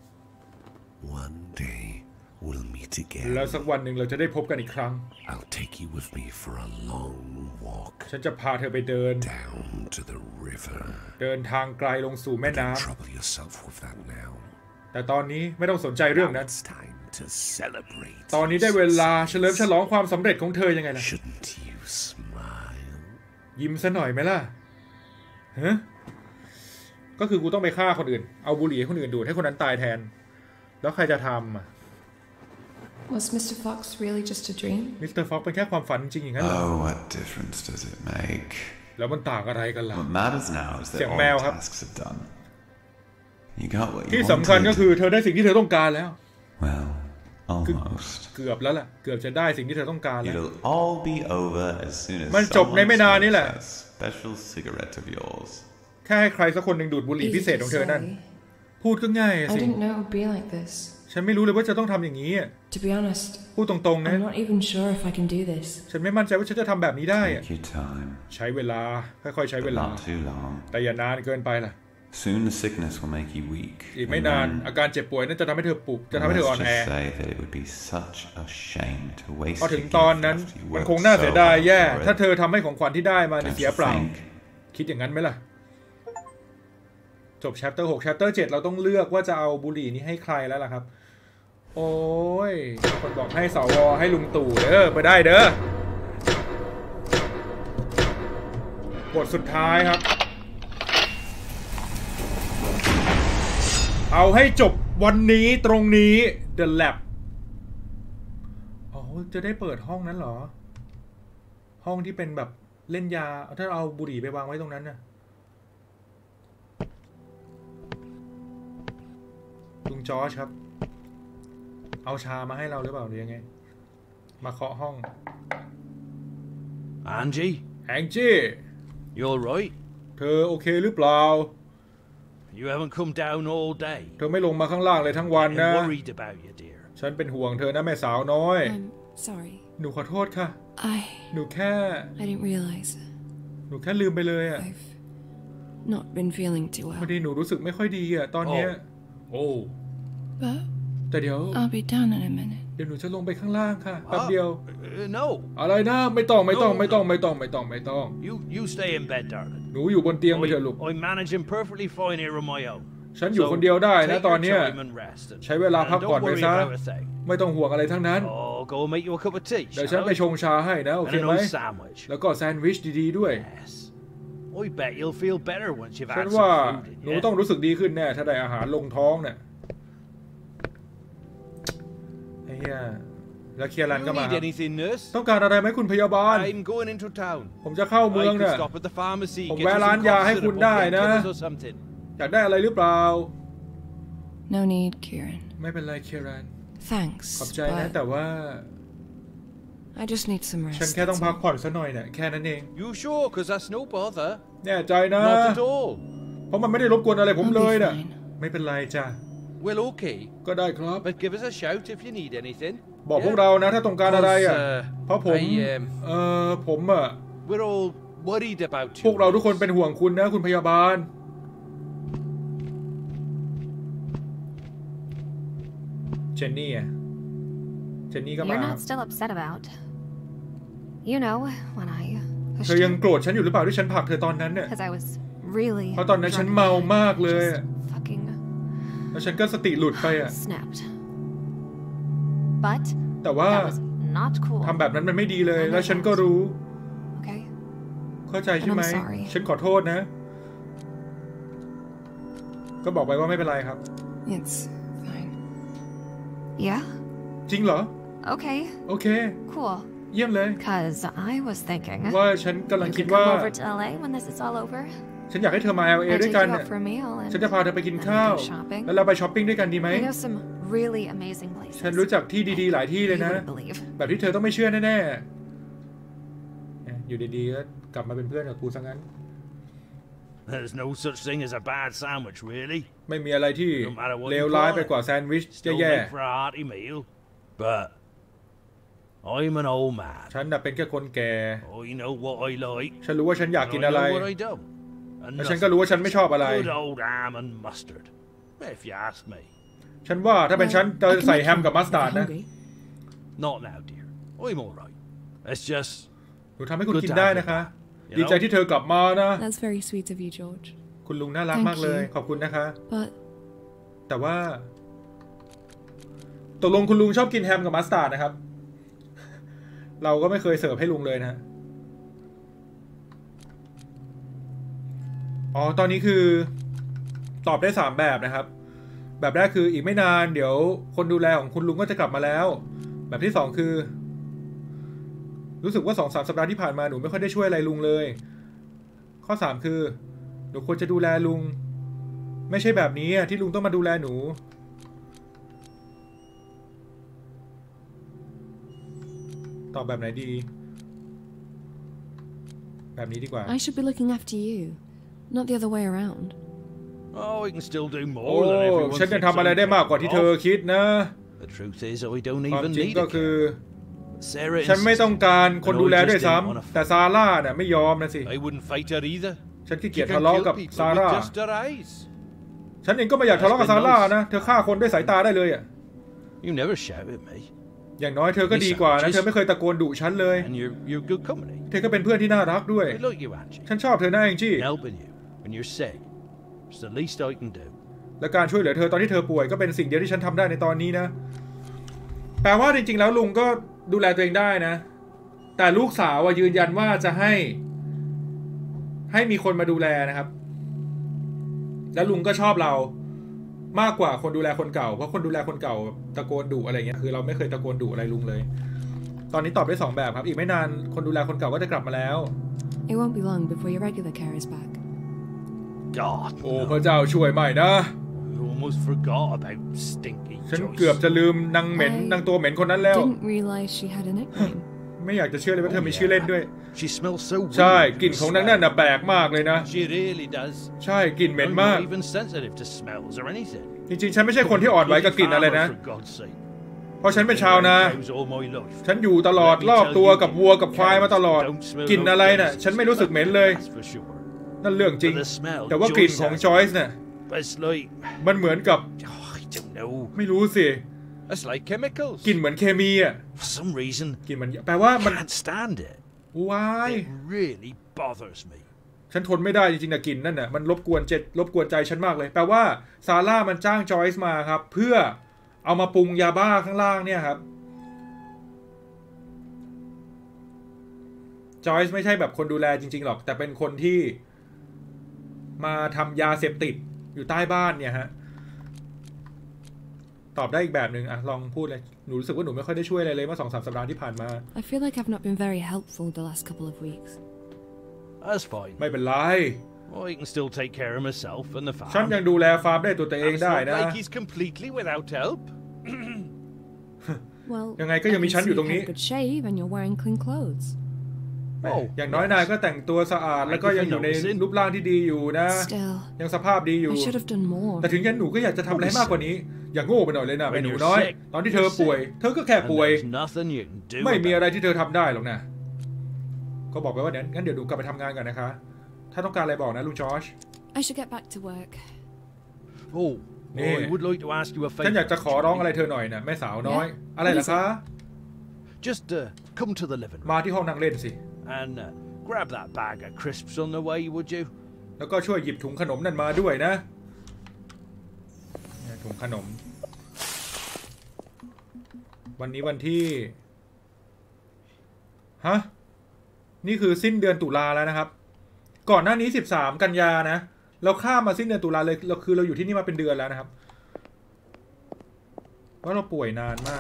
แล้วสักวันหนึ่งเราจะได้พบกันอีกครั้งฉันจะพาเธอไปเดินเดินทางไกลลงสู่แม่น้ำแต่ตอนนี้ไม่ต้องสนใจเรื่องนั้นตอนนี้ได้เวลาเฉลิมฉลองความสำเร็จของเธอยังไงล่ะยิ้มซะหน่อยไหมล่ะฮะก็คือกูต้องไปฆ่าคนอื่นเอาบุหรี่ให้คนอื่นดูดให้คนนั้นตายแทนแล้วใครจะทำอ่ะ Was Mister Fox really just a dream? มิสเตอร์ฟ็อกเป็นแค่ความฝันจริงอย่างนั้นเหรอ Oh, what difference does it make? แล้วมันต่างอะไรกันล่ะ What matters now is that all tasks are done. You got what you ที่สำคัญก็คือเธอได้สิ่งที่เธอต้องการแล้ว Well, almost. เกือบแล้วล่ะเกือบจะได้สิ่งที่เธอต้องการแล้ว It'll all be over as soon as มันจบในไม่นานนี้แหละ special cigarette of yours. แค่ให้ใครสักคนหนึ่งดูดบุหรี่พิเศษของเธอนั่นพูดก็ง่ายสิ I didn't know it would be like this. ฉันไม่รู้เลยว่าจะต้องทำอย่างนี้ To be honest, พูดตรงๆนะ I'm not even sure if I can do this. ฉันไม่มั่นใจว่าฉันจะทำแบบนี้ได้ Take your time. ใช้เวลาค่อยๆใช้เวลา Not too long. แต่อย่านานเกินไปล่ะ Soon the sickness will make you weak. อีกไม่นานอาการเจ็บป่วยนั่นจะทำให้เธอปุบจะทำให้เธออ่อนแอ Let's just say that it would be such a shame to waste พอถึงตอนนั้นมันคงน่าเสียดายแย่ถ้าเธอทำให้ของขวัญที่ได้มาเสียเปล่าคิดอย่างนั้นไหมล่ะจบ chapter หก chapter เจ็ดเราต้องเลือกว่าจะเอาบุหรี่นี้ให้ใครแล้วล่ะครับโอ้ยคนบอกให้สวให้ลุงตู่เด้อไปได้เด้อบทสุดท้ายครับเอาให้จบวันนี้ตรงนี้ The Lab อ๋อจะได้เปิดห้องนั้นเหรอห้องที่เป็นแบบเล่นยาถ้าเอาบุหรี่ไปวางไว้ตรงนั้นน่ะลุงจอร์จครับเอาชามาให้เราหรือเปล่าหรือยังไงมาเคาะห้อง Angie? Angie You all right? เธอโอเคหรือเปล่า You haven't come down all day. เธอไม่ลงมาข้างล่างเลยทั้งวันนะ I'm worried about you, dear. ฉันเป็นห่วงเธอนะแม่สาวน้อย I'm Sorry. หนูขอโทษค่ะ I หนูแค่ I didn't realize หนูแค่ลืมไปเลยอ่ะ I've not been feeling too พอ well. ดีหนูรู้สึกไม่ค่อยดีอ่ะตอนเนี้ยโอ้ But แต่เดี๋ยว I'll be down in a minute. เดี๋ยวหนูจะลงไปข้างล่างค่ะแป๊บเดียว Uh, no. อะไรนะไม่ต้องไม่ต้องไม่ต้องไม่ต้องไม่ต้องไม่ต้อง You you stay in bed, darling. หนูอยู่บนเตียงไปเถอะลูก I'm managing perfectly fine here on my own. ฉันอยู่คนเดียวได้นะ take ตอน your เนี้ย time and rest and- ใช้เวลา and พัก don't ผ่อนไป worry ซะ about a thing. ไม่ต้องห่วงอะไรทั้งนั้น Oh, go and make you a cup of tea. เดี๋ยว shall ฉันไป I? ชงชาให้นะโอเค And a ไหม nice sandwich. แล้วก็แซนด์วิชดีๆด้วย Yes. I bet you'll feel better once you've ฉัน had ว่า some food in หนู you. ต้องรู้สึกดีขึ้นแน่ถ้าได้อาหารลงท้องเนี่ยไอ้เหี้ยแล้วเคียรัน You ก็มา need anything, nurse? ต้องการอะไรไหมคุณพยาบาล I'm going into town. ผมจะเข้าเมือง I เนี่ย could stop at the pharmacy. ผม get แวะ you ร้าน some ยา cough ให้ syrup คุณ or ได้นะ painkillers or something. อยากได้อะไรหรือเปล่า No need, Kieran. ไม่เป็นไรเคียรัน Thanks. ขอบใจนะ But แต่ว่า I just need some ฉัน rest. แค่ต้อง that's พัก all. ผ่อนซะหน่อยเนี่ยแค่นั้นเอง You sure? Because that's no bother. แน่ใจนะ Not at all. เพราะมันไม่ได้รบกวนอะไรผม I'll เลย be นะ fine. ไม่เป็นไรจ้ะ Well, okay. ก็ได้ครับ But give us a shout if you need anything. บอกพวก Yeah? เรานะถ้าต้องการอะไรอ่ะ 'Cause, uh, เพราะผม I, um, เอ่อผมอ่ะ We're all worried about you. พวกเราทุกคนเป็นห่วงคุณนะคุณพยาบาลเจนนี่อ่ะเจนนี่ก็มา You're not still upset about. You know, when I เธ pushed อยัง you, โกรธฉันอยู่หรือเปล่าที่ฉันผลักเธอตอนนั้นเนี่ย because I was really เพราะตอนนั้นฉัน drunk เมามากเลย just อะ fucking แล้วฉันก็สติหลุดไปอ่ะ snapped. But แต่ว่า that was not cool. ทำแบบนั้นมันไม่ดีเลย แล้วฉันก็รู้ Okay? เข้าใจใช่ไหม And I'm sorry. ฉันขอโทษนะ ก็บอกไปว่าไม่เป็นไรครับ It's fine. Yeah? จริงเหรอ Okay. โอเค Cool. เยี่ยมเลย Because I was thinking ว่าฉันกำลัง you คิด could ว่า come over to L A when this is all over. ฉันอยากให้เธอมา แอล เอ I'd ด้วย take กัน you เนี่ย out for a meal ฉัน and จะพาเธอไปกิน then ข้าว go shopping. แล้วเราไปช้อปปิ้งด้วยกันดีไหม I know some really amazing places. ฉันรู้จักที่ดีๆหลายที่เลย You นะ wouldn't believe. แบบที่เธอต้องไม่เชื่อแน่ๆเนี่ยอยู่ดีๆก็กลับมาเป็นเพื่อนกับกูซะงั้น There's no such thing as a bad sandwich, really. ไม่มีอะไรที่ No matter what เล you วร้าย call ไป it. กว่าแซนด์วิช Still แย่ make for a hearty meal. But I'm an old man. ๆฉันน่ะเป็นแค่คนแก่ I know what I like. ฉันรู้ว่าฉันอยาก and กิน I อะไร know what I don't. And และฉันก็รู้ว่าฉันไม่ชอบอะไร good old ham and mustard. If you ask me. ฉันว่าถ้าเป็นฉันจะใส่แฮมกับมัสตาร์ดนะ Not now, dear. I'm all right. It's just หนูทำให้คุณ Good กิน to ได้ have you นะคะ back, you ดีใจ know? ที่เธอกลับมานะ That's very sweet of you, George. คุณลุงน่ารัก Thank มากเลย you. ขอบคุณนะคะ But แต่ว่าตกลงคุณลุงชอบกินแฮมกับมัสตาร์ดนะครับ เราก็ไม่เคยเสิร์ฟให้ลุงเลยนะ อ๋อตอนนี้คือตอบได้สามแบบนะครับ แบบแรกคืออีกไม่นานเดี๋ยวคนดูแลของคุณลุงก็จะกลับมาแล้ว แบบที่สองคือ รู้สึกว่าสองสามสัปดาห์ที่ผ่านมาหนูไม่ค่อยได้ช่วยอะไรลุงเลย ข้อสามคือหนูควรจะดูแลลุง ไม่ใช่แบบนี้ที่ลุงต้องมาดูแลหนู ตอบแบบไหนดี แบบนี้ดีกว่า I should be looking after you, not the other way around. oh, we can still do โอ้ more than everyone ฉันยัง thinks ทำอะไร I'm ได้มากกว่าที่เธอ capable คิดนะ of. The truth is, I don't ความ even จริง need ก็ a คือ care. Sarah ฉันไม่ต้องการคนดูแลด้วย insisted, ซ้ and I just didn't wanna ำแต่ซาร่าเนี่ยไม่ยอมนะสิ I wouldn't fight her either. ฉันขี้ She เกียจ can ทะเลาะ kill กับ people ซา with ร่า just her eyes. ฉันเองก็ไม่อยากทะเลาะกับซาร่านะ เธอฆ่าคนด้วยสายตาได้เลยอ่ะ You never shout at me, อย่างน้อยเธอก็ดีกว่านะ เธอไม่เคยตะโกนดุฉันเลย and you're you're good company. เธอก็เป็นเพื่อนที่น่ารักด้วย I like you, Angie. ฉันชอบเธอนะแองจี้ Helping you when you're sick. It's the least I can do. และการช่วยเหลือเธอตอนที่เธอป่วยก็เป็นสิ่งเดียวที่ฉันทำได้ในตอนนี้นะ แปลว่าจริงๆแล้วลุงก็ดูแลตัวเองได้นะ แต่ลูกสาวยืนยันว่าจะให้ ให้มีคนมาดูแลนะครับ แล้วลุงก็ชอบเรามากกว่าคนดูแลคนเก่าเพราะคนดูแลคนเก่าตะโกนดุอะไรเงี้ยคือเราไม่เคยตะโกนดุอะไรลุงเลย ตอนนี้ตอบได้สองแบบครับอีกไม่นานคนดูแลคนเก่าก็จะกลับมาแล้ว It won't be long before your regular care is back. God, โอ้ no. พระเจ้าช่วยใหม่นะ I almost forgot about Stinky ฉัน Joyce. เกือบจะลืมนางเหม็นนางตัวเหม็นคนนั้นแล้ว Didn't realize she had a nickname. ไม่อยากจะเชื่อเลยว่าเธอมีชื่อเล่นด้วย She smells so ใช่ weird กลิ่นของนางนั่นน่ะแปลกมากเลยนะ She really does. ใช่กลิ่นเหม็น I'm มาก not even sensitive to smells or anything. จริงๆฉันไม่ใช่คนที่อ่อนไหวกับกลิ่นอะไรนะ For God's sake. เพราะฉันเป็นชาวนา cows all my life. ฉันอยู่ตลอดรอบตัวกับวัวกับควายมาตลอดกลิ่นอะไรน่ะฉันไม่รู้สึกเหม็นเลย That's for sure. นั่นเรื่องจริง But the smell แต่ว่ากลิ่น Joyce ของ has- จอยส์เนี่ย It's like, มันเหมือนกับ oh, I don't know. ไม่รู้สิ It's like chemicals. กลิ่นเหมือนเคมีอ่ะ For some reason, กลิ่นมันแปลว่ามัน can't stand it. ว้าย It really bothers me. ฉันทนไม่ได้จริงๆนะกลิ่นนั่นน่ะมันรบกวนเจรบกวนใจฉันมากเลยแปลว่าซาร่ามันจ้างจอยส์มาครับเพื่อเอามาปรุงยาบ้าข้างล่างเนี่ยครับจอยส์ไม่ใช่แบบคนดูแลจริงๆหรอกแต่เป็นคนที่มาทำยาเสพติดอยู่ใต้บ้านเนี่ยฮะตอบได้อีกแบบหนึ่งอะลองพูดเลยหนูรู้สึกว่าหนูไม่ค่อยได้ช่วยอะไรเลยเมื่อสองสามสัปดาห์ที่ผ่านมา I feel like I've not been very helpful the last couple of weeks. That's fine. ไม่เป็นไร Well, I can still take care of myself and the ฉัน farm. ยังดูแลฟาร์มได้ตัวตัวเอง And it's ได้ not นะ like he's completely without help. Well, ยังไงก็ I ยังมี can ฉัน see อยู่ตร you've งนี้ had a good shave and you're wearing clean clothes. แหม่อย่างน้อยนายก็แต่งตัวสะอาดแล้วก็ยังอยู่ในรูปร่างที่ดีอยู่นะ Still, ยังสภาพดีอยู่ I should have done more. แต่ถึงอย่างหนูก็อยากจะทำอะไรให้มากกว่านี้ อย่างโง่ไปหน่อยเลยนะ When เป็นหนู you're น้อย sick, ตอนที่เธอป่วย เธอก็แค่ And ป่วย there's nothing you can do ไม่มี about อะไร it. ที่เธอทำได้หรอกนะ ก็บอกไปว่าเดี๋ยวงั้นเดี๋ยวหนูกลับไปทำงานก่อนนะคะ ถ้าต้องการอะไรบอกนะลุงจอร์จ I should get back to work. Oh, Yeah. I would like to ask you a ฉันอยาก favour. จะขอร้องอะไรเธอหน่อยนะแม่สาวน้อย อะไรล่ะคะ Just uh, come to the living room มาที่ห้องนั่งเล่นสิ and uh, grab that bag of crisps on the way, would you? แล้วก็ช่วยหยิบถุงขนมนั่นมาด้วยนะเนี่ยถุงขนม วันนี้วันที่ ฮะ นี่คือสิ้นเดือนตุลาแล้วนะครับ ก่อนหน้านี้สิบสามกันยานะ เราข้ามมาสิ้นเดือนตุลาเลย เราคือเราอยู่ที่นี่มาเป็นเดือนแล้วนะครับ ว่าเราป่วยนานมาก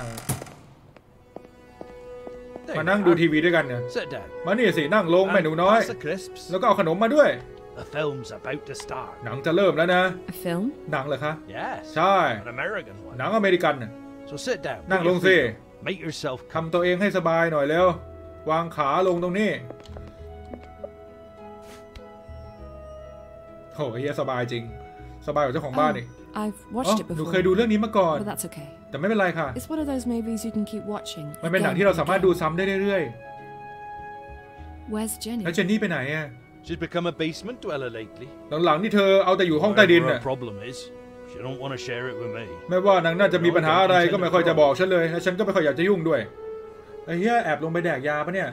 There มา you นั่งดู are. ทีวีด้วยกันเนี่ย Sit down. มานี่สินั่งลงแม่หนู And น้อย pass the crisps. แล้วก็เอาขนมมาด้วย The film's about to start. หนังจะเริ่มแล้วนะ A film? หนังเหรอคะ Yes. ใช่ An American one. หนังอเมริกันน่ะ So sit down. นั่ง put ล your งสิ feet up, Make yourself ทำตัวเองให้สบายหน่อยเร็ว วางขาลงตรงนี้โหเฮียสบายจริง สบายกว่าเจ้าของบ้านอีก I've อ๋อ watched it หนู before. เคยดูเรื่องนี้มาก่อน But that's okay. แต่ไม่เป็นไรค่ะ It's one of those movies you can keep watching. มันเป็นหนัง again ที่เรา and สามารถ again. ดูซ้ำได้เรื่อย Where's ๆ Jenny? แล้วเจนนี่ไปไหนอะ She's become a basement dweller lately. หลังๆนี่เธอเอาแต่อยู่ห้องใต้ดิน Whatever น่ะ her problem is, she don't want to share it with me. ไม่ว่านางน่าจะมีปัญหาอะไรก็ไม่ค่อยจะบอกฉันเลยและฉันก็ไม่ค่อยอยากจะยุ่งด้วยไอ้เหี้ยแอบลงไปแดกยาปะเนี่ย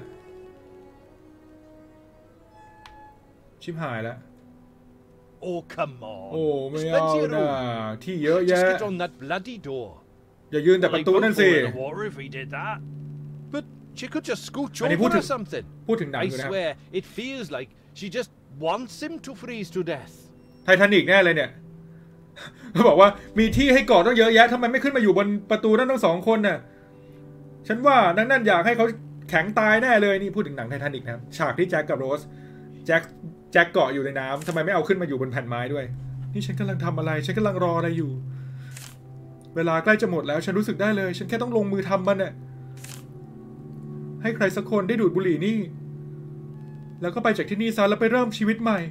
ชิบหายแล้ว Oh, come on. โอ้ไม่ There's เอา plenty of นะ room. ที่เยอะ Just แยะ get on that bloody door. อย่ายืนแต่ประ Like ตูนั่น both สิ fall in the water if we did that. But she could just scooch อันนี้พูด over ถึ or ง something. พูดถึงหนัง I อยู่นะครับ swear, it feels like she just wants him to freeze to death. ไททานิกแน่เลยเนี่ยเขาบอกว่ามีที่ให้เกาะต้องเยอะแยะทำไมไม่ขึ้นมาอยู่บนประตูนั่นทั้งสองคนน่ะฉันว่านั่นนั่นอยากให้เขาแข็งตายแน่เลยนี่พูดถึงหนังไททานิกนะครับฉากที่แจ็คกับโรสแจ็คแจ็คเกาะอยู่ในน้ำทำไมไม่เอาขึ้นมาอยู่บนแผ่นไม้ด้วยนี่ฉันกำลังทำอะไรฉันกำลังรออะไรอยู่ เวลาใกล้จะหมดแล้วฉันรู้สึกได้เลยฉันแค่ต้องลงมือทำมันน่ะให้ใครสักคนได้ดูดบุหรี่นี่แล้วก็ไปจากที่นี่ซะแล้วไปเริ่มชีวิตใหม่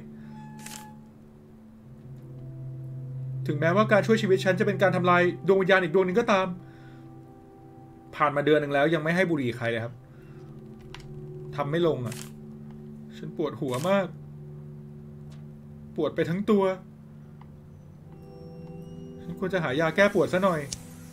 ถึงแม้ว่าการช่วยชีวิตฉันจะเป็นการทำลายดวงวิญญาณอีกดวงหนึ่งก็ตามผ่านมาเดือนหนึ่งแล้วยังไม่ให้บุหรี่ใครเลยครับทำไม่ลงอ่ะฉันปวดหัวมากปวดไปทั้งตัวฉันควรจะหายาแก้ปวดซะหน่อย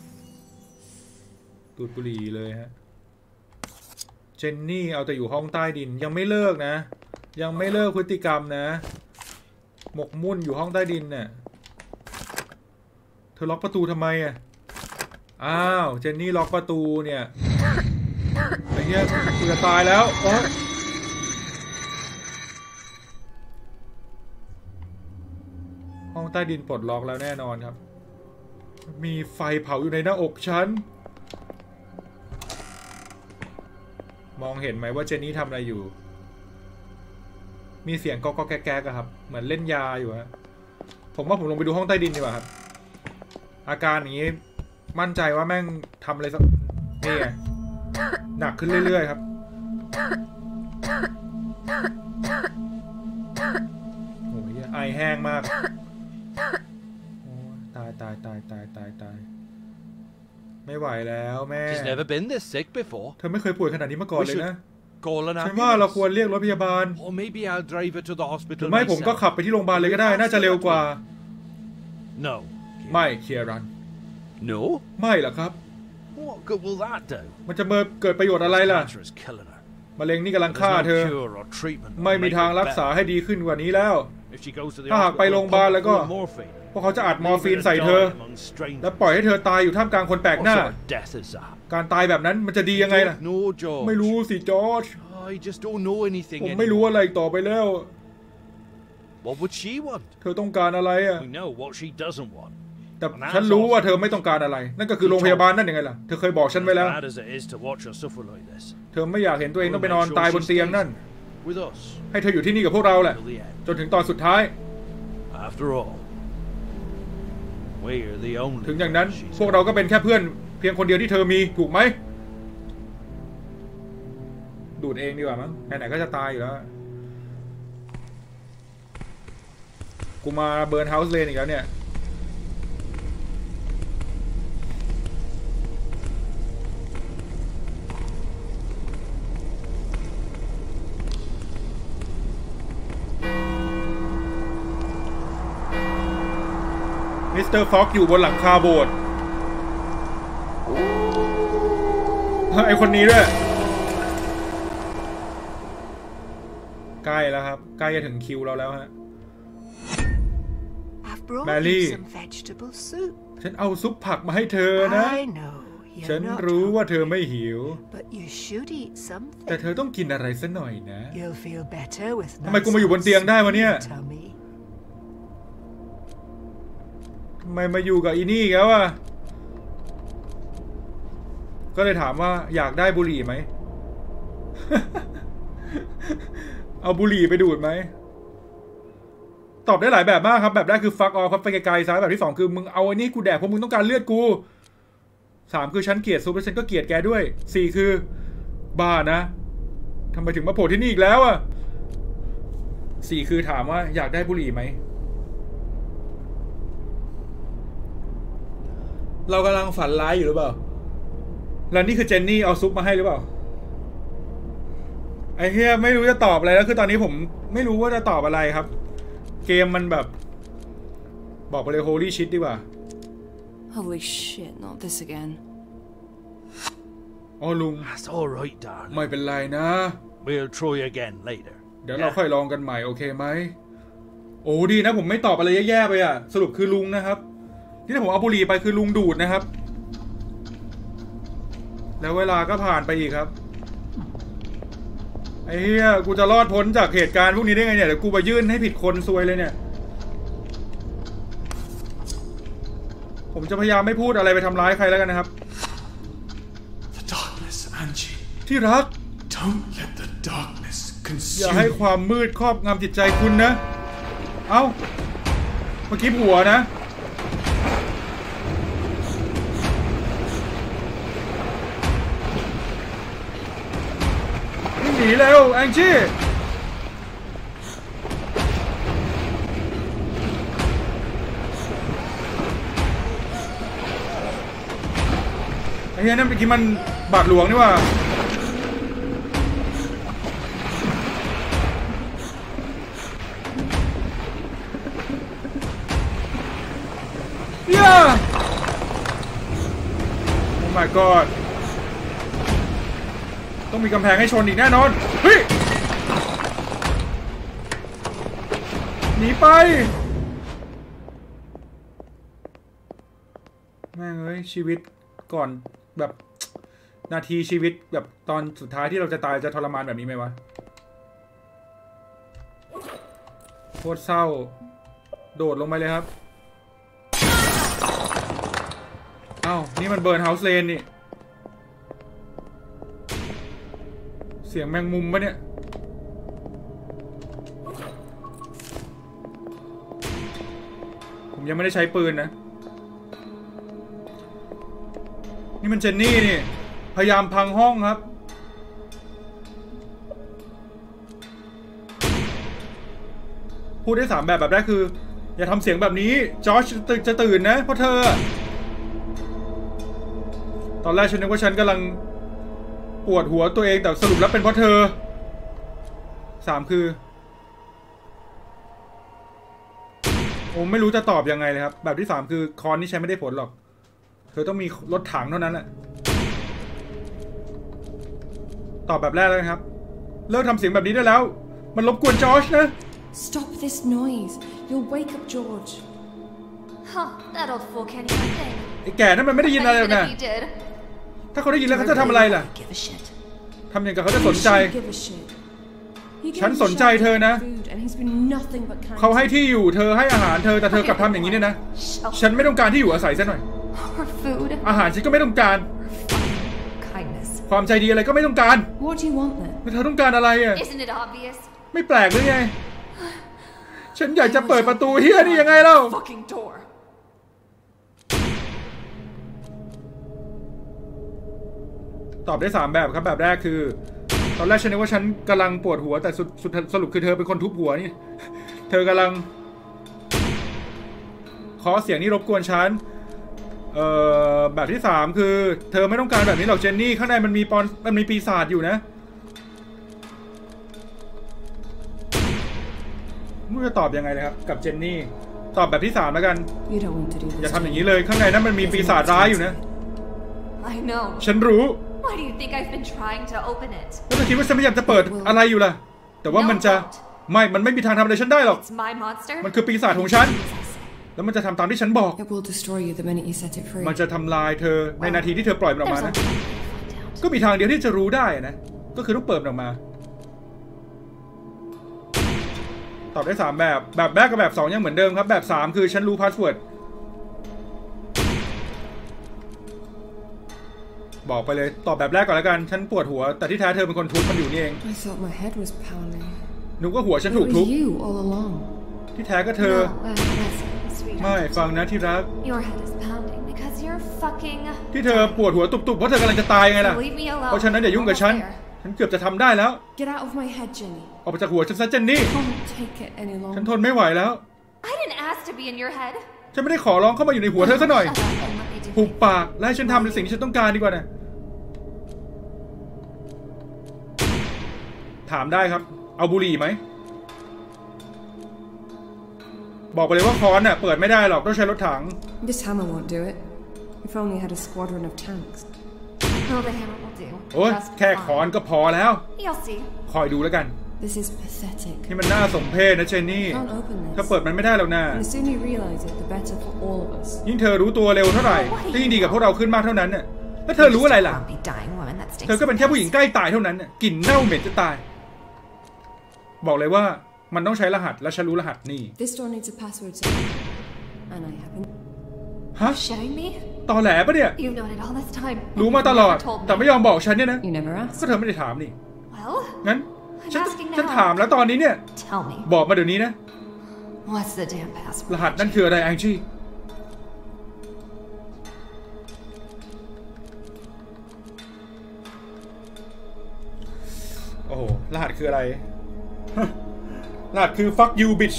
ดูดบุหรี่เลยฮะเจนนี่เอาแต่อยู่ห้องใต้ดินยังไม่เลิกนะยังไม่เลิกพฤติกรรมนะหมกมุ่นอยู่ห้องใต้ดินน่ะเธอล็อกประตูทำไมอ่ะอ้าวเจนนี่ล็อกประตูเนี่ยไอ้เหี้ยกูจะตายแล้วโอ๊ยห้องใต้ดินปลดล็อกแล้วแน่นอนครับมีไฟเผาอยู่ในหน้าอกฉันมองเห็นไหมว่าเจนนี่ทำอะไรอยู่มีเสียงก๊อกก๊อกแก๊กแก๊กอะครับเหมือนเล่นยาอยู่ฮะผมว่าผมลงไปดูห้องใต้ดินดีกว่าครับอาการอย่างนี้มั่นใจว่าแม่งทำอะไรสักนี่ไงหนักขึ้นเรื่อยๆครับโอ้ยไอแห้งมากโอ้ตายตายตายตายตายตายไม่ไหวแล้วแม่ She's never been this sick before. เธอไม่เคยป่วยขนาดนี้มาก่อนเลยนะ Call an ฉันว่าเราควร ambulance. เรียกรถพยาบาล Or maybe I'll drive her to the หรือ hospital ไม่ผมก็ myself. ขับไปที่โรงพยาบาลเลยก็ได้น่าจะเร็วกว่า No. ไม่เคียรัน No? ไม่หรอกครับ What good will that do? มันจะมาเกิดประโยชน์อะไรล่ะ Cancer is killing her. มะเร็งนี่กำลังฆ่า There's เธอ no cure or treatment. ไม่มีทางรักษาให้ดีขึ้นกว่านี้แล้ว If she goes to the ถ้าหากไป hospital, โรงพยาบาลแล้วก็ full of morphine. พวกเขาจะอัดมอร์ฟีน Leave her ใส่ to เธอ die among strangers. และปล่อยให้เธอตายอยู่ท่ามกลางคนแปลก What หน้า sort of death is that? การตายแบบนั้นมันจะดียังไงล่ะ No, George. ไม่รู้สิจอร์จ I just don't know anything ผมไม่รู้ anymore. อะไรต่อไปแล้ว What would she want? เธอต้องการอะไรอ่ะ We know what she doesn't want. แต่ฉันรู้ว่าเธอไม่ต้องการอะไร นั่นก็คือโรงพยาบาลนั่นยังไงล่ะ เธอเคยบอกฉันไว้แล้ว As bad as it is to watch her suffer like this. เธอไม่อยากเห็นตัวเองต้องไปนอนตายบนเตียงนั่น With us. ให้เธออยู่ที่นี่กับพวกเราแหละ Till the end. จนถึงตอนสุดท้าย After all, we're the only ถึงอย่างนั้น she's พวกเราก็เป็นแค่เพื่อนเพียงคนเดียวที่เธอมีถูกไหม ดูดเองดีกว่ามั้งไหนๆก็จะตายอยู่แล้ว กูมาเบิร์นเฮาส์เลนอีกแล้วเนี่ย มิสเตอร์ฟ็อกอยู่บนหลังคาโบสถ์ไอคนนี้ด้วยใกล้แล้วครับใกล้จะถึงคิวเราแล้วฮะ I've brought Mary. you some vegetable soup. ฉันเอาซุปผักมาให้เธอนะ I know ฉัน you're not รู้ว่า hungry, เธอไม่หิว but you should eat แต่ something. เธอต้องกินอะไรสักหน่อยนะ You'll feel better with ทำไมกูมาอยู่บนเตียงได้วะเนี่ย nice and tummy. ทำไมมาอยู่กับอีนี่อีกแล้วอ่ะ ก็เลยถามว่าอยากได้บุหรี่ไหม เอาบุหรี่ไปดูดไหม ตอบได้หลายแบบมากครับ แบบแรกคือ fuck off ครับไปไกลๆซ้ายแบบที่สองคือมึงเอาไอ้นี่กูแดกเพราะมึงต้องการเลือดกูสามคือฉันเกลียดซุปแล้วฉันก็เกลียดแกด้วยสี่คือบ้านะทำไมถึงมาโผล่ที่นี่อีกแล้วอ่ะสี่คือถามว่าอยากได้บุหรี่ไหม เรากำลังฝันร้ายอยู่หรือเปล่าแล้วนี่คือเจนนี่เอาซุปมาให้หรือเปล่าไอ้เฮียไม่รู้จะตอบอะไรแล้วคือตอนนี้ผมไม่รู้ว่าจะตอบอะไรครับ เกมมันแบบบอกไปเลย holy shit ดีกว่า Holy shit, not this again. อ๋อลุง That's all right, darling. ไม่เป็นไรนะ We'll try again later. เดี๋ยวเราค่อยลองกันใหม่โอเคไหมโอ้ดีนะผมไม่ตอบอะไรแย่ๆไปอ่ะสรุปคือลุงนะครับที่ผมเอาบุหรี่ไปคือลุงดูดนะครับแล้วเวลาก็ผ่านไปอีกครับไอ้เหี้ยกูจะรอดพ้นจากเหตุการณ์พวกนี้ได้ไงเนี่ยเดี๋ยวกูไปยื่นให้ผิดคนซวยเลยเนี่ยผมจะพยายามไม่พูดอะไรไปทำร้ายใครแล้วกันนะครับ The darkness, Angie. ที่รัก Don't let the darkness อย่าให้ consume. ความมืดครอบงำจิตใจคุณนะเอ้าเมื่อกี้ผัวนะหนีเร็วแองจี้ไอ้เหี้ยนั่นเมื่อกี้มันบาทหลวงนี่ว่าย่าโอ้ my god ต้องมีกำแพงให้ชนอีกแน่นอนเฮ้ยหนีไปแม่งเอ้ยชีวิตก่อนแบบนาทีชีวิตแบบตอนสุดท้ายที่เราจะตายจะทรมานแบบนี้ไหมวะโคตรเศร้าโดดลงไปเลยครับอ้าวนี่มันเบิร์นเฮาส์เลนนี่เสียงแมงมุมปะเนี่ยผมยังไม่ได้ใช้ปืนนะนี่มันเจนนี่นี่พยายามพังห้องครับพูดได้สามแบบแบบแรกคืออย่าทำเสียงแบบนี้จอร์จจะตื่นนะเพราะเธอตอนแรกฉันนึกว่าฉันกำลังปวดหัวตัวเองแต่สรุปแล้วเป็นเพราะเธอสามคือโอ้ไม่รู้จะตอบยังไงเลยครับแบบที่สามคือคอนนี่ใช้ไม่ได้ผลหรอกเธอต้องมีรถถังเท่านั้นแหละตอบแบบแรกเลยครับเลิกทำเสียงแบบนี้ได้แล้วมันรบกวนจอร์จนะ Stop this noise. You'll wake up George. Huh, that old fool can't even think. ไอ้แก่นั่นมันไม่ได้ยินอะไรเลยนะ He did. ถ้าเขาได้ยินแล้วเขาจะทำอะไรล่ะ Give a shit. ทำอย่างกับเขาจะสนใจ He should give a shit. He gave ฉัน me สนใจเธอนะ food and he's been nothing but kind. เขาให้ที่อยู่เธอให้อาหารเธอแต่เธอกลับทำอย่างนี้เนี่ยนะฉันไม่ต้องการที่อยู่อาศัยซะหน่อย Or food. อาหารฉันก็ไม่ต้องการ Kindness. ความใจดีอะไรก็ไม่ต้องการ What do you want then? แล้วเธอต้องการอะไรอ่ะ Isn't it obvious? ไม่แปลกหรือไงฉันอยากจะเปิดประตูเฮียนี่ยังไงเล่า Fucking door. ตอบได้สามแบบครับแบบแรกคือตอนแรกฉันนึกว่าฉันกำลังปวดหัวแต่สุดสุดสรุปคือเธอเป็นคนทุบหัวนี่เธอกำลังขอเสียงนี่รบกวนฉันเอ่อแบบที่สามคือเธอไม่ต้องการแบบนี้หรอกเจนนี่ข้างในมันมีปอนมันมีปีศาจอยู่นะไม่รู้จะตอบยังไงเลยครับกับเจนนี่ตอบแบบที่สามแล้วกัน You don't want to do this. อย่าทำอย่างนี้เลยข้างในนั้นมันมีปีศาจร้ายอยู่นะ I know. ฉันรู้ Why do you think I've been trying to open it? แล้วเธอคิดว่าฉันพยายามจะเปิดอะไรอยู่ล่ะแต่ว่ามันจะไม่มันไม่มีทางทำอะไรฉันได้หรอก It's my monster. มันคือปีศาจของฉันแล้วมันจะทำตามที่ฉันบอก It will destroy you the minute you set it free. มันจะทำลายเธอในนาทีที่เธอปล่อยมันออกมา There's นะ only one way to find out. ก็มีทางเดียวที่จะรู้ได้นะก็คือต้องเปิดมันออกมาตอบได้สามแบบแบบแรกกับแบบสองยังเหมือนเดิมครับแบบสามคือฉันรู้พาสเวิร์ดบอกไปเลยตอบแบบแรกก่อนแล้วกันฉันปวดหัวแต่ที่แท้เธอเป็นคนทุบมันอยู่นี่เอง I thought my head was pounding. นึกว่าหัวฉัน It ถูกทุบ was you all along. ที่แท้ก็เธอ No, uh, listen, sweetheart. ไม่ฟังนะที่รัก Your head is pounding because you're fucking. ที่เธอปวดหัวตุบๆเพราะเธอกำลังจะตายไงล่ะ Leave me alone. เพราะฉะนั้นอย่ายุ่งกับฉัน Almost there. ฉันเกือบจะทำได้แล้ว Get out of my head, Jenny. ออกไปจากหัวฉันซะเจนนี่ Can't take it any ฉัน longer. ทนไม่ไหวแล้ว I didn't ask to be in your head. ฉันไม่ได้ขอร้องเข้ามาอยู่ในหัวเธอซะหน่อย Shut up and let me do หุบ my ปากและให้ฉันทำในสิ่งที่ฉันต้องการดีกว่านะถามได้ครับเอาบุหรี่ไหมบอกไปเลยว่าค้อนน่ะเปิดไม่ได้หรอกต้องใช้รถถัง This hammer won't do it. If only I had a squadron of tanks. No, the hammer will do. โอ๊ย Just แค่ค้อน fine. ก็พอแล้ว You'll see. คอยดูแล้วกัน This is pathetic. นี่มันน่าสมเพชนะเจนนี่ Can't open ถ้า this. เปิดมันไม่ได้แล้วนะ And the sooner you realize it, the better for all of us. ยิ่งเธอรู้ตัวเร็วเท่าไหร่ก็ยิ่งดีกับพวกเราขึ้นมากเท่านั้นน่ะแล้วเธอรู้อะไรล่ะ Grumpy dying woman that เธอ stinks. ก็เป็นแค่ผู้หญิงใกล้ตายเท่านั้นน่ะกลิ่นเน่าเหม็นจะตาย บอกเลยว่ามันต้องใช้รหัสและฉันรู้รหัสนี่ This door needs a password, sir. And I happen. ฮะ Shitting me? ตอแหลปะเนี่ย You've known it all this time. รู้มาตลอด แต่ไม่ยอมบอกฉันเนี่ยนะ You never asked. ก็เธอไม่ได้ถามนี่ Well, งั้น ฉัน asking now. ฉันถามแล้วตอนนี้เนี่ย tell me. บอกมาเดี๋ยวนี้นะ What's the damn password? รหัสนั่นคืออะไรแองจี้โอ้โหรหัสคืออะไร รหัสคือ fuck you bitch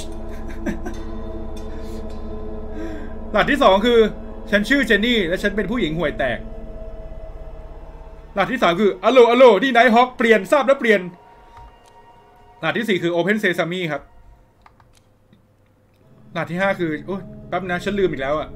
รหัสที่สองคือฉันชื่อเจนนี่และฉันเป็นผู้หญิงห่วยแตกรหัสที่สามคืออัลโหลอัลโหลที่ไนท์ฮอคเปลี่ยนทราบแล้วเปลี่ยนรหัสที่สี่คือ Open Sesame ครับรหัสที่ห้าคือโอ้แป๊บนะฉันลืมอีกแล้วอะ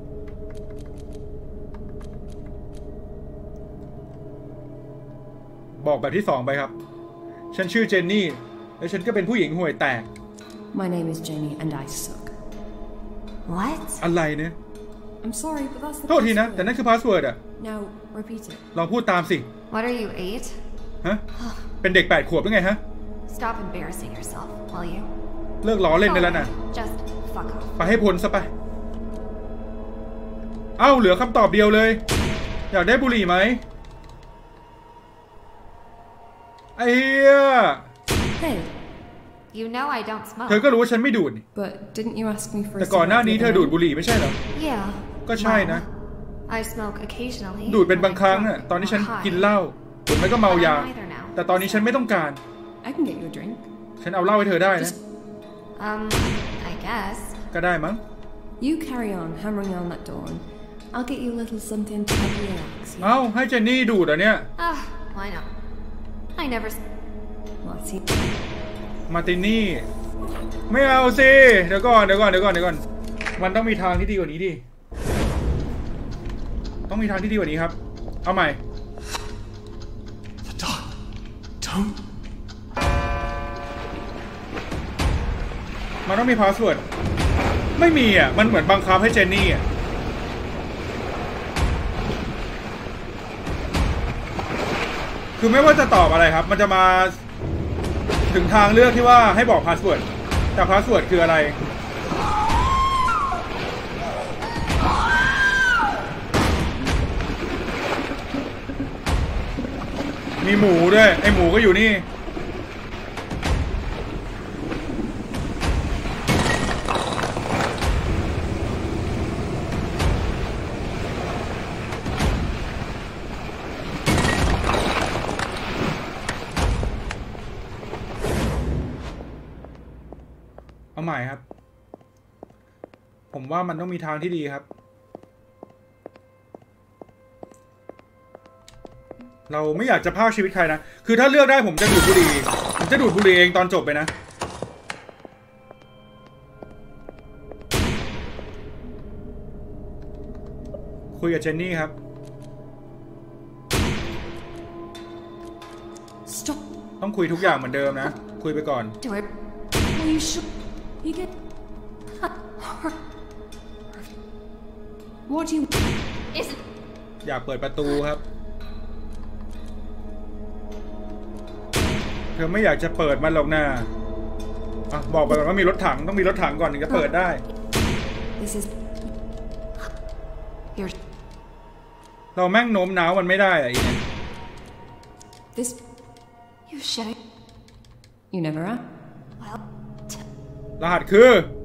บอกแบบที่สองไปครับฉันชื่อเจนนี่และฉันก็เป็นผู้หญิงห่วยแตก My name is Jenny, and I suck. What? อะไรเนี่ย I'm sorry, but that's the โทษทีนะแต่ password. นั่นคือพาสเวิร์ดอะ Now, repeat it. ลองพูดตามสิ What are you, eight? ฮะเป็นเด็กแปดขวบหรือไงฮะ Stop embarrassing yourself, will you? เลิกล้อเล่นได้แล้วนะ Just fuck off. ไปให้พ้นซะไปเอ้าเหลือคำตอบเดียวเลยอยากได้บุหรี่ไหมไอ้เหี้ย Hey, You know I don't smoke. เธอก็รู้ว่าฉันไม่ดูด but didn't you ask me for แต่ a ก่อนหน้า cigarette นี้ the เธอ other ดูด night? บุหรี่ไม่ใช่เหรอ Yeah. ก็ใช่นะ I smoke occasionally. ดูดเป็นบางครั้งอะตอนที่ฉันกินเหล้าหรือไม่ก็เมายา แต่ตอนนี้ฉันไม่ต้องการ I can get you a drink. ฉันเอาเหล้าให้เธอได้นะ Um, I guess. ก็ได้มั้ง You carry on hammering on that door, and I'll get you a little something to help relax. เอ้าให้เจนนี่ดูดอ่ะเนี่ย Ah, why not? I never. What's he? มาร์ตินี่ไม่เอาสิเดี๋ยวก่อนเดี๋ยวก่อนเดี๋ยวก่อนเดี๋ยวก่อนมันต้องมีทางที่ดีกว่านี้ดิต้องมีทางที่ดีกว่านี้ครับเอาใหม่ The dog. Don't. มันต้องมีพาสเวิร์ดไม่มีอ่ะมันเหมือนบังคับให้เจนนี่อ่ะคือไม่ว่าจะตอบอะไรครับมันจะมาถึงทางเลือกที่ว่าให้บอกพาสเวิร์ดแต่พาสเวิร์ดคืออะไรมีหมูด้วยไอหมูก็อยู่นี่เอาใหม่ครับผมว่ามันต้องมีทางที่ดีครับเราไม่อยากจะพากชีวิตใครนะคือถ้าเลือกได้ผมจะดูดบุหรี่ผมจะดูดบุหรี่เองตอนจบไปนะคุยกับเจนนี่ครับ Stop. ต้องคุยทุกอย่างเหมือนเดิมนะคุยไปก่อน Do it. Will you should. You get. What do you? Is it? อยากเปิดประตูครับเธอไม่อยากจะเปิดมันหรอกนะอ่ะบอกไปก่อนว่ามีรถถังต้องมีรถถังก่อนถึงจะเปิดได้ This is. Here. เราแม่งโน้มน้าวมันไม่ได้อะอีเนี่ย This. You should. You never are. Well, t- รหัสคือ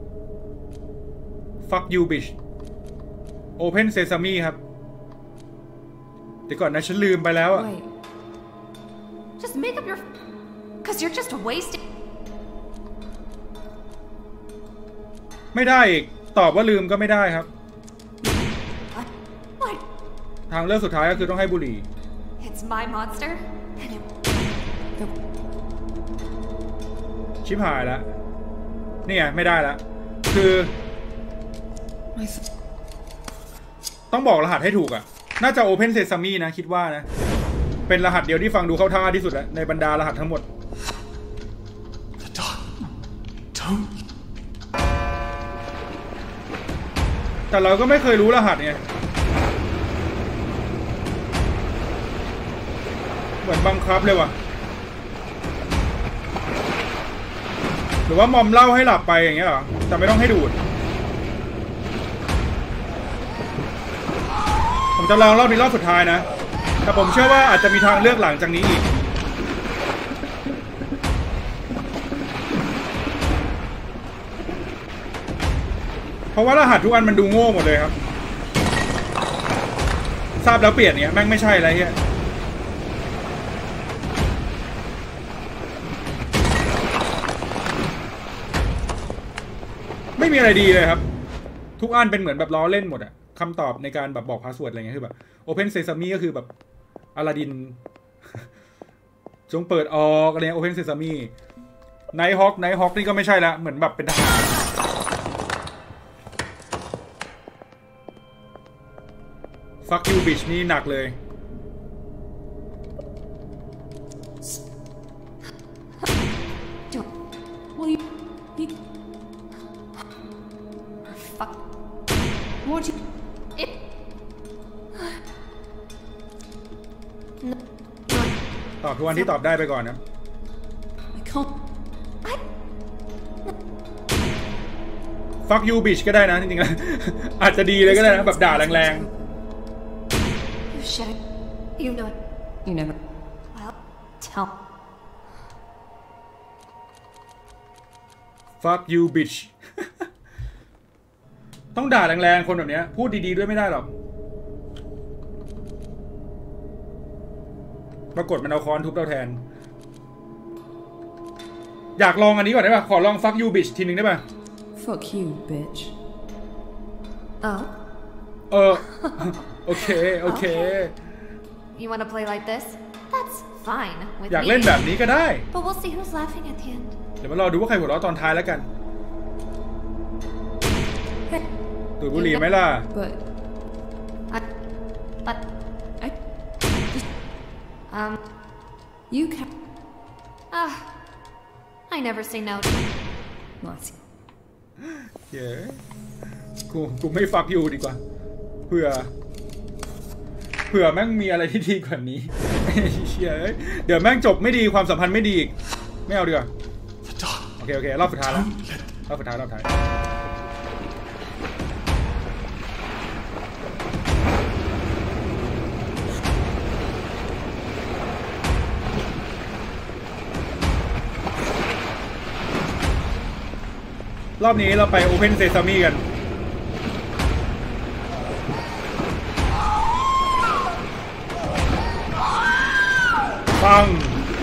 fuck you bitch open sesame ครับเดี๋ยวก่อนนะฉันลืมไปแล้วอะ Wait. just make up your. Cause you're just wasting. ไม่ได้อีกตอบว่าลืมก็ไม่ได้ครับ What? What? ทางเลือกสุดท้ายก็คือต้องให้บุหรี่ It's my monster, and it. ชิบหายแล้วนี่ไงไม่ได้แล้วคือ My. ต้องบอกรหัสให้ถูกอ่ะน่าจะ Open Sesame นะคิดว่านะเป็นรหัสเดียวที่ฟังดูเข้าท่าที่สุดแล้วในบรรดารหัสทั้งหมด The dog. Don't. แต่เราก็ไม่เคยรู้รหัสไงเหมือนบังคับเลยว่ะหรือว่ามอมเล่าให้หลับไปอย่างเงี้ยเหรอแต่ไม่ต้องให้ดูดผมจะลองเล่าในรอบสุดท้ายนะแต่ผมเชื่อว่าอาจจะมีทางเลือกหลังจากนี้อีกเพราะว่ารหัสทุกอันมันดูโง่หมดเลยครับทราบแล้วเปลี่ยนเนี้ยแม่งไม่ใช่อะไรเงี้ยไม่มีอะไรดีเลยครับทุกอันเป็นเหมือนแบบล้อเล่นหมดอะคำตอบในการแบบบอกพาสเวิร์ดอะไรเงี้ยคือแบบ Open Sesame ก็คือแบบอลาดิน จงเปิดออกอะไรเงี้ย Open Sesame Night Hawk Night Hawk นี่ก็ไม่ใช่ละเหมือนแบบเป็นทหาร Fuck you bitch นี่หนักเลย Will you? You. Fuck. What do you? It. No. ตอบทุกวันที่ตอบได้ไปก่อนนะ I can't. Fuck you bitch ก็ได้นะจริงๆแล้ว อาจจะดีเลยก็ได้นะแบบด่าแรง You should. You know it. You never. Well, tell. ๆ Fuck you bitch ต้องด่าแรงๆคนแบบเนี้ยพูดดีๆด้วยไม่ได้หรอกปรากฏมันเอาค้อนทุบเราแทนอยากลองอันนี้ก่อนได้ป่ะขอลอง Fuck you bitch ทีนึงได้ป่ะ Fuck you, bitch. Oh. เออโอเคโอเค You want to play like this? That's fine with อยากเล่นแบบนี้ก็ได้ But we'll see who's laughing at the end. เดี๋ยวมารอดูว่าใครหัวเราะตอนท้ายแล้วกันดูดบุหรี่ไหมล่ะ But I, but I just um you can ah, I never say no. Marty. เย้กูกูไม่ฟักอยู่ดีกว่าเผื่อเผื่อแม่งมีอะไรที่ดีกว่านี้เย้เดี๋ยวแม่งจบไม่ดีความสัมพันธ์ไม่ดีอีกไม่เอาดีกว่าโอเคโอเครอบสุดท้ายแล้วรอบสุดท้ายรอบสุดท้ายรอบนี้เราไป Open Sesame กันปัง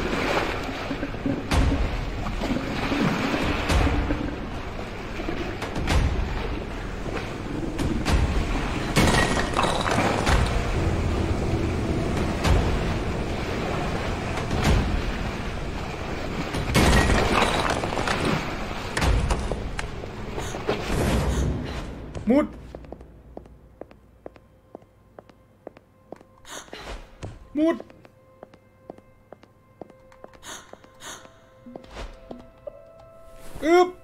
มุดมุดอึ๊บ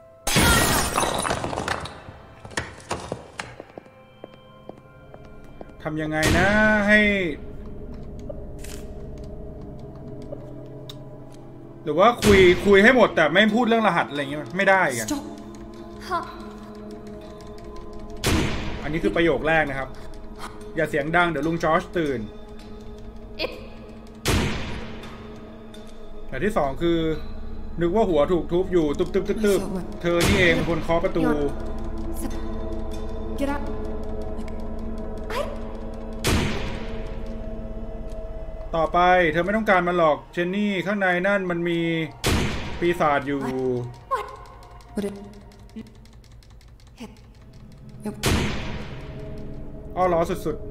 ทำยังไงนะให้หรือว่าคุยคุยให้หมดแต่ไม่พูดเรื่องรหัสอะไรอย่างเงี้ยไม่ได้กัน Stop. Huh. อันนี้คือประโยคแรกนะครับอย่าเสียงดังเดี๋ยวลุงจอร์จตื่น It แต่ที่สองคือนึกว่าหัวถูกทุบอยู่ตึบตึบตึบตึบเธอนี่เองเป็นคนเคาะประตู Get up. ต่อไปเธอไม่ต้องการมันหรอกเจนนี่ข้างในนั่นมันมีปีศาจอยู่ But it. Yep. อ้อล้อสุด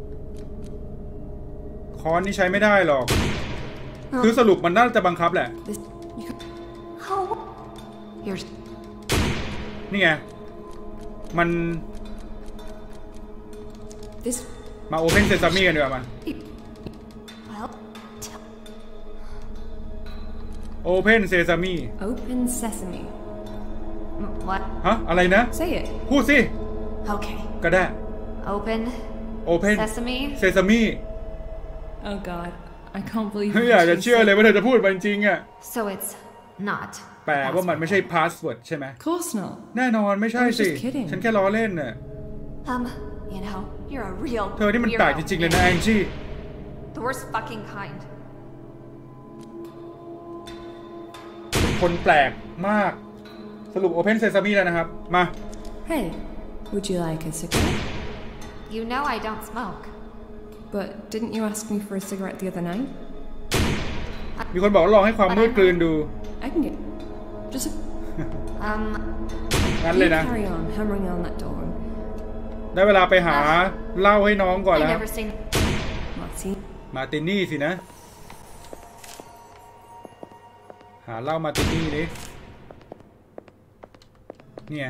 ๆค้อนนี่ใช้ไม่ได้หรอก คือสรุปมันน่าจะบังคับแหละ This. You could. how here's นี่ไงมัน This. มาโอเพนเซซามิกันดีกว่ามัน well t- โอเพนเซซามิ Open sesame. what ฮะอะไรนะ Say it. พูดสิ okay ก็ได้ open โอเพน sesame เซซามิ Oh God. I can't believe. ไม่อยากจะเชื่อเลยว่าเธอจะพูดมันจริงอ่ะ so it's not แปลว่ามันไม่ใช่พาสเวิร์ดใช่ไหม Of course not. แน่นอนไม่ใช่สิ I was just kidding. ฉันแค่ล้อเล่นน่ะ um you know you're a real เธอนี่มันแปลกจริงๆเลยนะแองจี้ the worst fucking kind คนแปลกมากสรุป Open Sesame แล้วนะครับมา Hey, would you like a cigarette? you know I don't smoke But didn't you ask me for a cigarette the other night? มีคนบอกว่าลองให้ความมืดกลืนดู I can get. Just. A... um งั้นเลย You นะ carry on hammering on that door. ได้เวลาไปหาเหล้าให้น้องก่อน I แล้ว never seen Marty. มาตินี่สินะ หาเหล้ามาตินี่ดิเนี่ย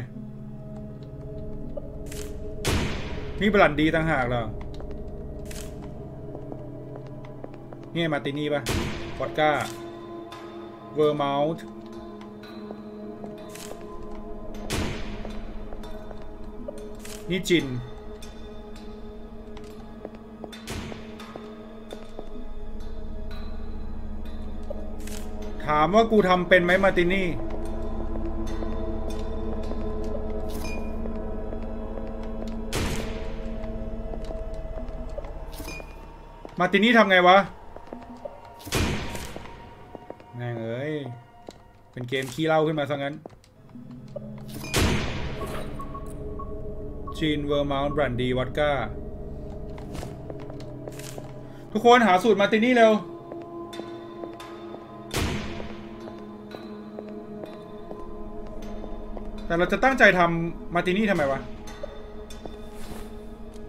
นี่บรันดีต่างหากเหรอนี่มาตินี่ป่ะวอดก้าเวอร์มาลต์นี่จินถามว่ากูทำเป็นไหมมาตินี่มาตินี่ทำไงวะแม่งเอ้ยเป็นเกมขี้เหล้าขึ้นมาซะงั้นจีนเวอร์มาลต์บรันดีวอดก้าทุกคนหาสูตรมาตินี่เร็วแต่เราจะตั้งใจทำมาตินี่ทำไมวะ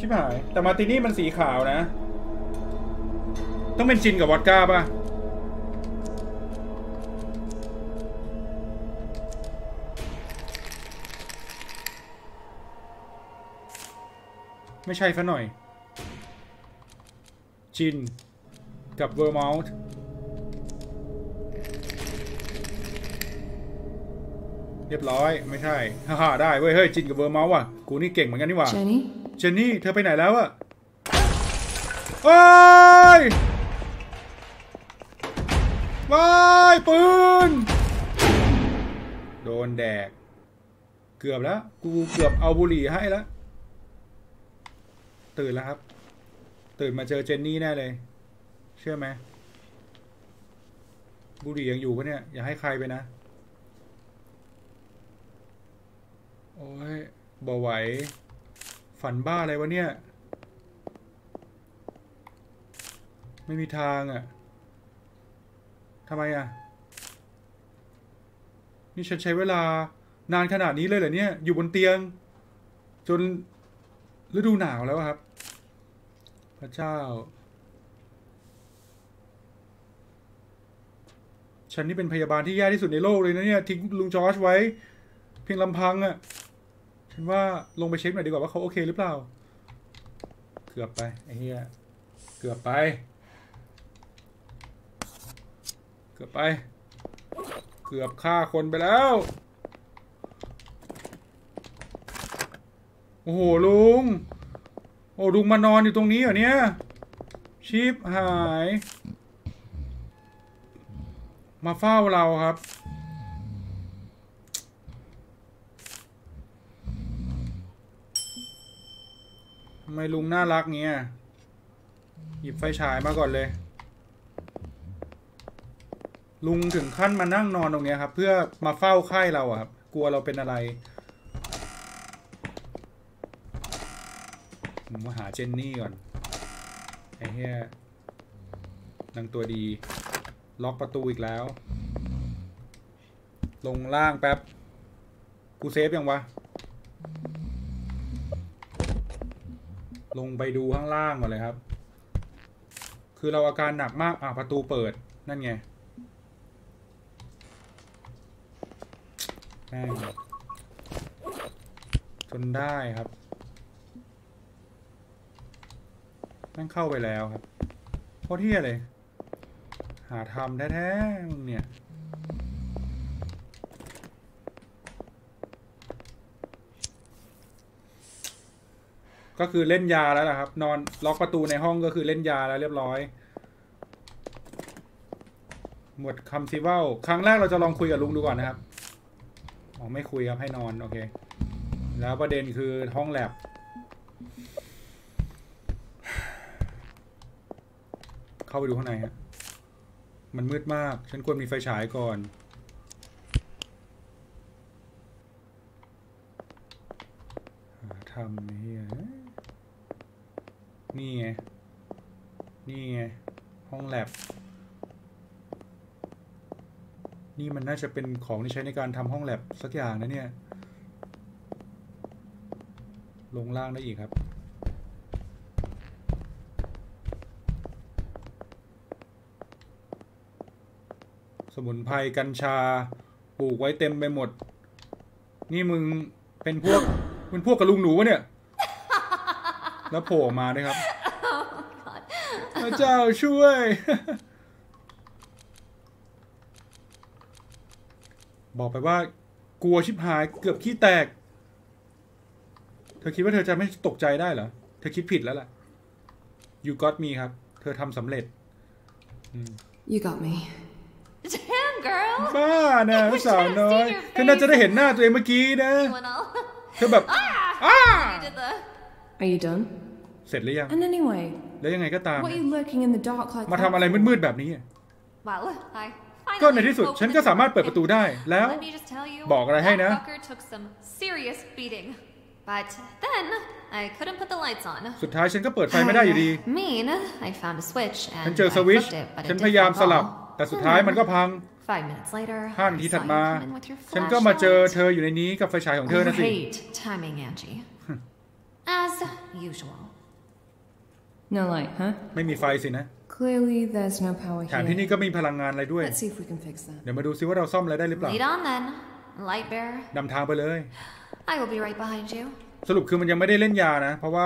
ชิบหายแต่มาร์ตินี่มันสีขาวนะต้องเป็นจินกับวอดก้าป่ะไม่ใช่ซะหน่อยจินกับเวอร์มอลต์เรียบร้อยไม่ใช่ฮ่าๆได้เว้ยเฮ้ยจินกับเวอร์มอลต์ว่ะกูนี่เก่งเหมือนกันนี่หว่า Jenny? เจนนี่เธอไปไหนแล้วอะโอ้ยว้ายปืนโดนแดกเกือบแล้วกูเกือบเอาบุหรี่ให้แล้วตื่นแล้วครับตื่นมาเจอเจนนี่แน่เลยเชื่อไหมบุหรี่ยังอยู่ปะเนี่ยอย่าให้ใครไปนะโอ้ยบ่ไหวฝันบ้าอะไรวะเนี่ยไม่มีทางอ่ะทำไมอ่ะนี่ฉันใช้เวลานานขนาดนี้เลยเหรอเนี่ยอยู่บนเตียงจนฤดูหนาวแล้วครับพระเจ้าฉันนี่เป็นพยาบาลที่แย่ที่สุดในโลกเลยนะเนี่ยทิ้งลุงจอร์จไว้เพียงลำพังอ่ะฉันว่าลงไปเช็คหน่อยดีกว่าว่าเขาโอเคหรือเปล่าเกือบไปไอ้เหี้ยเกือบไปเกือบไปเกือบฆ่าคนไปแล้วโอ้โหลุงโอ้ลุงมานอนอยู่ตรงนี้เหรอเนี่ยชิปหายมาเฝ้าเราครับทำไมลุงน่ารักเงี้ยหยิบไฟฉายมาก่อนเลยลุงถึงขั้นมานั่งนอนตรงเนี้ยครับเพื่อมาเฝ้าไข้เราอะครับกลัวเราเป็นอะไรผมมาหาเจนนี่ก่อนไอ้เหี้ยนางตัวดีล็อกประตูอีกแล้วลงล่างแป๊บกูเซฟยังวะลงไปดูข้างล่างก่อนเลยครับคือเราอาการหนักมากอ่ะประตูเปิดนั่นไงแม่งจนได้ครับแม่งเข้าไปแล้วครับโคตรเหี้ยเลยหาทำแท้ๆมึงเนี่ยก็คือเล่นยาแล้วล่ะครับนอนล็อกประตูในห้องก็คือเล่นยาแล้วเรียบร้อยหมดคำซิเว้าครั้งแรกเราจะลองคุยกับลุงดูก่อนนะครับอ๋อไม่คุยครับให้นอนโอเคแล้วประเด็นคือห้องแลบเข้าไปดูข้างในฮะมันมืดมากฉันควรมีไฟฉายก่อนทำนี่นี่ไงนี่ไงห้องแลบนี่มันน่าจะเป็นของที่ใช้ในการทำห้องแลบสักอย่างนะเนี่ยลงล่างได้อีกครับสมุนไพรกัญชาปลูกไว้เต็มไปหมดนี่มึงเป็นพวกเป็นพวกกระลุงหนูวะเนี่ยแล้วโผล่มาด้วยครับพระเจ้าช่วยบอกไปว่ากลัวชิบหายเกือบขี้แตกเธอคิดว่าเธอจะไม่ตกใจได้เหรอเธอคิดผิดแล้วล่ะ You got me ครับเธอทำสำเร็จ You got me Damn, girl บ้านะสาวน้อยเธอน่าจะได้เห็นหน้าตัวเองเมื่อกี้นะเธอแบบอ้า Are you done เสร็จหรือยัง And anyway แล้วยังไงก็ตาม what are you lurking in the dark like มาทำอะไรมืดๆแบบนี้ Well, I ก็ในที่สุดฉันก็สามารถเปิดประตูได้แล้ว Let me just tell you, บอกอะไรให้นะ that fucker took some serious beating. But then I couldn't put the lights on. สุดท้ายฉันก็เปิดไฟไม่ได้อยู่ดี Mean, I found a switch ฉัน and เจอ I สวิตช์ flipped it, but ฉัน it พยายาม did สลับ fall. แต่สุดท้ายมันก็พัง Five minutes later, ห้า I นาที saw ถัด you มา come in with your ฉันก็มาเจอ flashlight. เธออยู่ในนี้กับไฟฉายของเธอนะสิ Great timing, Angie. As usual. No light, huh? ไม่มีไฟสินะ Clearly, there's no power แถมที่ here. นี่ก็ไม่มีพลังงานอะไรด้วย Let's see if we can fix that. เดี๋ยวมาดูซิว่าเราซ่อมอะไรได้หรือเปล่า Lead on then, light bearer. นำทางไปเลย I will be right behind you. สรุปคือมันยังไม่ได้เล่นยานะ เพราะว่า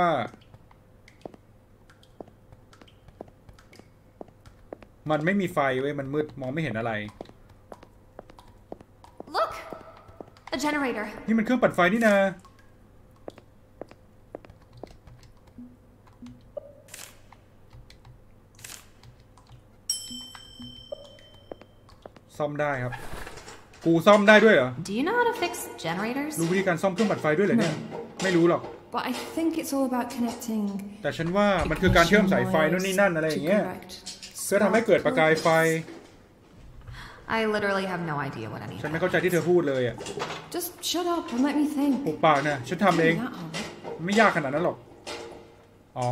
มันไม่มีไฟเว้ยมันมืดมองไม่เห็นอะไร Look! A generator. นี่มันเครื่องปั่นไฟนี่นาซ่อมได้ครับกูซ่อมได้ด้วยเหรอ Do you know how to fix generators? รู้วิธีการซ่อมเครื่องปั่นไฟด้วยเหรอเนี่ยไม่รู้หรอก But I think it's all about connecting แต่ฉันว่ามันคือการเชื่อมสายไฟนู่นนี่นั่นอะไรอย่างเงี้ยเพื่อทำให้เกิดประกายไฟ I literally have no idea what any ฉั of นไม่ that. เข้าใจที่เธอพูดเลยอ่ะ Just shut up and let me think. ปุบปากนะฉันทำเอง That hard. ไม่ยากขนาดนั้นหรอกอ๋อ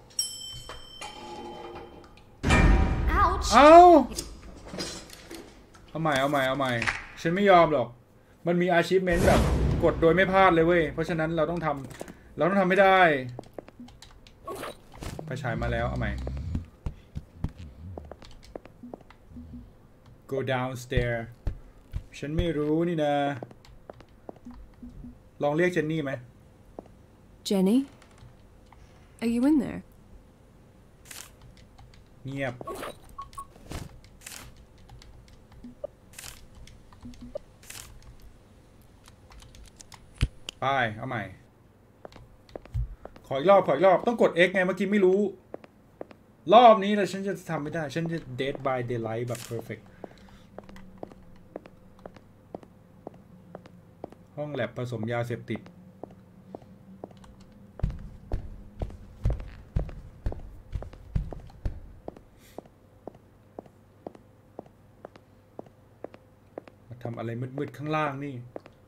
Ouch! เอาเอาใหม่เอาใหม่เอาใหม่ฉันไม่ยอมหรอกมันมี achievement แบบกดโดยไม่พลาดเลยเว้ยเพราะฉะนั้นเราต้องทำเราต้องทำไม่ได้ไปฉายมาแล้วเอาใหม่ go downstairs ฉันไม่รู้นี่นะลองเรียกเจนนี่ไหม Jenny? Are you in there? เงียบไปเอาใหม่ขออีกรอบขออีกรอบต้องกด X ไงเมื่อกี้ไม่รู้รอบนี้แต่ฉันจะทำไม่ได้ฉันจะ Dead by Daylight แบบ perfect ห้องแลบผสมยาเสพติดมาทำอะไรมืดๆข้างล่างนี่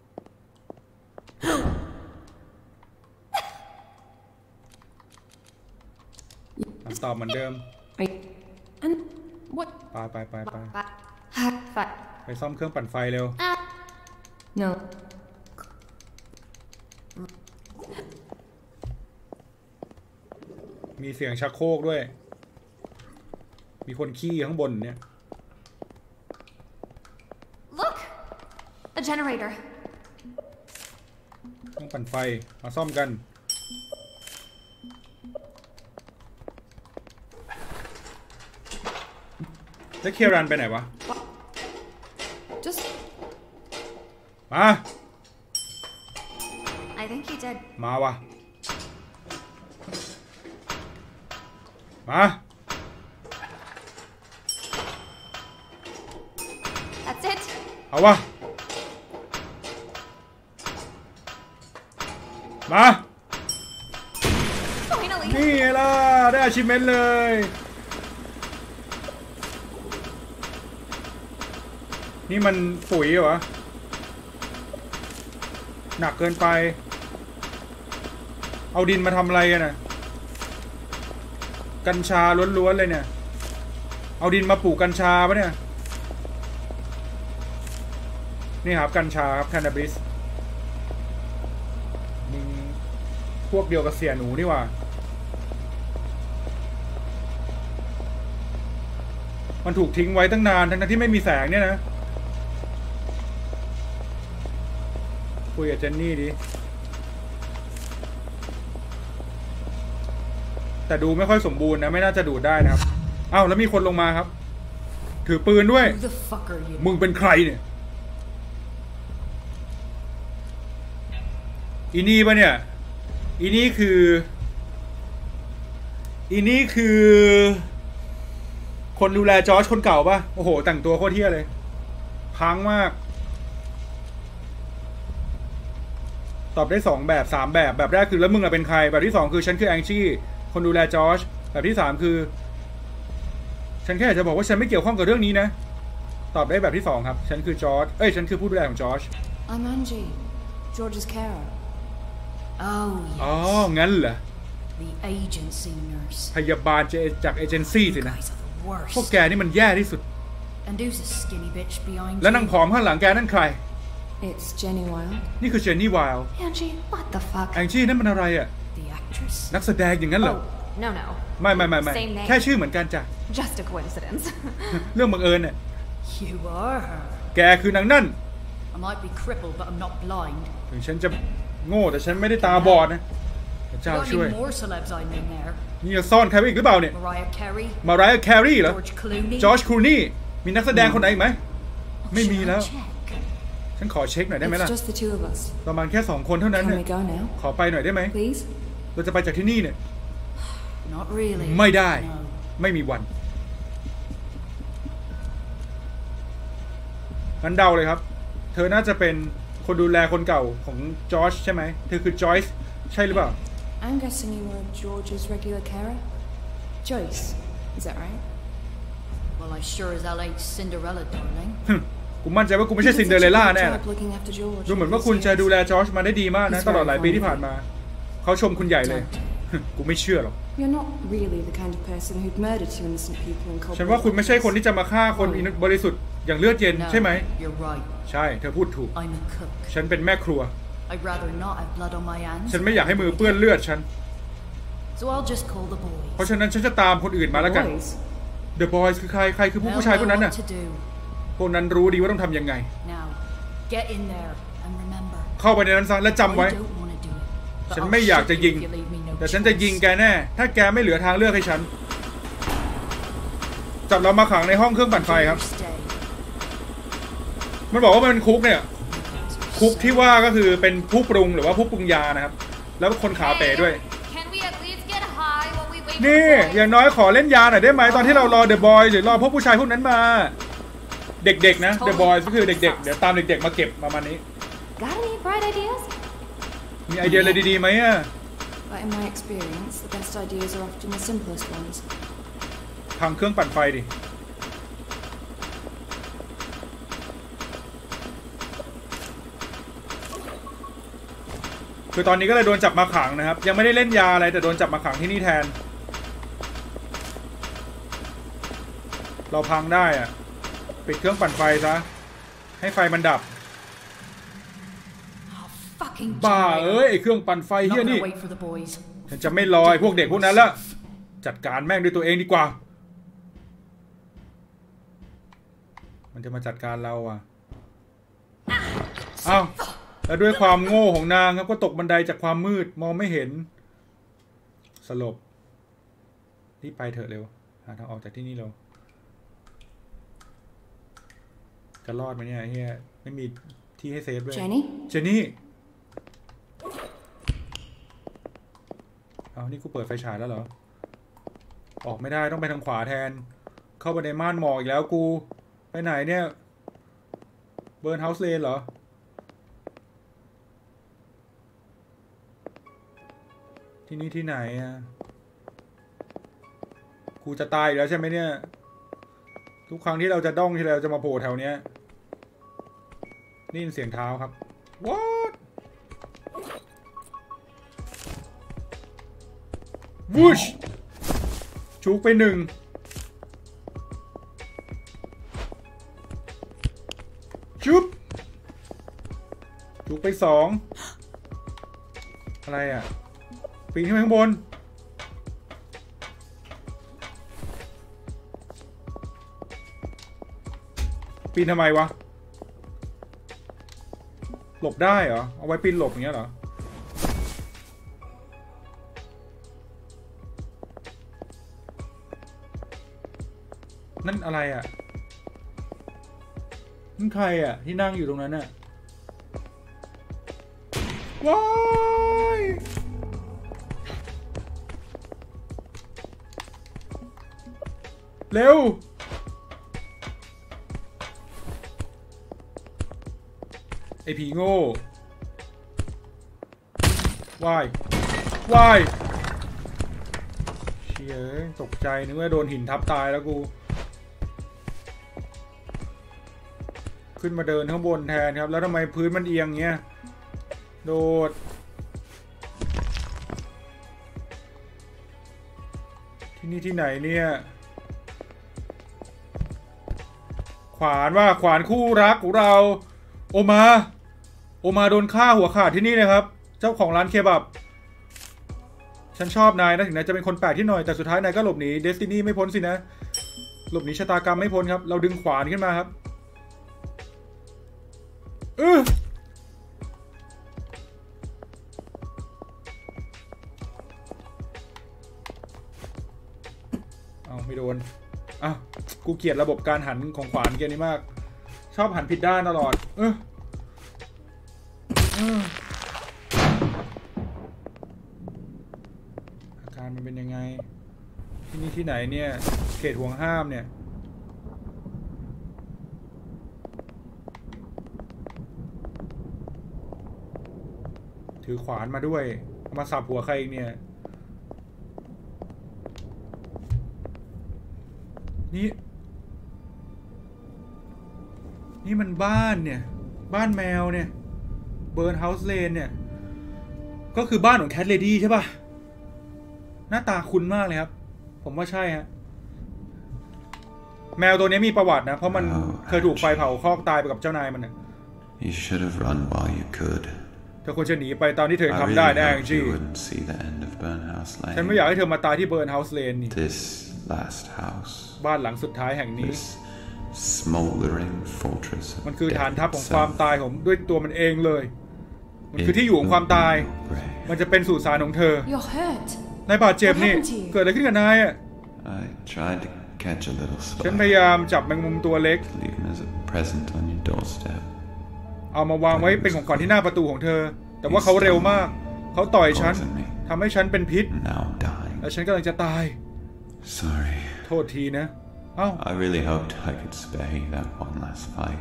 คำตอบเหมือนเดิม And what? ไปไปไปไป Fuck. ไปซ่อมเครื่องปั่นไฟเร็ว No. มีเสียงชักโครกด้วยมีคนขี้ข้างบนเนี่ย Look! A generator. เครื่องปั่นไฟมาซ่อมกันแล้วเครันไปไหนวะ Just มา I think he did. มาวะมา That's it. เอาวะมา Finally. นี่ไงล่ะได้ achievement เลยนี่มันปุ๋ยเหรอหนักเกินไปเอาดินมาทำอะไรกันน่ะกัญชาล้วนๆเลยเนี่ยเอาดินมาปลูกกัญชาปะเนี่ยนี่ครับกัญชาครับแคนาบิสมึงพวกเดียวกับเสียหนูนี่หว่ามันถูกทิ้งไว้ตั้งนานทั้งที่ไม่มีแสงเนี่ยนะคุยกับเจนนี่ดิแต่ดูไม่ค่อยสมบูรณ์นะไม่น่าจะดูดได้นะครับอ้าวแล้วมีคนลงมาครับถือปืนด้วย who the fuck are you? มึงเป็นใครเนี่ยอีนี่ปะเนี่ยอีนี่คืออีนี่คือคนดูแลจอร์จคนเก่าปะโอ้โหแต่งตัวโคตรเที่ยเลยพังมากตอบได้สองแบบสามแบบแบบแรกคือแล้วมึงอะเป็นใครแบบที่สองคือฉันคือแองจี้คนดูแลจอร์จแบบที่สามคือฉันแค่อยากจะบอกว่าฉันไม่เกี่ยวข้องกับเรื่องนี้นะตอบได้แบบที่สองครับฉันคือจอร์จเอ้ยฉันคือผู้ดูแลของจอร์จ I'm Angie, George's carer. Oh, อ๋องั้นเหรอ the agency nurse. พยาบาลจากเอเจนซี่สินะ Guys are the worst. พวกแกนี่มันแย่ที่สุด And who's a skinny bitch behind แล้วนาง you? ผอมข้างหลังแกนั่นใคร It's Jenny Wilde, นี่คือเจนนี่ไวล์ Angie, what the fuck? แองจี้นั่นมันอะไรอ่ะ the actress. นักแสดงอย่างนั้นเหรอ Oh, No, no. ไม่ไม่ไม่ไม่ Same name. แค่ชื่อเหมือนกันจ้ะ Just a coincidence. เรื่องบังเอิญเนี่ย You are her. แกคือนางนั่น I might be crippled, but I'm not blind. ถึงฉันจะโง่แต่ฉันไม่ได้ตาบอดนะพระเจ้า Got ช่วย any more celebs I mean there? นี่จะซ่อนใครไว้อีกหรือเปล่าเนี่ย Mariah Carey? มารายาแครีเหรอ George Clooney? จอร์จครูนี่มีนักแสดงคนไหนอีกไหม ไม่มี Shall แล้ว I check? ฉันขอเช็คหน่อยได้ไหม It's ล่ะ just the two of us. ประมาณแค่สองคนเท่านั้น Can เนี่ย we go now? ขอไปหน่อยได้ไหม Please? เราจะไปจากที่นี่เนี่ย Not really. ไม่ได้ No. ไม่มีวันงั้นเดาเลยครับ เธอน่าจะเป็นคนดูแลคนเก่าของจอร์จใช่ไหมเธอคือจอยส์ใช่หรือเปล่า I'm guessing you were George's regular carer? Joyce, is that right? Well, I sure as hell ain't Cinderella, darling. กูมั่นใจว่ากูไม่ใช่ซินเดอเรลล่าแน่ Job looking after George ดูเหมือนว่าคุณจะดูแลจอร์จมาได้ดีมากนะตลอดหลายปีที่ผ่านมา เขาชมคุณใหญ่เลย กูไม่เชื่อหรอก You're not really the kind of person who'd murder two innocent people in cold ฉันว่าคุณไม่ใช่คนที่จะมาฆ่าคนบริสุทธิ์อย่างเลือดเย็น No, ใช่ไหม you're right. ใช่เธอพูดถูก I'm a cook. ฉันเป็นแม่ครัว I'd rather not have blood on my hands. ฉันไม่อยากให้มือเปื้อนเลือดฉัน So I'll just call the เพราะ boys. ฉะนั้นฉันจะตามคนอื่นมาแล้วกัน boys. The Boys คือใครใครคือผู้ They'll ผู้ชายพวก know นั้นน่ะ what to do. พวกนั้นรู้ดีว่าต้องทำยังไง Now, get in there and remember. เข้าไปในนั้นซะและจำ I ไว้ don't want to do it. But ฉัน I'll ไม่อยาก shoot จะ you ยิง if you leave me no แต่ฉันจะยิง choice. แกแน่ ถ้าแกไม่เหลือทางเลือกให้ฉัน จับเรามาขังในห้องเครื่องปั่นไฟครับ Stay. มันบอกว่ามันเป็นคุกเนี่ย คุกที่ว่าก็คือเป็นผู้ปรุงหรือว่าผู้ปรุงยานะครับ แล้วคนขาเป๋ด้วย Can we at least get high while we wait นี่ for the boys? อย่างน้อยขอเล่นยาหน่อยได้ไหมตอนที่เรารอ The Boys หรือรอพวกผู้ชายพวกนั้นมา เด็กๆนะ The Boys ก็คือเด็กๆ เดี๋ยวตามเด็กๆมาเก็บประมาณนี้ Got any bright ideas? มีไอเดียอะไรดีๆไหมอ่ะ But in my experience, the best ideas are often the simplest ones. พังเครื่องปั่นไฟดิ คือตอนนี้ก็เลยโดนจับมาขังนะครับ ยังไม่ได้เล่นยาอะไรแต่โดนจับมาขังที่นี่แทน เราพังได้อ่ะ ปิดเครื่องปั่นไฟซะ ให้ไฟมันดับ Fucking บ้า generator. เอ้ยไอ้เครื่องปั่นไฟ Not เฮีย gonna นี่ wait for the boys. ฉันจะไม่รอไอ้พวกเด็กพวกนั้นละจัดการแม่งด้วยตัวเองดีกว่า มันจะมาจัดการเราอ่ะอ้าวแล้วด้วยความโง่ของนางครับก็ตกบันไดจากความมืดมองไม่เห็น สลบรีบไปเถอะเร็วหาทางออกจากที่นี่เร็วจะรอดไหมเนี่ยเฮียไม่มีที่ให้เซฟด้วย Jenny? เจนนี่เอานี่กูเปิดไฟฉายแล้วเหรอ ออกไม่ได้ต้องไปทางขวาแทน เข้าไปในม่านหมอกอีกแล้วกู ไปไหนเนี่ย เบิร์นเฮาส์เลนเหรอ ที่นี่ที่ไหนอ่ะ กูจะตายอีกแล้วใช่ไหมเนี่ย ทุกครั้งที่เราจะด้องที่เราจะมาโผล่แถวเนี้ยนี่เสียงเท้าครับ what วูชชุกไปหนึ่งชุบชุกไปสองอะไรอ่ะปีนขึ้นไปข้างบนปีนทำไมวะหลบได้เหรอเอาไว้ปีนหลบอย่างเงี้ยเหรอนั่นอะไรอ่ะนั่นใครอ่ะที่นั่งอยู่ตรงนั้นอ่ะว้ายเร็วไอผีโง่ว้ายว้ายเชี่ยตกใจนึกว่าโดนหินทับตายแล้วกูขึ้นมาเดินข้างบนแทนครับแล้วทำไมพื้นมันเอียงเงี้ยโดดที่นี่ที่ไหนเนี่ยขวานว่าขวานคู่รักของเราโอมาโอมาโดนฆ่าหัวขาดที่นี่เลยครับเจ้าของร้านเคบับฉันชอบนายนะถึงนายจะเป็นคนแปลกที่หน่อยแต่สุดท้ายนายก็หลบหนีเดสตินีไม่พ้นสินะหลบหนีชะตากรรมไม่พ้นครับเราดึงขวานขึ้นมาครับเออเอาไม่โดนอ้าวกูเกลียดระบบการหันของขวานเกมนี้มากชอบหันผิดด้านตลอดเออเอออาการมันเป็นยังไงที่นี่ที่ไหนเนี่ยเขตห่วงห้ามเนี่ยถือขวานมาด้วยมาสับหัวใครอีกเนี่ยนี่นี่มันบ้านเนี่ยบ้านแมวเนี่ยเบิร์นเฮาส์เลนเนี่ยก็คือบ้านของแคทเลดี้ใช่ป่ะหน้าตาคุ้นมากเลยครับผมว่าใช่ฮะแมวตัวนี้มีประวัตินะเพราะมันเคยถูกไฟเผาคอกตายไปกับเจ้านายมันนะ You should have run while you could. เธอควรจะหนีไปตอนที่เธอทำได้แน่จริงฉันไม่อยากให้เธอมาตายที่เบิร์นเฮาส์เลนนี่ This last house. บ้านหลังสุดท้ายแห่งนี้ This smoldering fortress. มันคือฐานทัพของความตายของด้วยตัวมันเองเลยมันคือที่อยู่ของความตายมันจะเป็นสุสานของเธอ You're hurt. นายบาดเจ็บนี่เกิดอะไรขึ้นกับนายอ่ะ I tried to catch a little ฉัน spider. พยายามจับแมงมุมตัวเล็ก Leave him as a present on your doorstep. เอามาวางไว้เป็นของขวัญที่หน้าประตูของเธอแต่ว่าเขาเร็วมากเขาต่อยฉันทำให้ฉันเป็นพิษ Now dying. และฉันกำลังจะตาย Sorry. โทษทีนะเอ้า I really hoped I could spare you that one last fight.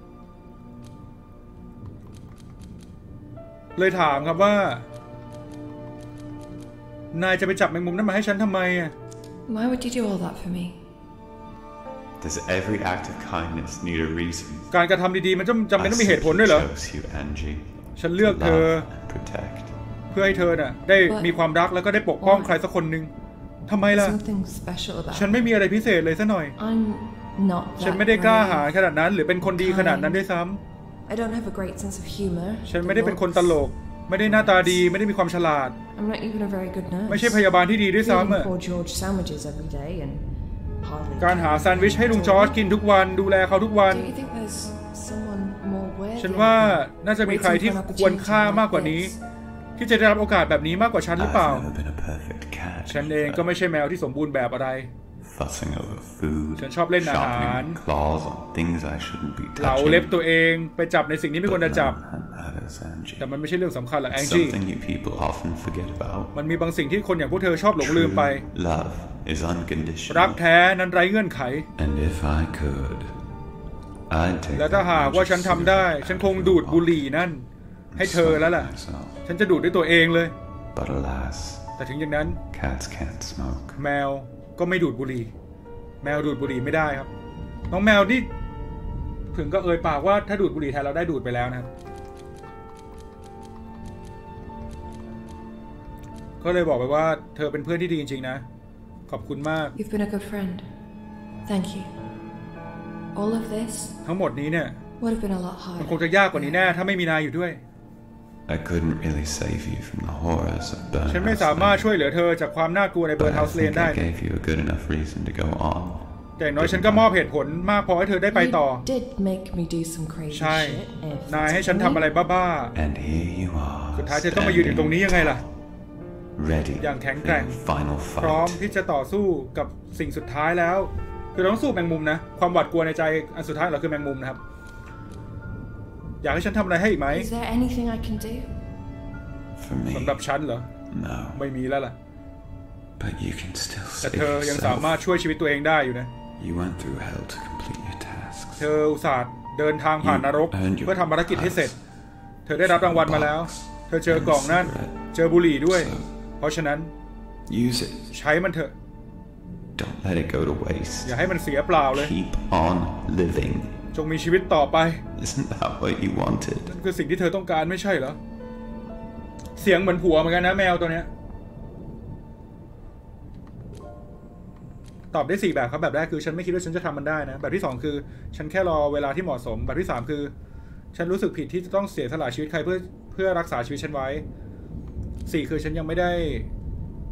เลยถามครับว่านายจะไปจับแมงมุมนั้นมาให้ฉันทำไมอ่ะ Why would you do all that for me? Does every act of kindness need a reason? การกระทำดีๆมันจำจำเป็นต้องมีเหตุผลด้วยเหรอ I chose you, Angie. ฉันเลือกเธอ Love and protect. เพื่อให้เธอน่ะได้มีความรักแล้วก็ได้ปกป้องใครสักคนหนึ่งทำไมล่ะ Something special about ฉันไม่มีอะไรพิเศษเลยซะหน่อย I'm not ฉัน that ไม่ได้กล้าหาญ brave. ขนาดนั้นหรือเป็นคนดีขนาดนั้นด้วยซ้ำ I don't have a great sense of humor. ฉันไม่ได้เป็นคนตลกไม่ได้หน้าตาดีไม่ได้มีความฉลาด I'm not even a very good nurse. ไม่ใช่พยาบาลที่ดีด้วยซ้ำ Feeding อ่ะ poor George sandwiches every day and hardly. การหาแซนด์วิชให้ลุงจอร์จกินทุกวันดูแลเขาทุกวัน Do you think there's someone more worthy? ฉันว่าน่าจะมีใครที่ควรค่ามากกว่านี้ที่จะได้รับโอกาสแบบนี้มากกว่าฉันหรือเปล่า I've never been a perfect cat. ฉันเองก็ไม่ใช่แมวที่สมบูรณ์แบบอะไร Fussing over food. ฉันชอบเล่นอาหาร Sharpening claws on things I shouldn't be เหลาเล็บ touching. ตัวเองไปจับในสิ่งที่ไม่ควรจะจับ None of that matters, Angie. แต่มันไม่ใช่เรื่องสำคัญหรอกแองจี้ Something you people often forget about. มันมีบางสิ่งที่คนอย่างพวกเธอชอบหลงลืมไป Love is รัก unconditional. แท้นั้นไร้เงื่อนไข And if I could, I'd take และถ้าหากว่าฉันทำได้ ฉันคงดูดบุหรี่นั่น ให้เธอแล้วล่ะ myself. ฉันจะดูดด้วยตัวเองเลย But alas, แต่ถึงอย่างนั้น cats can't smoke. แมวก็ไม่ดูดบุหรี่แมวดูดบุหรี่ไม่ได้ครับน้องแมวนี่ถึงก็เอ่ยปากว่าถ้าดูดบุหรี่แทนเราได้ดูดไปแล้วนะครับก็เลยบอกไปว่าเธอเป็นเพื่อนที่ดีจริงๆนะขอบคุณมาก You've been a good friend. Thank you. All of this ทั้งหมดนี้เนี่ย would have been a lot มัน harder. คงจะยากกว่านี้แน่ถ้าไม่มีนายอยู่ด้วย I couldn't really save you from the horrors of ฉันไม่ Burnhouse สามารถ Lane, ช่วยเหลือเธอจากความน่ากลัวในเบิร์น but เฮา I ส์เลน think ได้ I gave you a good enough reason to go on. แต่อย่างน้อยฉันก็มอบเหตุผลมากพอให้เธอได้ไปต่อ You did make me do some crazy ใช่ shit. If นาย that's ให้ฉัน what ทำ you อะไร mean. บ้า And here you are, ๆสุดท้ายเธอต้องมายืนอยู่ตรงนี้ยังไงล่ะ ready อย่างแข็ง for แกร่ง your final พร้อม fight. ที่จะต่อสู้กับสิ่งสุดท้ายแล้วคือเราต้องสู้แมงมุมนะความหวาดกลัวในใจอันสุดท้ายของเราคือแมงมุมนะครับอยากให้ฉันทำอะไรให้อีกไหม Is there anything I can do? For me, สำหรับฉันเหรอ no. ไม่มีแล้วล่ะ But you can still แต่ save เธอยังสามารถ yourself. ช่วยชีวิตตัวเองได้อยู่นะ You went through hell to complete your tasks. เธออุตส่าห์เดินทางผ่านนรกเพื่อทำภารกิจให้เสร็จ เธอได้รับรางวัลมาแล้ว เธอเจอกล่องนั่นเจอบุหรี่ด้วย เพราะฉะนั้น Use it. ใช้มันเถอะ Don't let it go to waste. อย่าให้มันเสียเปล่าเลย Keep on living. จงมีชีวิตต่อไป Isn't that what you wanted? นั่นคือสิ่งที่เธอต้องการไม่ใช่เหรอเสียงเหมือนผัวเหมือนกันนะแมวตัวเนี้ยตอบได้สี่แบบครับแบบแรกคือฉันไม่คิดว่าฉันจะทำมันได้นะแบบที่สองคือฉันแค่รอเวลาที่เหมาะสมแบบที่สามคือฉันรู้สึกผิดที่จะต้องเสียสละชีวิตใครเพื่อเพื่อรักษาชีวิตฉันไว้สี่คือฉันยังไม่ได้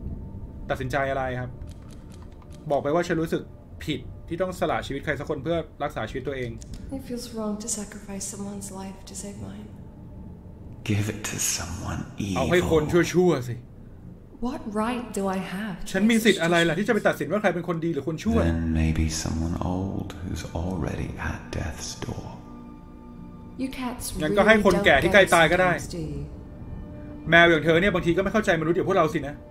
ตัดสินใจอะไรครับบอกไปว่าฉันรู้สึกผิดที่ต้องสละชีวิตใครสักคนเพื่อรักษาชีวิตตัวเอง It feels wrong to sacrifice someone's life to save mine. Give it to someone evil. เอาให้คนชั่วๆสิ What right do I have? ฉันมีสิทธิ์อะไรล่ะที่จะไปตัดสินว่าใครเป็นคนดีหรือคนชั่ว Then maybe someone old who's already at death's door. You cats งั้น really ก็ให้คน don't แก่ที่ใกล้ get ตายก็ได้ sometimes, do you? แมวอย่างเธอเนี่ยบางทีก็ไม่เข้าใจมนุษย์อย่างพวกเราสินะ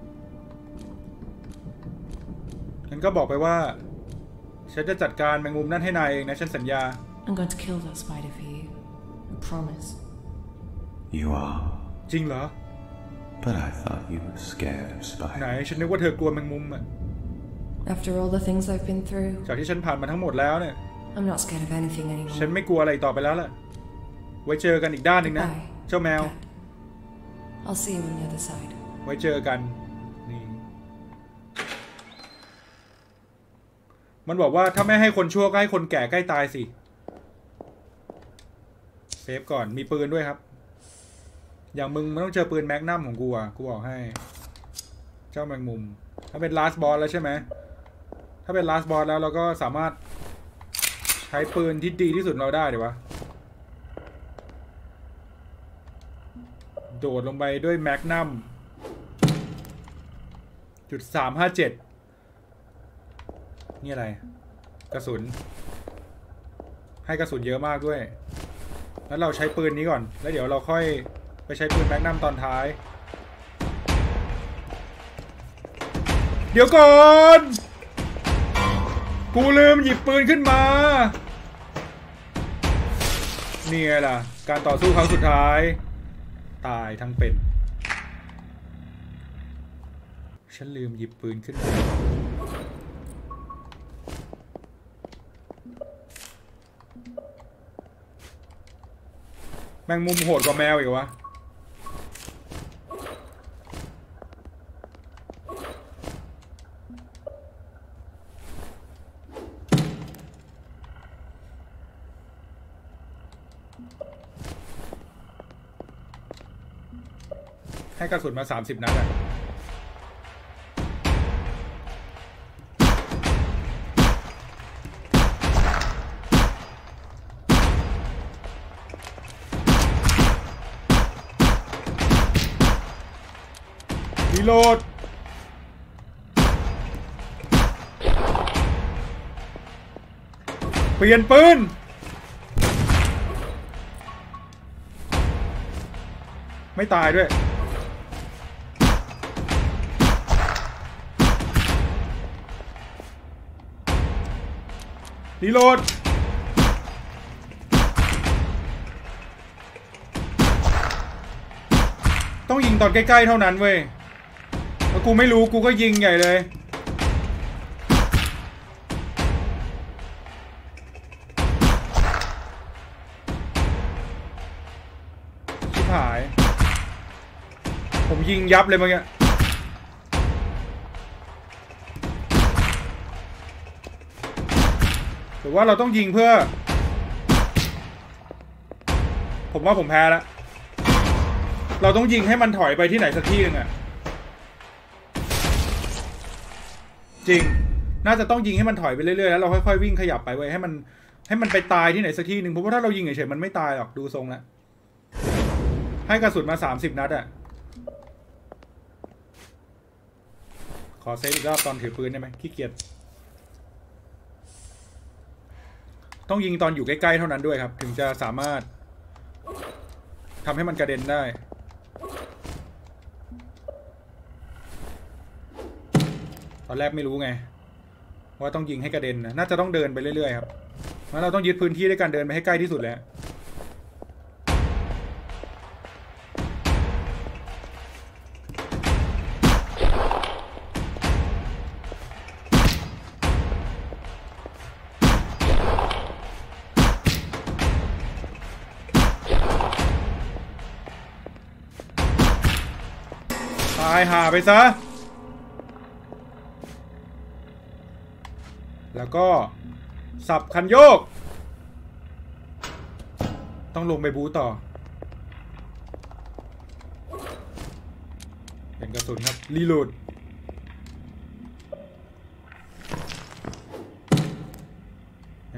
งั้นก็บอกไปว่าฉันจะจัดการแมงมุมนั่นให้นายเองนะฉันสัญญา I'm going to kill that spider for you. I promise. You are. จริงเหรอ But I thought you were scared of ไหน spiders. ฉันนึกว่าเธอกลัวแมงมุมอะ After all the things I've been through, จากที่ฉันผ่านมาทั้งหมดแล้วเนี่ย I'm not scared of anything ฉัน anymore. ไม่กลัวอะไรต่อไปแล้วล่ะไว้เจอกันอีกด้านหนึ่งนะ Goodbye, เจ้าแมว cat. I'll see you on the other side. ไว้เจอกันนี่มันบอกว่าถ้าไม่ให้คนชั่วก็ให้คนแก่ใกล้ตายสิเซฟก่อนมีปืนด้วยครับอย่างมึงมันต้องเจอปืนแมกนัมของกูอ่ะกูบอกให้เจ้าแมงมุมถ้าเป็นลาสบอสแล้วใช่ไหมถ้าเป็นลาสบอสแล้วเราก็สามารถใช้ปืนที่ดีที่สุดเราได้เดี๋ยววะโดดลงไปด้วยแมกนัมจุดสามห้าเจ็ดนี่อะไรกระสุนให้กระสุนเยอะมากด้วยแล้วเราใช้ปืนนี้ก่อนแล้วเดี๋ยวเราค่อยไปใช้ปืนแมกนัมตอนท้ายเดี๋ยวก่อนกูลืมหยิบปืนขึ้นมานี่ไงล่ะการต่อสู้ครั้งสุดท้ายตายทั้งเป็นฉันลืมหยิบปืนขึ้นมาแมงมุมโหดกว่าแมวอีกวะให้กระสุนมาสามสิบนัดอะรีโหลดเปลี่ยนปืนไม่ตายด้วยรีโหลดต้องยิงตอนใกล้ๆเท่านั้นเว้ยถ้ากูไม่รู้กูก็ยิงใหญ่เลยชิบหายผมยิงยับเลยเมื่อกี้หรือว่าเราต้องยิงเพื่อผมว่าผมแพ้แล้วเราต้องยิงให้มันถอยไปที่ไหนสักที่นึงอะจริงน่าจะต้องยิงให้มันถอยไปเรื่อยๆแล้วเราค่อยๆวิ่งขยับไปไว้ให้มันให้มันไปตายที่ไหนสักที่นึงเพราะว่าถ้าเรายิงเฉยๆมันไม่ตายหรอกดูทรงแล้วให้กระสุนมาสามสิบนัดอะขอเซฟอีกรอบตอนถือปืนได้ไหมขี้เกียจต้องยิงตอนอยู่ใกล้ๆเท่านั้นด้วยครับถึงจะสามารถทำให้มันกระเด็นได้ตอนแรกไม่รู้ไงว่าต้องยิงให้กระเด็นนะน่าจะต้องเดินไปเรื่อยๆครับงั้นเราต้องยึดพื้นที่ด้วยการเดินไปให้ใกล้ที่สุดแล้วตายห่าไปซะแล้วก็สับคันโยกต้องลงไปบูต่อเป็นกระสุนครับรีโหลด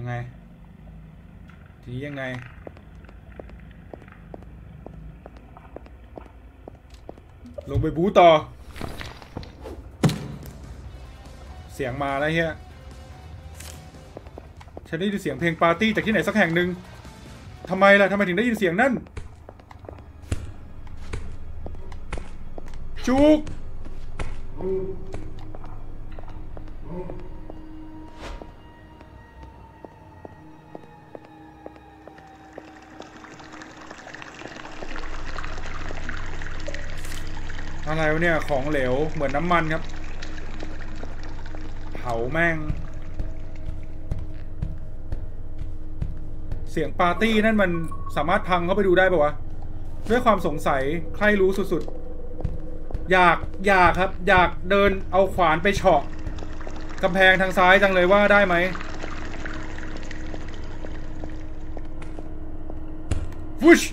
ยังไงทีนี้ยังไงลงไปบู๊ต่อเสียงมาแล้วเฮียฉันได้ยินเสียงเพลงปาร์ตี้จากที่ไหนสักแห่งหนึ่งทำไมล่ะทำไมถึงได้ยินเสียงนั่นจุกอะไรวะเนี่ยของเหลวเหมือนน้ำมันครับเผาแม่งเสียงปาร์ตี้นั่นมันสามารถพังเข้าไปดูได้ป่าวะด้วยความสงสัยใครรู้สุดๆอยากอยากครับอยากเดินเอาขวานไปเฉาะกำแพงทางซ้ายจังเลยว่าได้ไหมวุช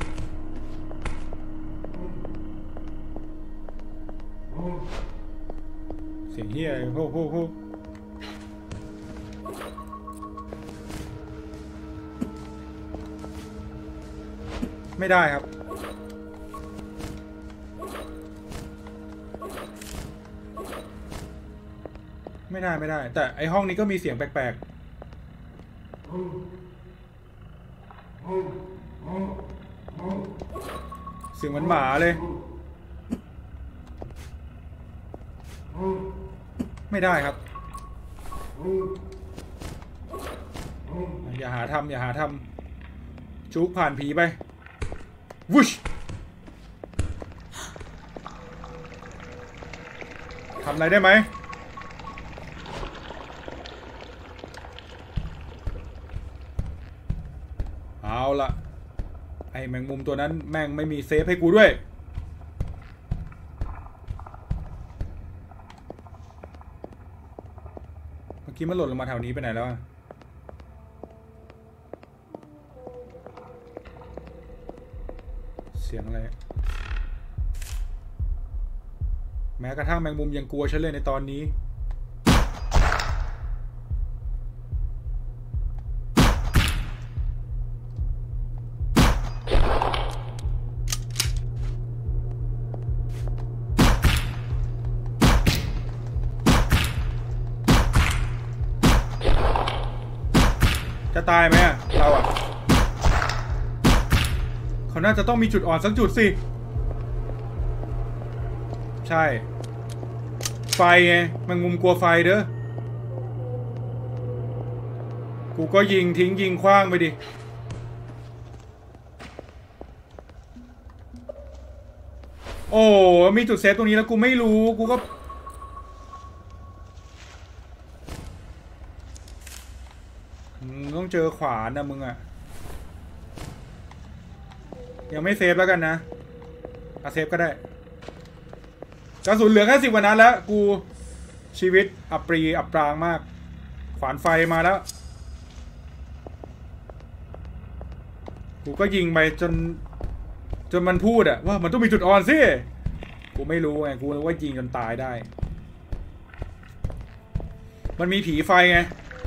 เสียงเฮียโฮ้โฮ้โฮ้ไม่ได้ครับไม่ได้ไม่ได้แต่ไอห้องนี้ก็มีเสียงแปลกๆเสียงเหมือนหมาเลยไม่ได้ครับอย่าหาทำอย่าหาทำจุกผ่านผีไปวุชทำอะไรได้ไหมเอาละไอแมงมุมตัวนั้นแม่งไม่มีเซฟให้กูด้วยเมื่อกี้มันหล่นลงมาแถวนี้ไปไหนแล้วเสียงอะไรแม้กระทั่งแมงมุมยังกลัวฉันเลยในตอนนี้จะตายไหมอะเราอะเขาน่าจะต้องมีจุดอ่อนสักจุดสิใช่ไฟไงมันงุมกลัวไฟเด้อกูก็ยิงทิ้งยิงขว้างไปดิโอ้มีจุดเซฟตรงนี้แล้วกูไม่รู้กูก็ต้องเจอขวานนะมึงอะยังไม่เซฟแล้วกันนะอ่ะเซฟก็ได้กระสุนเหลือแค่สิบกว่านัดแล้วกูชีวิตอับปรีอับปรางมากขวานไฟมาแล้วกูก็ยิงไปจนจนมันพูดอะว่ามันต้องมีจุดอ่อนสิกูไม่รู้ไงกูนึกว่ายิงจนตายได้มันมีผีไฟไง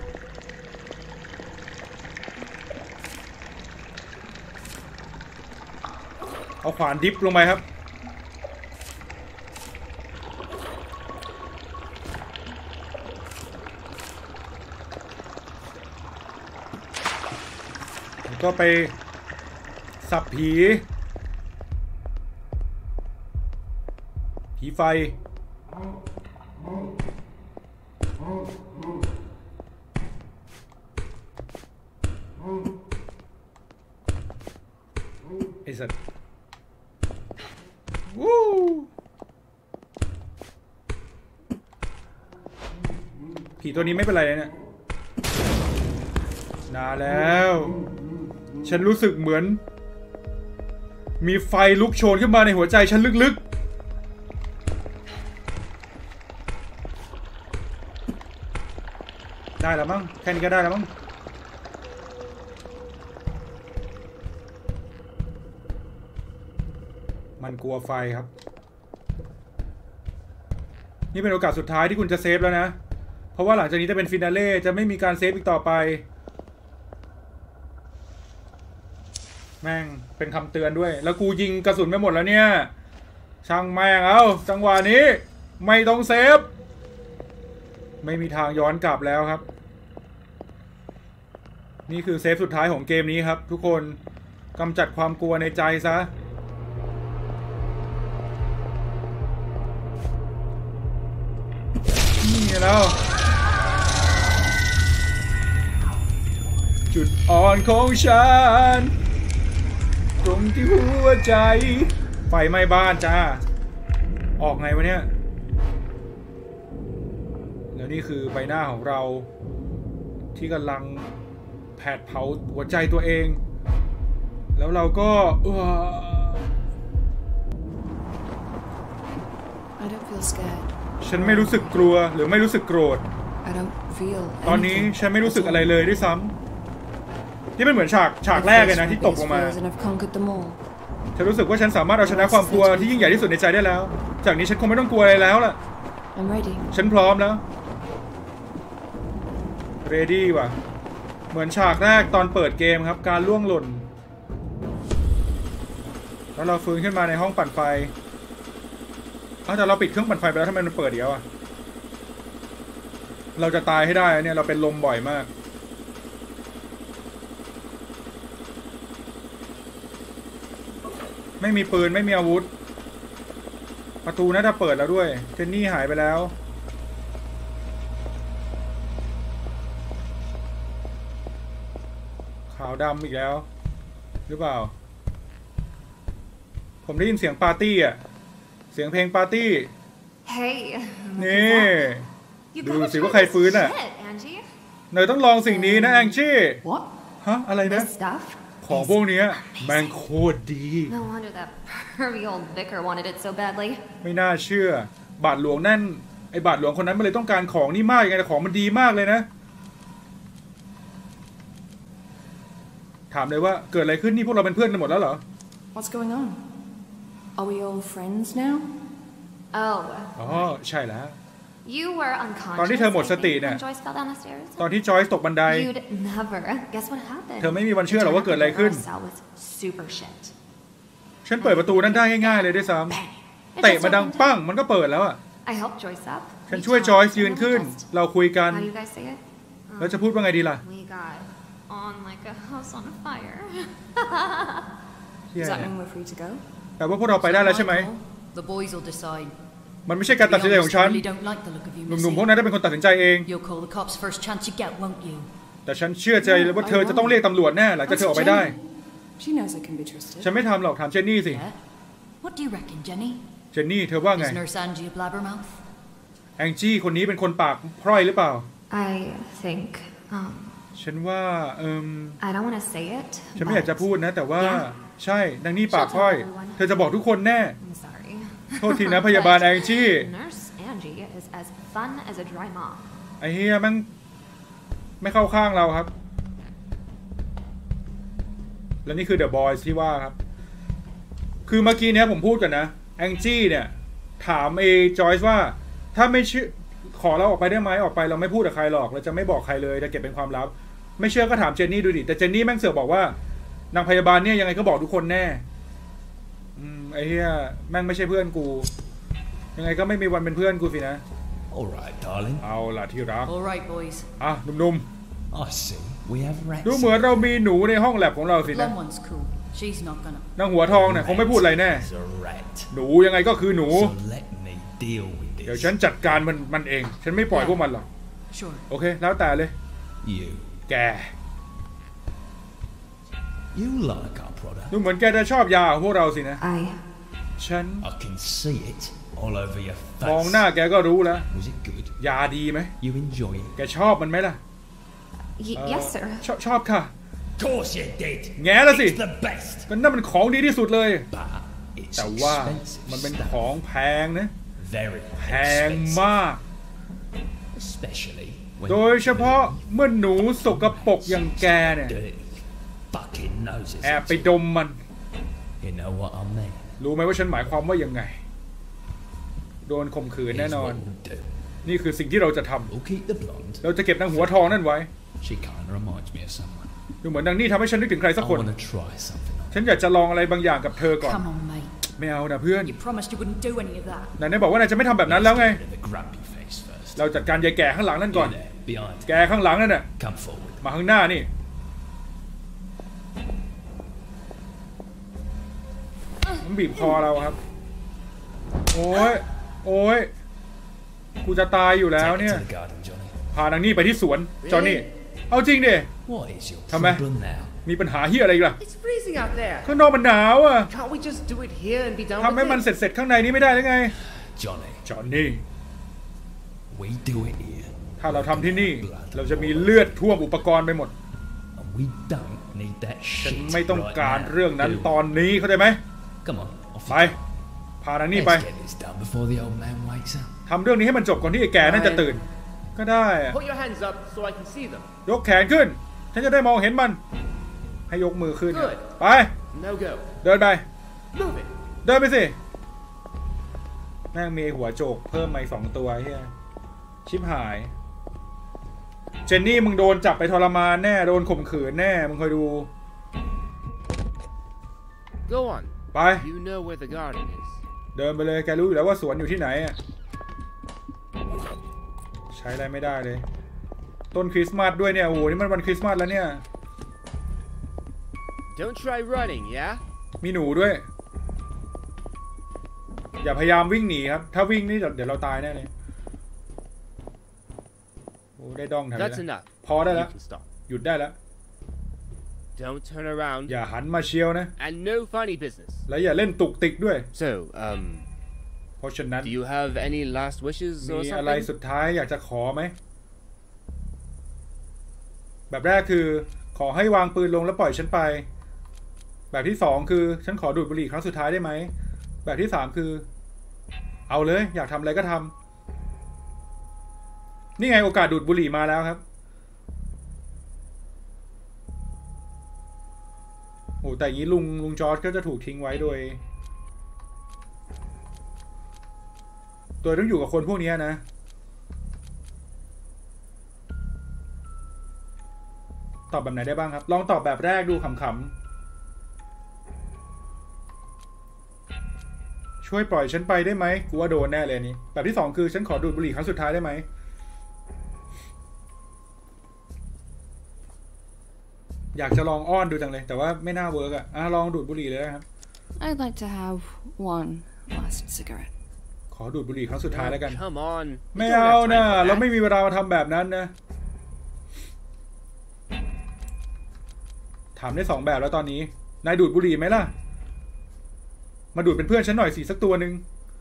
เอาขวานดิฟลงไปครับก็ไปสับผีผีไฟไอ้สัตว์วู้ผีตัวนี้ไม่เป็นไรเนี่ยนานแล้วฉันรู้สึกเหมือนมีไฟลุกโชนขึ้นมาในหัวใจฉันลึกๆได้แล้วมั้งแค่นี้ก็ได้แล้วมั้งมันกลัวไฟครับนี่เป็นโอกาสสุดท้ายที่คุณจะเซฟแล้วนะเพราะว่าหลังจากนี้จะเป็นฟินาเล่จะไม่มีการเซฟอีกต่อไปแม่งเป็นคำเตือนด้วยแล้วกูยิงกระสุนไม่หมดแล้วเนี่ยช่างแม่งเอาจังหวะนี้ไม่ต้องเซฟไม่มีทางย้อนกลับแล้วครับนี่คือเซฟสุดท้ายของเกมนี้ครับทุกคนกำจัดความกลัวในใจซะนี่แล้วจุดอ่อนของฉันตรงที่หัวใจไฟไหม้บ้านจ้าออกไงวะเนี่ยแล้วนี่คือใบหน้าของเราที่กำลังแผดเผาหัวใจตัวเองแล้วเราก็ I don't feel scared. ฉันไม่รู้สึกกลัวหรือไม่รู้สึกโกรธ I don't feel ตอนนี้ฉันไม่รู้สึกอะไรเลยด้วยซ้ำที่เป็นเหมือนฉากฉากแรกเลยนะที่ตกลงมาฉันรู้สึกว่าฉันสามารถเอาชนะความกลัวที่ยิ่งใหญ่ที่สุดในใจได้แล้วจากนี้ฉันคงไม่ต้องกลัวอะไรแล้วล่ะฉันพร้อมแล้ว ready ว่ะเหมือนฉากแรกตอนเปิดเกมครับการล่วงหล่นแล้วเราฟื้นขึ้นมาในห้องปั่นไฟอ้าวแต่เราปิดเครื่องปั่นไฟไปแล้วทำไมมันเปิดเดียวอ่ะเราจะตายให้ได้เนี่ยเราเป็นลมบ่อยมากไม่มีปืนไม่มีอาวุธประตูน่าจะเปิดแล้วด้วยเจนนี่หายไปแล้วขาวดำอีกแล้วหรือเปล่าผมได้ยินเสียงปาร์ตี้อ่ะเสียงเพลงปาร์ตี้ Hey นี่ดูสิว่าใครฟื้นอ่ะเนยต้องลองสิ่งนี้นะแองจี้ฮะอะไรนะของพวกนี้แม่งโคตรดี No wonder that pervy old vicar wanted it so badly ไม่น่าเชื่อบาทหลวงนั่นไอ้บาทหลวงคนนั้นมันเลยต้องการของนี่มากยังไงแต่ของมันดีมากเลยนะถามเลยว่าเกิดอะไรขึ้นนี่พวกเราเป็นเพื่อนกันหมดแล้วเหรอ What's going on? Are we all friends now? Oh อ๋อใช่แล้ว You were unconscious ตอนที่เธอหมดสติเนี่ยตอนที่จอยส์ตกบันได You'd never guess what happened เธอไม่มีวันเชื่อหรอกว่าเกิดอะไรขึ้นฉันเปิดประตูนั้นได้ง่ายๆเลยด้วยซ้ำเตะมาดังปั้งมันก็เปิดแล้วอ่ะฉันช่วยจอยส์ยืนขึ้นเราคุยกันแล้วจะพูดว่าไงดีล่ะ On like a house on fire แต่ว่าพวกเราไปได้แล้วใช่ไหม The boys will decide. มันไม่ใช่การตัดสินใจของฉันหนุ่มๆพวกนั้นได้เป็นคนตัดสินใจเองแต่ฉันเชื่อใจว่าเธอจะต้องเรียกตำรวจแน่หลังจากเธอออกไปได้ฉันไม่ทำหรอกถามเจนนี่สิเจนนี่เธอว่าไงแองจี้คนนี้เป็นคนปากพร่อยหรือเปล่า I think ฉันว่าเอิม I don't want to say it ฉันไม่อยากจะพูดนะแต่ว่าใช่นางนี่ปากพร่อยเธอจะบอกทุกคนแน่โทษทีนะพยาบาลแองจี้ไอ้เฮียมันไม่เข้าข้างเราครับและนี่คือเดอะบอยส์ที่ว่าครับคือเมื่อกี้เนี้ยผมพูดกันนะแองจี้เนี่ยถามเอจอยส์ว่าถ้าไม่เชื่อขอเราออกไปได้ไหมออกไปเราไม่พูดกับใครหรอกเราจะไม่บอกใครเลยจะเก็บเป็นความลับไม่เชื่อก็ถามเจนนี่ดูดิแต่เจนนี่แม่งเสือกบอกว่านางพยาบาลเนี่ยยังไงก็บอกทุกคนแน่อืมไอ้เหี้ยแม่งไม่ใช่เพื่อนกูยังไงก็ไม่มีวันเป็นเพื่อนกูสินะ Alright darling เอาล่ะที่รัก Alright boys อ่ะหนุ่ม I see we have rats ดูเหมือนเรามีหนูในห้องแลบของเราสินะนางหัวทองเนี่ยคงไม่พูดอะไรแน่หนูยังไงก็คือหนูเดี๋ยวฉันจัดการมันมันเองฉันไม่ปล่อยพวกมันหรอกโอเคแล้วแต่เลยแก You like our product ดูเหมือนแกจะชอบยาของพวกเราสินะฉัน I can see it all over your face มองหน้าแกก็รู้แล้ว Was it good ยาดีไหม You enjoy it แกชอบมันไหมล่ะ Yes sir ชอบชอบค่ะ Course you did แง่ละสิ It's the best มันนั่นมันของดีที่สุดเลย But it's แต่ว่า expensive มันเป็นของแพงนะ Very แพงมาก Especially โดยเฉพาะเมื่อหนูสกปรกอย่างแกเนี่ยแอบไปดมมัน You know what I mean รู้ไหมว่าฉันหมายความว่ายังไงโดนข่มขืนแน่นอนนี่คือสิ่งที่เราจะทำเราจะเก็บนางหัวทองนั่นไว้ดูเหมือนนางนี่ทำให้ฉันนึกถึงใครสักคนฉันอยากจะลองอะไรบางอย่างกับเธอก่อน Come on, mate. ไม่เอานะเพื่อน You promised you wouldn't do any of that. นายได้บอกว่านายจะไม่ทำแบบนั้นแล้วไง The grumpy face first. เราจัดการยายแก่ข้างหลังนั่นก่อน You there, behind. แกข้างหลังนั่นน่ะ Come forward. มาข้างหน้านี่มันบีบคอเราครับโอ้ยโอ้ยกูจะตายอยู่แล้ว Take it เนี่ย to the garden, Johnny. พานางนี่ไปที่สวนจอห์นนี่เอาจริงดิ What is your Come on. problem now? มีปัญหาเฮียอะไรอีกล่ะ It's freezing out there. ข้างนอกมันหนาวอ่ะ Can't we just do it here and be done ทำให้ with มัน it? เสร็จเสร็จๆข้างในนี้ไม่ได้หรือไง Johnny, จอห์นนี่ we do it here. ถ้าเราทำที่นี่เราจะมีเลือดท่วมอุปกรณ์ไปหมด And we don't need that ฉัน shit ไม่ต้อง right การ now, เรื่องนั้น do we? ตอนนี้เข้าใจไหม Come on, off ไป you go. พานางนี่ไป Let's get this done before the old man wakes up. ทำเรื่องนี้ให้มันจบก่อนที่ไอ้แก่นั่นจะตื่น ก็ได้อะ Put your hands up so I can see them. ยกแขนขึ้น ฉันจะได้มองเห็นมัน ให้ยกมือขึ้น Good. ไป No go. เดินไป Move it. เดินไปสิแม่งมีหัวโจกเพิ่มมาอีกสองตัวเฮียชิบหาย เจนนี่มึงโดนจับไปทรมานแน่โดนข่มขืนแน่มึงคอยดู Go on. ไป You know where the garden is. เดินไปเลยแกรู้อยู่แล้วว่าสวนอยู่ที่ไหนอ่ะใช้อะไรไม่ได้เลย ต้นคริสต์มาสด้วยเนี่ยโอ้โหนี่มันวันคริสต์มาสแล้วเนี่ย Don't try running, yeah? มีหนูด้วย อย่าพยายามวิ่งหนีครับถ้าวิ่งนี่เดี๋ยวเราตายแน่เลยโอ้ได้ดองแถวนี้ That's แล้ว enough. พอได้ You แล้ว can stop. หยุดได้แล้ว Don't turn around. อย่าหันมาเชียวนะ And no funny business. และอย่าเล่นตุกติกด้วย So, um, เพราะฉะนั้น do you have any last wishes or มีอะไร something? สุดท้ายอยากจะขอไหมแบบแรกคือ ขอให้วางปืนลงแล้วปล่อยฉันไปแบบที่สองคือฉันขอดูดบุหรี่ครั้งสุดท้ายได้ไหมแบบที่สามคือ เอาเลยอยากทำอะไรก็ทำนี่ไงโอกาสดูดบุหรี่มาแล้วครับโอ้แต่อย่างนี้ลุงลุงจอร์จก็จะถูกทิ้งไว้โดยโดยต้องอยู่กับคนพวกนี้นะตอบแบบไหนได้บ้างครับลองตอบแบบแรกดูขำๆช่วยปล่อยฉันไปได้ไหมกูว่าโดนแน่เลยนี้แบบที่สองคือฉันขอดูดบุหรี่ครั้งสุดท้ายได้ไหมอยากจะลองอ้อนดูจังเลยแต่ว่าไม่น่าเวิร์กอ่ะอ่ะลองดูดบุหรี่เลยนะครับ I'd like to have one last cigarette. ขอดูดบุหรี่ครั้งสุดท้ายแล้วกัน Come on. ไม่เอานะเราไม่มีเวลามาทำแบบนั้นนะถามได้สองแบบแล้วตอนนี้นายดูดบุหรี่ไหมล่ะมาดูดเป็นเพื่อนฉันหน่อยสิสักตัวหนึ่ง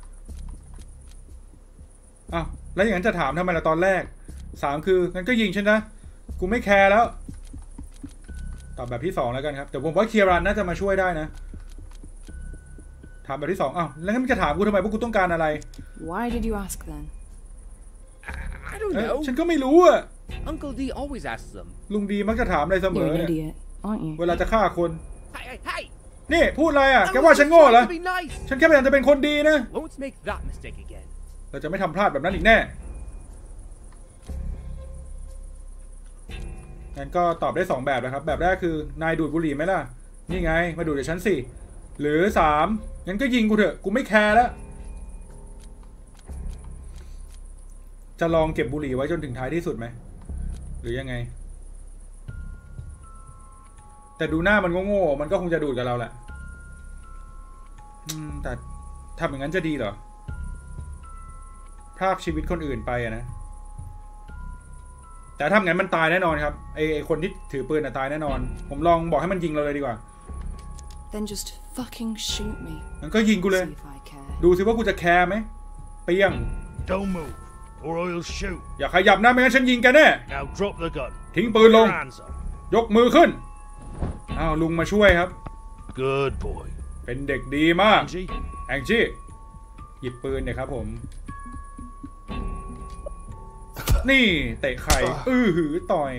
อ้าวแล้วอย่างนั้นจะถามทำไมล่ะตอนแรกสามคืองั้นก็ยิงฉันนะกูไม่แคร์แล้วตอบแบบที่สองแล้วกันครับแต่ผมว่าเคียรันน่าจะมาช่วยได้นะถามแบบที่สองอ้าวแล้วงั้นมึงจะถามกูทำไมว่ากูต้องการอะไร Why did you ask then? I don't เอ้ย know. ฉันก็ไม่รู้อ่ะ Uncle D always asks them. ลุงดีมักจะถามอะไรเสม You're อ an เนี่ย idiot, aren't you? เวลาจะฆ่าคน Hey, hey, hey! นี่พูดอะไรอ่ะ I แกว่า was ฉัน just โง่เหรอ trying to be nice. ฉันแค่พยายามจะเป็นคนดีนะ Won't make that mistake again. เราจะไม่ทำพลาดแบบนั้นอีกแน่งั้นก็ตอบได้สองแบบนะครับแบบแรกคือนายดูดบุหรี่ไหมล่ะนี่ไงมาดูดกับฉันสิหรือสามงั้นก็ยิงกูเถอะกูไม่แคร์แล้วจะลองเก็บบุหรี่ไว้จนถึงท้ายที่สุดไหมหรือยังไงแต่ดูหน้ามันโง่ๆมันก็คงจะดูดกับเราแหละอืมแต่ทำอย่างนั้นจะดีเหรอพรากชีวิตคนอื่นไปอะนะแต่ถ้างั้นมันตายแน่นอนครับไอไอคนที่ถือปืนอะตายแน่นอนผมลองบอกให้มันยิงเราเลยดีกว่า Then just fucking shoot me. มันก็ยิงกูเลย See if I care. ดูสิว่ากูจะแคร์ไหมเปี้ยง Don't move, or I'll shoot. อย่าขยับนะไม่งั้นฉันยิงแกแน่ Now drop the gun. ทิ้งปืนลง Put your hands up. ยกมือขึ้นอ้าวลุงมาช่วยครับ Good boy. เป็นเด็กดีมาก Angie, แองจี้หยิบปืนเนี่ยครับผมนี่เตะไข่อื้อหือต่อย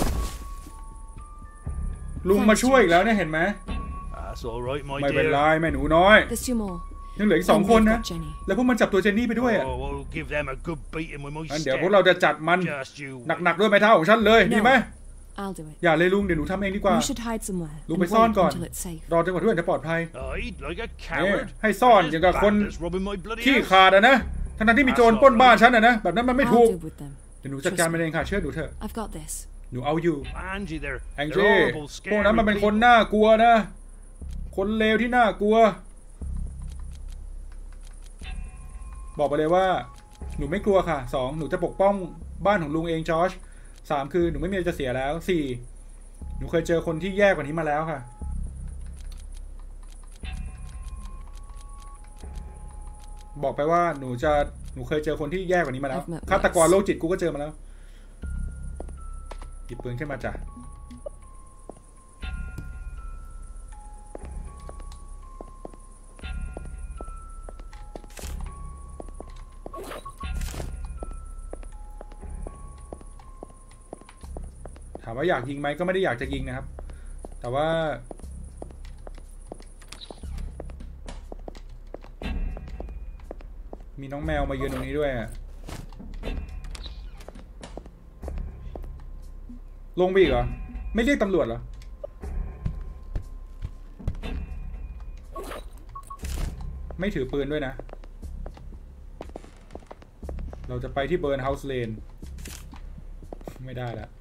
ลุงมาช่วยอีกแล้วเนี่ยเห็นไหม that's all right, my ไม่เป็นไร dear. แม่หนูน้อย There's two more. ยังเหลืออีกสองคนนะ And they've got Jenny. แล้วพวกมันจับตัวเจนนี่ไปด้วยอ่ะ Oh, we'll give them a good beating with my งั้นเดี๋ยว stick. พวกเราจะจัดมัน Just you หนักๆด้วยไม้เท้าของฉันเลยดีไหม I'll do it. อย่าเลยลุงเดี๋ยวหนูทำเองดีกว่า You should hide somewhere ลุง and ไปซ่อน wait ก่อน until it's safe. รอจนกว่าทุกคนจะปลอดภัย Hide like a เอ๊ะ coward. ให้ซ่อนอย่างกับคน Bandits robbing my bloody ขี้ house. ขาดอะนะทั้งนั้นที่มีโจรปล้นบ้านฉันอะนะแบบนั้นมันไม่ถู I'll ก deal with them. เดี๋ยวหนูจัดการมันเองค่ะเชื่อหนูเถอะ I've got this. หนูเอาอยู่ Angie, they're แอง they're จี้ horrible, พวกนั้น scary มันเป็นคน people. น่ากลัวนะคนเลวที่น่ากลัวบอกไปเลยว่าหนูไม่กลัวค่ะสองหนูจะปกป้องบ้านของลุงเองจอร์จสามคือหนูไม่มีอะไรจะเสียแล้วสี่หนูเคยเจอคนที่แย่กว่านี้มาแล้วค่ะบอกไปว่าหนูจะหนูเคยเจอคนที่แย่กว่านี้มาแล้วฆาตกรโรคจิตกูก็เจอมาแล้วหยิบปืนขึ้นมาจ้ะถามว่าอยากยิงไหมก็ไม่ได้อยากจะยิงนะครับแต่ว่ามีน้องแมวมายืนตรงนี้ด้วยลงไปอีกเหรอไม่เรียกตำรวจเหรอไม่ถือปืนด้วยนะเราจะไปที่เบิร์นเฮาส์เลนไม่ได้แล้ว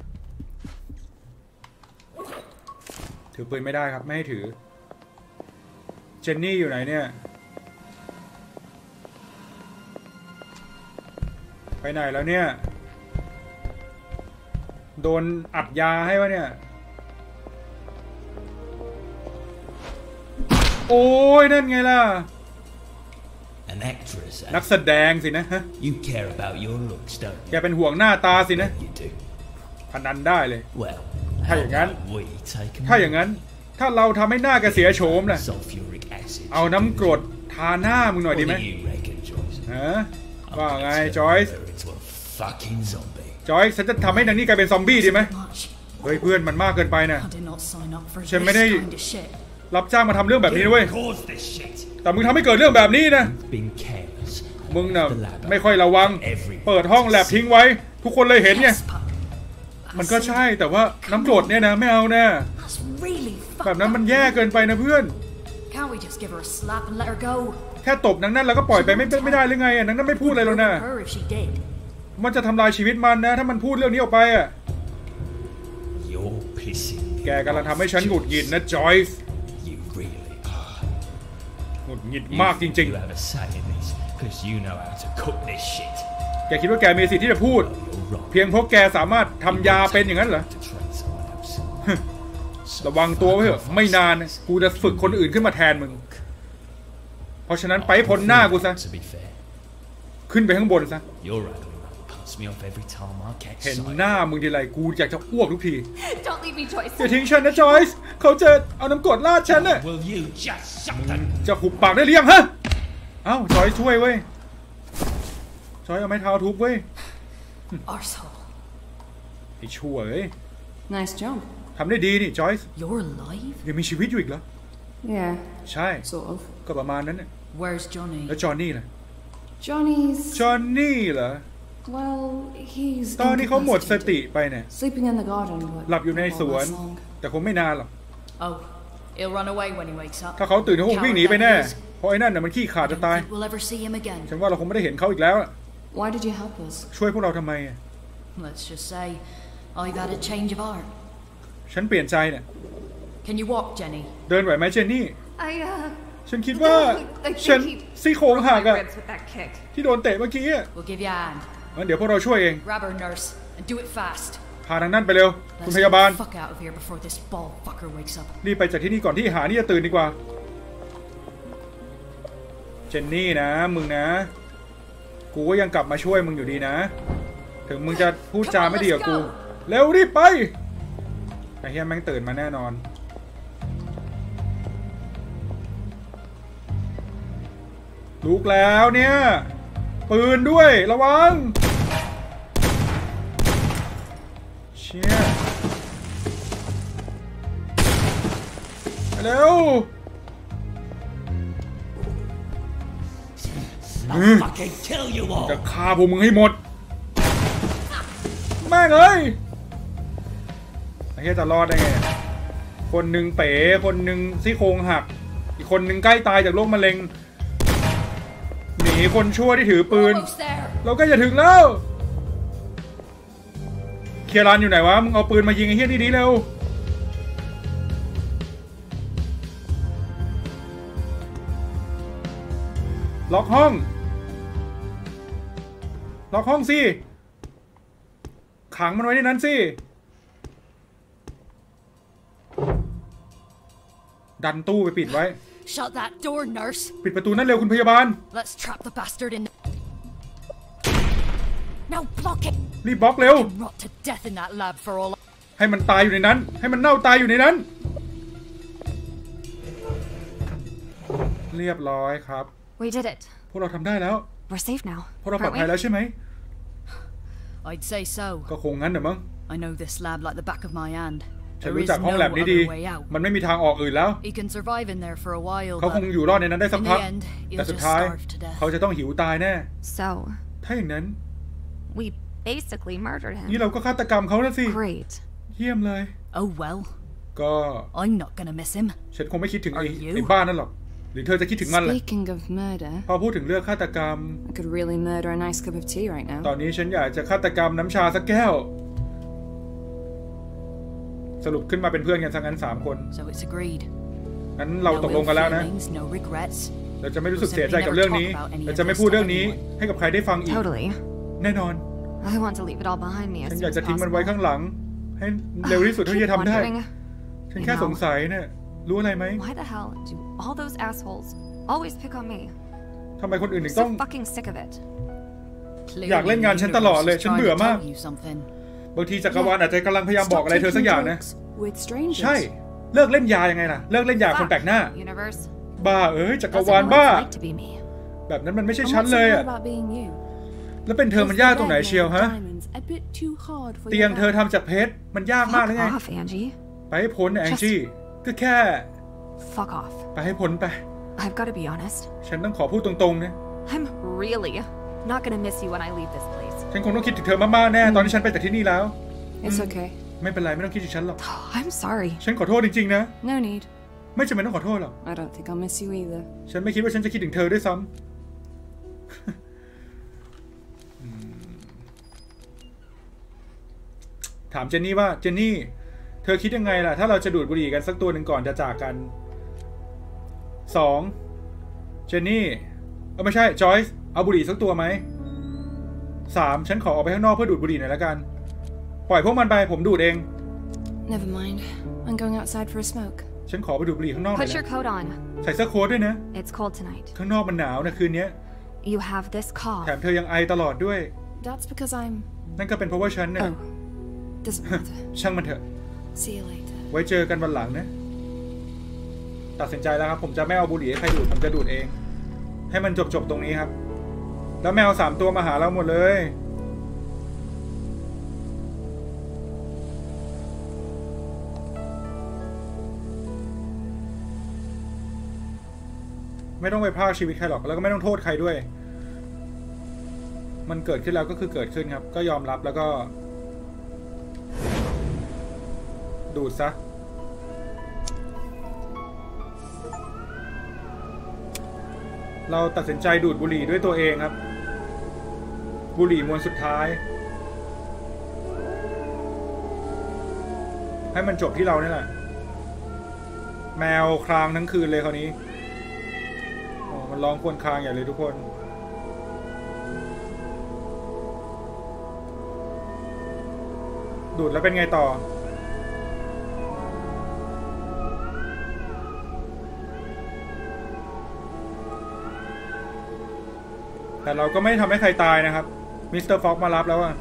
ถือปืนไม่ได้ครับไม่ให้ถือเจนนี่อยู่ไหนเนี่ยไปไหนแล้วเนี่ยโดนอัดยาให้วะเนี่ยโอ้ยนั่นไงล่ะ An actress. นักแสดงสินะฮะ You care about your looks, don't you? แกเป็นห่วงหน้าตาสินะ You do. พนันได้เลย Well, ถ้าอย่างนั้น we take ถ้าอย่างนั้นถ้าเราทำให้หน้าแกเสียโฉมน่ะ sulfuric acid. เอาน้ำกรดทาหน้ามึงหน่อยดีไหม What do you reckon, Joyce? ฮะว่าไงจอยส์ Into a fucking zombie. จอยส์ฉันจะทำให้นางนี่กลายเป็นซอมบี้ดีไหมเฮ้ยเพื่อนมันมากเกินไปนะ I did not sign up for ฉันไม่ได้ this kind of shit. รับจ้างมาทำเรื่องแบบนี้ด้วย Cause this shit. แต่มึงทำให้เกิดเรื่องแบบนี้นะ Been careless. มึงน่ะไม่ค่อยระวังเปิดห้องแลบทิ้งไว้ทุกคนเลยเห็นไงมันก็ใช่แต่ว่าน้ำกรดเนี่ยนะไม่เอานะ That's really แบบนั้นมันแย่เกินไปนะเพื่อน Can't we just give her a slap and let her go? แค่ตบนางนั่นแล้วก็ปล่อยไปไม่ไม่ได้หรือไงอ่ะนางนั่นไม่พูดอะไรแล้วนะ Her if she did. มันจะทำลายชีวิตมันนะถ้ามันพูดเรื่องนี้ออกไปอ่ะ You're pissing. แกกำลังทำให้ฉันหงุดหงิดนะจอยส์ You really are. หงุดหงิดมากจริง You have a say in this, because you know how to cook this shit. ๆแกคิดว่าแกมีสิทธิ์ที่จะพูด You're wrong. เพียงเพราะแกสามารถทำยาเป็นอย่างนั้นเหรอ To train someone else. ระวังตัวไว้เถอะไม่นานกูจะฝึกคนอื่นขึ้นมาแทนมึงเพราะฉะนั้นไปพ้นหน้ากูซะ To be fair, ขึ้นไปข้างบนซะ your ugly mug cuts me off every time I catch เห็น sight. หน้ามึงทีไรกูอยากจะอ้วกทุกที Don't leave me, Joyce. อย่าทิ้งฉันนะจอยส์เขาจะเอาน้ำกรดราดฉันน่ะ Will you just shut the จะหุบปากได้หรือยังฮะเอ้าจอยช่วยเว้ยจอยเอาไม้เท้าทุบเว้ย Arsehole. ไอ้ชั่วเอ้ย Nice jump. ทำได้ดีนี่จอยส์ You're alive? ยังมีชีวิตอยู่อีกเหรอ Yeah, ใช่ sort of. ก็ประมาณนั้นน่ะ Where's Johnny? แล้วจอห์นนี่ล่ะ Johnny's. จอห์นนี่เหรอ Well, he's. ตอนนี้เขาหมดสติ incapacitated. ไปเนี่ย Sleeping in the garden, but หลับอยู่ใน that ส won't วน last long. แต่คงไม่นานหรอก Oh, he'll run away when he wakes up. ถ้าเขาตื่นเขาคงวิ่งหนีไปแน่เพราะไอ้นั่นน่ะมันขี้ขลาด I จะ don't ตาย think we'll ever see him again. ฉันว่าเราคงไม่ได้เห็นเขาอีกแล้วอะ Why did you help us? ช่วยพวกเราทำไมอะ Let's just say I've had a change of heart. ฉันเปลี่ยนใจเนี่ย Can you walk, Jenny? เดินไหวไหมเจนนี่ I, uh. ฉันคิดว่า I ฉัน think he ซี่โครงหัก broke อะ my ribs with that kick. ที่โดนเตะเมื่อกี้อะ We'll give you a hand. งั้นเดี๋ยวพวกเราช่วยเอง Grab her, nurse, and do it fast. พาทางนั้นไปเร็วคุณ Let's พ get ยาบาล the fuck out of here before this bald fucker wakes up. รีบไปจากที่นี่ก่อนที่หานี่จะตื่นดีกว่า เจนนี่นะมึงนะ กูก็ยังกลับมาช่วยมึงอยู่ดีนะ ถึงมึงจะพูดจาไม่ดีกับกู เร็วรีบไปไอ้เหี้ยแม่งตื่นมาแน่นอน ลุกแล้วเนี่ย ปืนด้วยระวังเชี่ยไปเร็ว I'll fucking kill you all. จะฆ่าพวกมึงให้หมดแม่งเอ้ยเฮียจะรอดได้ไงคนหนึ่งเป๋คนหนึ่งซี่โครงหักอีกคนหนึ่งใกล้ตายจากโรคมะเร็งหนีคนชั่วที่ถือปืนเราก็จะถึงแล้วเคียรันอยู่ไหนวะมึงเอาปืนมายิงไอ้เฮียนี่ดีเร็วล็อกห้องล็อกห้องสิขังมันไว้ในนั้นสิดันตู้ไปปิดไว้ Shut that door, nurse. ปิดประตูนั่นเร็วคุณพยาบาล Let's trap the bastard in. Now block it. รีบบล็อกเร็ว Rot to death in that lab for all. ให้มันตายอยู่ในนั้นให้มันเน่าตายอยู่ในนั้นเรียบร้อยครับ We did it. พวกเราทำได้แล้ว We're safe now. พวกเราปลอดภัยแล้วใช่ไหม I'd say so. ก็คงงั้นเดี๋ยวมั้ง I know this lab like the back of my hand. ฉันรู้จักห้องแลบนี้ดีมันไม่มีทางออกอื่นแล้ว He can survive in there for a while. เขาคงอยู่รอดในนั้นได้สักพักแต่สุดท้ายเขาจะต้องหิวตายแน่ So ถ้าอย่างนั้น we basically murdered him. นี่เราก็ฆาตกรรมเขาแล้วสิ Great. เยี่ยมเลย Oh well. ก็ I'm not gonna miss him. ฉันคงไม่คิดถึงไอ้ไอ้บ้านนั่นหรอกหรือเธอจะคิดถึงมันแหละ Speaking of murder, พอพูดถึงเรื่องฆาตกรรม I could really murder a nice cup of tea right now. ตอนนี้ฉันอยากจะฆาตกรรมน้ำชาสักแก้วสรุปขึ้นมาเป็นเพื่อนกันทั้งนั้นสามคน So it's agreed. งั้นเราตกลงกันแล้วนะ No regrets. เราจะไม่รู้สึกเสียใจกับเรื่องนี้เราจะไม่พูดเรื่องนี้ให้กับใครได้ฟังอีก Totally. แน่นอน I want to leave it all behind me as ฉัน soon อยาก as จะทิ้งมัน possible. ไว้ข้างหลังให้เร็วที่สุดเท่าที่จะทำได้ Wondering, ฉันแค่สงสัยเนี่ยรู้อะไรไหม why the hell do all those assholes always pick on me? ทำไมคนอื่นถึ I'm งต้อง so fucking sick of it. อยากเล่นงานฉันตลอดเลยฉันเบื่อมากบางทีจักรวาลอาจจะกำลังพยายามบอกอะไรเธอสักอย่างนะใช่เลิกเล่นยายังไงล่ะเลิกเล่นยาคนแปลกหน้า Universe. บ้าเอ้ยจักรวาลบ้า Like to be me. แบบนั้นมันไม่ใช่ฉันเลยอะแล้วเป็นเธอมันยากตรงไหนเชียวฮะเตียงเธอทำจากเพชรมันยากมากเลยไง Fuck off, Angie. ไปให้พ้นแองจี้ก็แค่ Fuck off. ไปให้พ้นไป I've got to be honest. ฉันต้องขอพูดตรงๆนะ I'm really not gonna miss you when I leave this place. ฉันคงต้องคิดถึงเธอมากๆแน่ตอนที่ฉันไปจากที่นี่แล้ว It's okay. ไม่เป็นไรไม่ต้องคิดถึงฉันหรอก I'm sorry. ฉันขอโทษจริงๆนะ No need. ไม่จำเป็นต้องขอโทษหรอก I don't think I'll miss you either. ฉันไม่คิดว่าฉันจะคิดถึงเธอด้วยซ้ำ ถามเจนนี่ว่าเจนนี่เธอคิดยังไงล่ะถ้าเราจะดูดบุหรี่กันสักตัวหนึ่งก่อนจะจากกันสองเจนนี่เออไม่ใช่จอยส์เอาบุหรี่สักตัวไหมสามฉันขอออกไปข้างนอกเพื่อดูดบุหรี่หน่อยละกันปล่อยพวกมันไปผมดูดเอง Never mind. I'm going outside for a smoke. ฉันขอไปดูดบุหรี่ข้างนอกหน่อย Put your นะ coat on. ใส่เสื้อโค้ทด้วยนะ It's cold tonight. ข้างนอกมันหนาวนะคืนนี้ You have this cough. แถมเธอยังไอตลอดด้วย That's because I'm. นั่นก็เป็นเพราะว่าฉันเนี่ย Oh. Doesn't matter. ช่างมันเถอะ See you later. ไว้เจอกันวันหลังนะตัดสินใจแล้วครับผมจะไม่เอาบุหรี่ให้ใครดูดผมจะดูดเองให้มันจบๆตรงนี้ครับแล้วแมวสามตัวมาหาเราหมดเลยไม่ต้องไปพากชีวิตใครหรอกแล้วก็ไม่ต้องโทษใครด้วยมันเกิดขึ้นแล้วก็คือเกิดขึ้นครับก็ยอมรับแล้วก็ดูดซะเราตัดสินใจดูดบุหรี่ด้วยตัวเองครับบุหรี่มวนสุดท้ายให้มันจบที่เรานี่แหละแมวครางทั้งคืนเลยคราวนี้โอ้มันร้องครวญครางใหญ่เลยทุกคนดูดแล้วเป็นไงต่อแต่เราก็ไม่ทำให้ใครตายนะครับมิสเตอร์ฟ็อกมารับแล้วอะ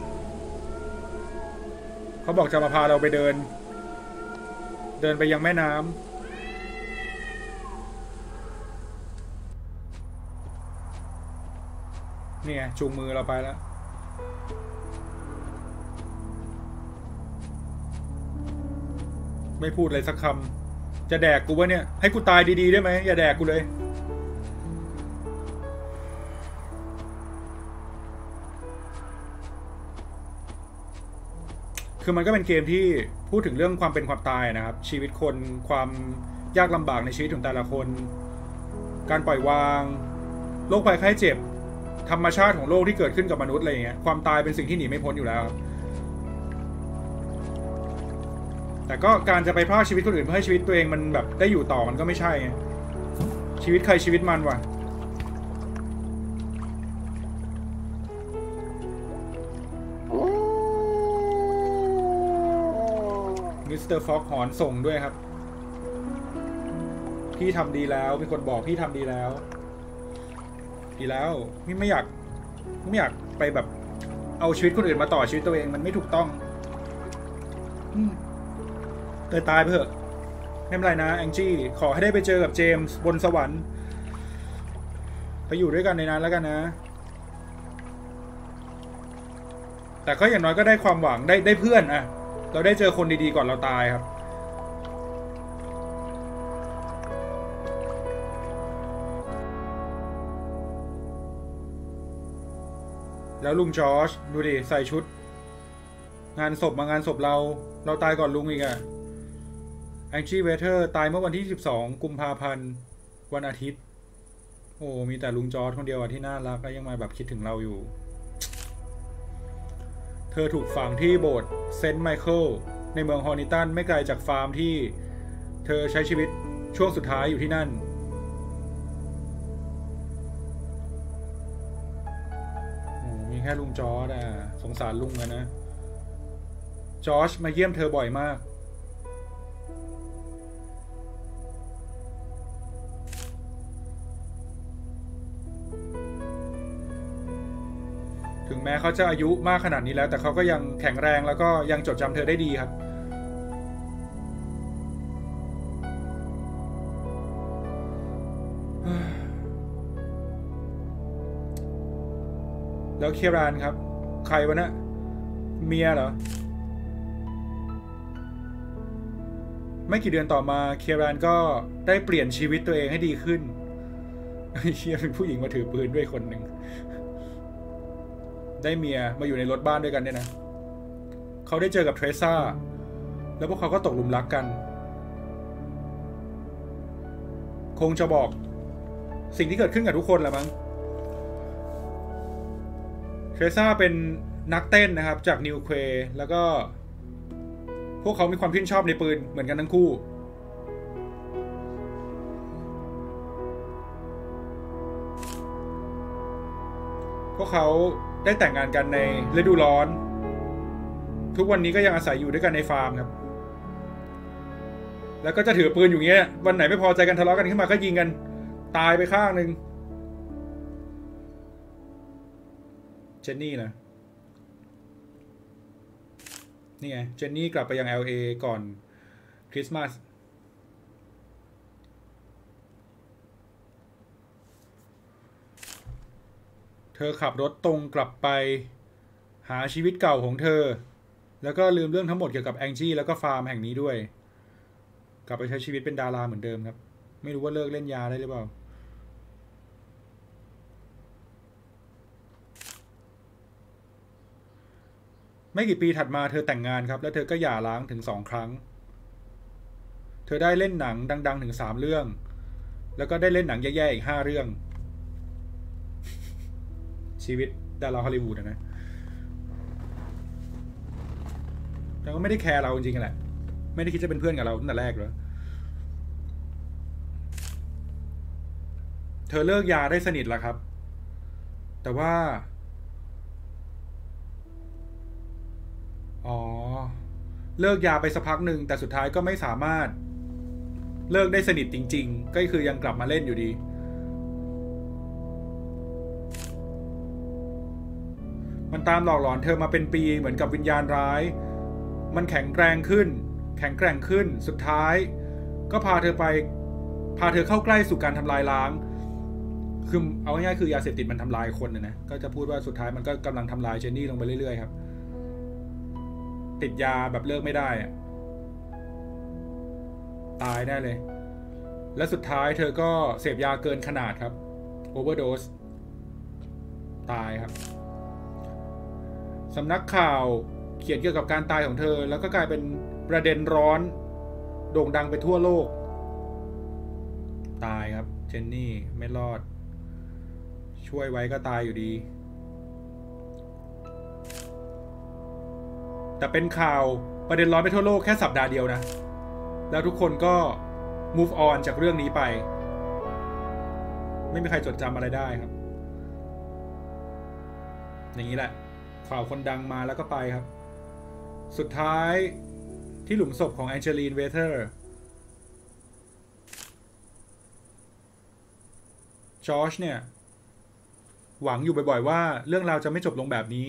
เขาบอกจะมาพาเราไปเดินเดินไปยังแม่น้ำเนี่ยจูงมือเราไปแล้วไม่พูดอะไรสักคำจะแดกกูวะเนี่ยให้กูตายดีๆได้ไหมอย่าแดกกูเลยคือมันก็เป็นเกมที่พูพูดถึงเรื่องความเป็นความตายนะครับชีวิตคนความยากลำบากในชีวิตของแต่ละคนการปล่อยวางโรคภัยไข้เจ็บธรรมชาติของโลกที่เกิดขึ้นกับมนุษย์อะไรอย่างเงี้ยความตายเป็นสิ่งที่หนีไม่พ้นอยู่แล้วแต่ก็การจะไปพรากชีวิตคนอื่นเพื่อให้ชีวิตตัวเองมันแบบได้อยู่ต่อมันก็ไม่ใช่ไงชีวิตใครชีวิตมันว่ะมิสเตอร์ฟ็อกหอนส่งด้วยครับพี่ทำดีแล้วมีคนบอกพี่ทำดีแล้วดีแล้วพี่ไม่อยากไม่อยากไปแบบเอาชีวิตคนอื่นมาต่อชีวิตตัวเองมันไม่ถูกต้องเตยตายไปเถอะไม่เป็นไรนะแองจี้ขอให้ได้ไปเจอกับเจมส์บนสวรรค์ไปอยู่ด้วยกันในนั้นแล้วกันนะแต่ก็อย่างน้อยก็ได้ความหวังได้ได้เพื่อนอะเราได้เจอคนดีๆก่อนเราตายครับแล้วลุงจอร์จดูดิใส่ชุดงานศพมางานศพเราเราตายก่อนลุงอีกอะแองจี้เวเทอร์ตายเมื่อวันที่สิบสองกุมภาพันธ์วันอาทิตย์โอ้มีแต่ลุงจอร์จคนเดียวที่น่ารักและยังมาแบบคิดถึงเราอยู่เธอถูกฝังที่โบสถ์เซนต์ไมเคิลในเมืองฮอนิตันไม่ไกลจากฟาร์มที่เธอใช้ชีวิตช่วงสุดท้ายอยู่ที่นั่นมีแค่ลุงจอร์จอะสงสารลุงนะนะจอร์จมาเยี่ยมเธอบ่อยมากถึงแม้เขาจะอายุมากขนาดนี้แล้วแต่เขาก็ยังแข็งแรงแล้วก็ยังจดจำเธอได้ดีครับแล้วเคียรานครับใครวะนะเมียเหรอไม่กี่เดือนต่อมาเคียรานก็ได้เปลี่ยนชีวิตตัวเองให้ดีขึ้นเคียเป็นผู้หญิงมาถือปืนด้วยคนหนึ่งได้เมียมาอยู่ในรถบ้านด้วยกันเนี่ยนะเขาได้เจอกับเทรซ่าแล้วพวกเขาก็ตกหลุมรักกันคงจะบอกสิ่งที่เกิดขึ้นกับทุกคนแหละมั้งเทรซ่าเป็นนักเต้นนะครับจากนิวเควแล้วก็พวกเขามีความชื่นชอบในปืนเหมือนกันทั้งคู่พวกเขาได้แต่งงานกันในฤดูร้อนทุกวันนี้ก็ยังอาศัยอยู่ด้วยกันในฟาร์มครับแล้วก็จะถือปืนอยู่เงี้ยวันไหนไม่พอใจกันทะเลาะกันขึ้นมาก็ยิงกันตายไปข้างหนึ่งเจนนี่นะนี่ไงเจนนี่กลับไปยัง แอล เอ ก่อนคริสต์มาสเธอขับรถตรงกลับไปหาชีวิตเก่าของเธอแล้วก็ลืมเรื่องทั้งหมดเกี่ยวกับแองจี้แล้วก็ฟาร์มแห่งนี้ด้วยกลับไปใช้ชีวิตเป็นดาราเหมือนเดิมครับไม่รู้ว่าเลิกเล่นยาได้หรือเปล่าไม่กี่ปีถัดมาเธอแต่งงานครับแล้วเธอก็หย่าร้างถึงสองครั้งเธอได้เล่นหนังดังๆถึงสามเรื่องแล้วก็ได้เล่นหนังแย่ๆอีกห้าเรื่องชีวิตดาราฮอลลีวูดนะแต่ก็ไม่ได้แคร์เราจริงๆแหละไม่ได้คิดจะเป็นเพื่อนกับเราตั้งแต่แรกเลยเธอเลิกยาได้สนิทแล้วครับแต่ว่าอ๋อเลิกยาไปสักพักหนึ่งแต่สุดท้ายก็ไม่สามารถเลิกได้สนิทจริงๆก็คือยังกลับมาเล่นอยู่ดีมันตามหลอกหลอนเธอมาเป็นปีเหมือนกับวิญญาณร้ายมันแข็งแกร่งขึ้นแข็งแกร่งขึ้นสุดท้ายก็พาเธอไปพาเธอเข้าใกล้สู่การทำลายล้างคือเอาง่ายๆคือยาเสพติดมันทำลายคนนะนะก็จะพูดว่าสุดท้ายมันก็กำลังทำลายเจนนี่ลงไปเรื่อยๆครับติดยาแบบเลิกไม่ได้ตายได้เลยและสุดท้ายเธอก็เสพยาเกินขนาดครับโอเวอร์โดสตายครับสำนักข่าวเขียนเกี่ยวกับการตายของเธอแล้วก็กลายเป็นประเด็นร้อนโด่งดังไปทั่วโลกตายครับเจนนี่ไม่รอดช่วยไว้ก็ตายอยู่ดีแต่เป็นข่าวประเด็นร้อนไปทั่วโลกแค่สัปดาห์เดียวนะแล้วทุกคนก็ move on จากเรื่องนี้ไปไม่มีใครจดจำอะไรได้ครับอย่างนี้แหละข่าวคนดังมาแล้วก็ไปครับสุดท้ายที่หลุมศพของแองเจลีนเวเทอร์จอร์จเนี่ยหวังอยู่บ่อยๆว่าเรื่องราวจะไม่จบลงแบบนี้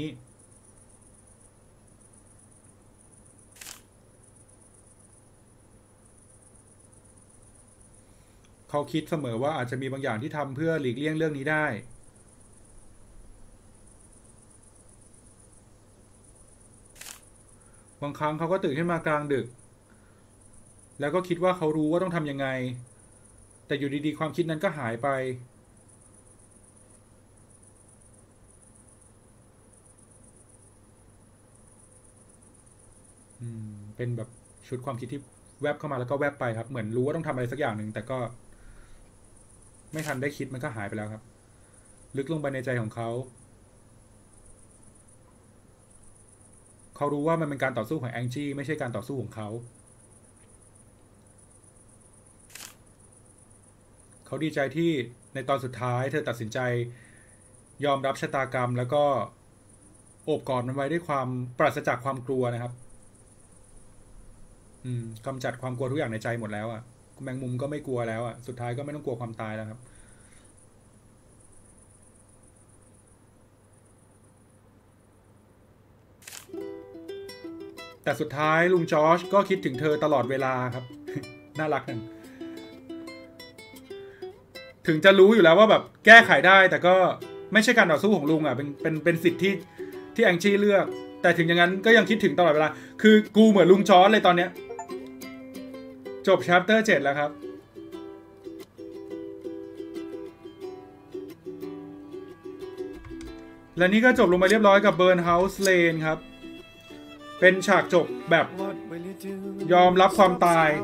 เขาคิดเสมอว่าอาจจะมีบางอย่างที่ทำเพื่อหลีกเลี่ยงเรื่องนี้ได้บางครั้งเขาก็ตื่นขึ้นมากลางดึกแล้วก็คิดว่าเขารู้ว่าต้องทำยังไงแต่อยู่ดีๆความคิดนั้นก็หายไปอืมเป็นแบบชุดความคิดที่แวบเข้ามาแล้วก็แวบไปครับเหมือนรู้ว่าต้องทำอะไรสักอย่างหนึ่งแต่ก็ไม่ทันได้คิดมันก็หายไปแล้วครับลึกลงไปในใจของเขาเขารู้ว่ามันเป็นการต่อสู้ของแองจี้ไม่ใช่การต่อสู้ของเขาเขาดีใจที่ในตอนสุดท้ายเธอตัดสินใจยอมรับชะตากรรมแล้วก็โอบกอดมันไว้ด้วยความปราศจากความกลัวนะครับอืมกำจัดความกลัวทุกอย่างในใจหมดแล้วอ่ะแมงมุมก็ไม่กลัวแล้วอ่ะสุดท้ายก็ไม่ต้องกลัวความตายแล้วครับแต่สุดท้ายลุงจอร์จก็คิดถึงเธอตลอดเวลาครับ น่ารักนั่นถึงจะรู้อยู่แล้วว่าแบบแก้ไขได้แต่ก็ไม่ใช่การต่อสู้ของลุงอ่ะเป็นเป็นเป็นสิทธิ์ที่ที่แองจี้เลือกแต่ถึงอย่างนั้นก็ยังคิดถึงตลอดเวลาคือกูเหมือนลุงจอร์จเลยตอนเนี้ยจบ chapter เจ็ดแล้วครับและนี่ก็จบลงไปเรียบร้อยกับ Burnhouse Lane ครับเป็นฉากจบแบบยอมรับความตาย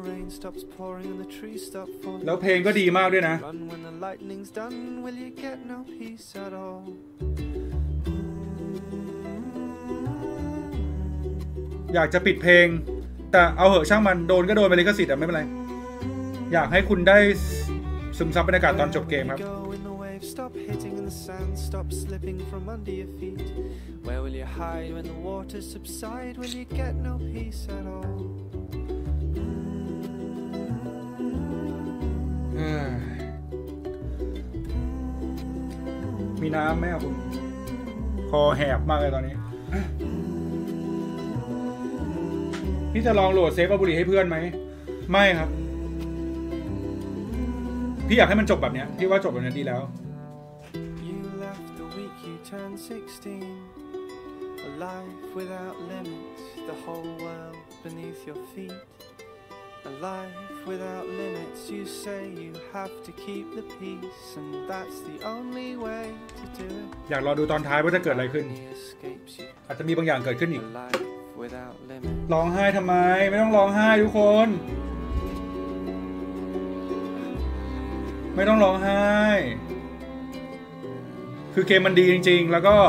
แล้วเพลงก็ดีมากด้วยนะอยากจะปิดเพลงแต่เอาเหอะช่างมันโดนก็โดนไปเลยก็สิทธิ์อ่ะไม่เป็นไรอยากให้คุณได้ซึมซับบรรยากาศตอนจบเกมครับ Stop hitting in the sand, stop slipping from under your feet. Where will you hide when the waters subside? Will you get no peace at all? มีน้ำไหมอ่ะคุณคอแหบมากเลยตอนนี้พี่จะลองโหลดเซฟเอาบุหรี่ให้เพื่อนไหมไม่ครับพี่อยากให้มันจบแบบเนี้ยพี่ว่าจบแบบนี้ดีแล้ว Turn sixteen, a life without limits, the whole world beneath your feet. A life without limits, you say you have to keep the peace, and that's the only way to do it. อยากรอดูตอนท้ายว่าจะเกิดอะไรขึ้นอาจจะมีบางอย่างเกิดขึ้นอีกร้องไห้ทำไมไม่ต้องร้องไห้ทุกคนไม่ต้องร้องไห้คือเกมมันดีจริงๆแล้วก็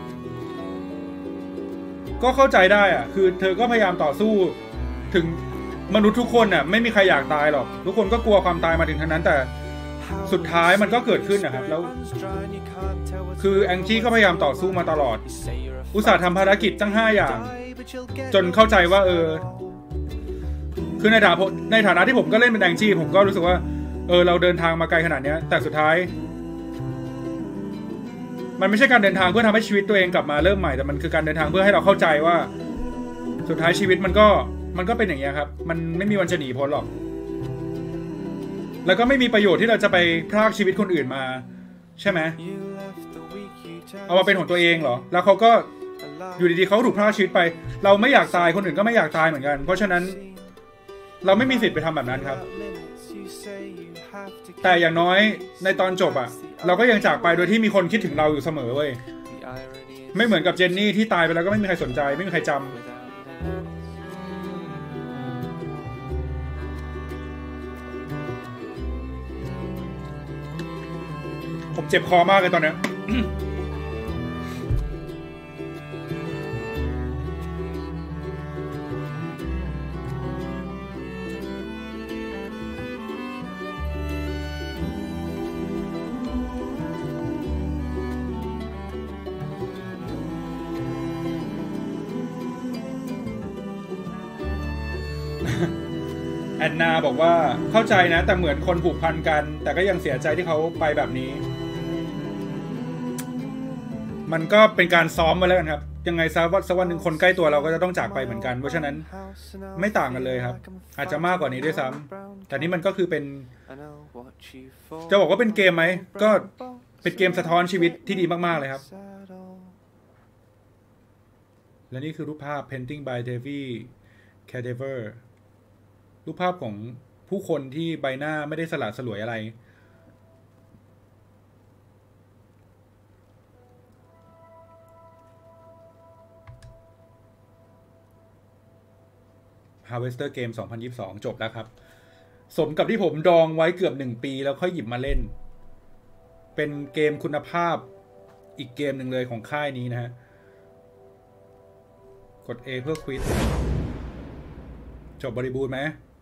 ก็เข้าใจได้อ่ะคือเธอก็พยายามต่อสู้ถึงมนุษย์ทุกคนน่ะไม่มีใครอยากตายหรอกทุกคนก็กลัวความตายมาถึงทั้งนั้นแต่สุดท้ายมันก็เกิดขึ้นนะครับแล้วคือแองจี้ก็พยายามต่อสู้มาตลอดอุตส่าห์ทำภารกิจตั้งห้าอย่างจนเข้าใจว่าเออคือในฐานะในฐานะที่ผมก็เล่นเป็นแองจี้ผมก็รู้สึกว่าเออเราเดินทางมาไกลขนาดนี้แต่สุดท้ายมันไม่ใช่การเดินทางเพื่อทำให้ชีวิตตัวเองกลับมาเริ่มใหม่แต่มันคือการเดินทางเพื่อให้เราเข้าใจว่าสุดท้ายชีวิตมันก็มันก็เป็นอย่างนี้ครับมันไม่มีวันจะหนีพ้นหรอกแล้วก็ไม่มีประโยชน์ที่เราจะไปพรากชีวิตคนอื่นมาใช่ไหมเอามาเป็นของตัวเองเหรอแล้วเขาก็อยู่ดีๆเขาถูกพรากชีวิตไปเราไม่อยากตายคนอื่นก็ไม่อยากตายเหมือนกันเพราะฉะนั้นเราไม่มีสิทธิ์ไปทำแบบนั้นครับแต่อย่างน้อยในตอนจบอะเราก็ยังจากไปโดยที่มีคนคิดถึงเราอยู่เสมอเว้ยไม่เหมือนกับเจนนี่ที่ตายไปแล้วก็ไม่มีใครสนใจไม่มีใครจผมเจ็บคอมากเลยตอนนี้ แอนนาบอกว่าเข้าใจนะแต่เหมือนคนผูกพันกันแต่ก็ยังเสียใจที่เขาไปแบบนี้มันก็เป็นการซ้อมมาแล้วกันครับยังไงซะว่าสักวันหนึ่งคนใกล้ตัวเราก็จะต้องจากไปเหมือนกันเพราะฉะนั้นไม่ต่างกันเลยครับอาจจะมากกว่านี้ด้วยซ้ำแต่นี่มันก็คือเป็นจะบอกว่าเป็นเกมไหมก็เป็นเกมสะท้อนชีวิตที่ดีมากๆเลยครับและนี่คือรูปภาพ painting by David Cadaverรูปภาพของผู้คนที่ใบหน้าไม่ได้สละสลวยอะไรHarvester Game สองพันยี่สิบสองจบแล้วครับสมกับที่ผมดองไว้เกือบหนึ่งปีแล้วค่อยหยิบมาเล่นเป็นเกมคุณภาพอีกเกมหนึ่งเลยของค่ายนี้นะฮะกด A เพื่อควิดจบบริบูรณ์ไหม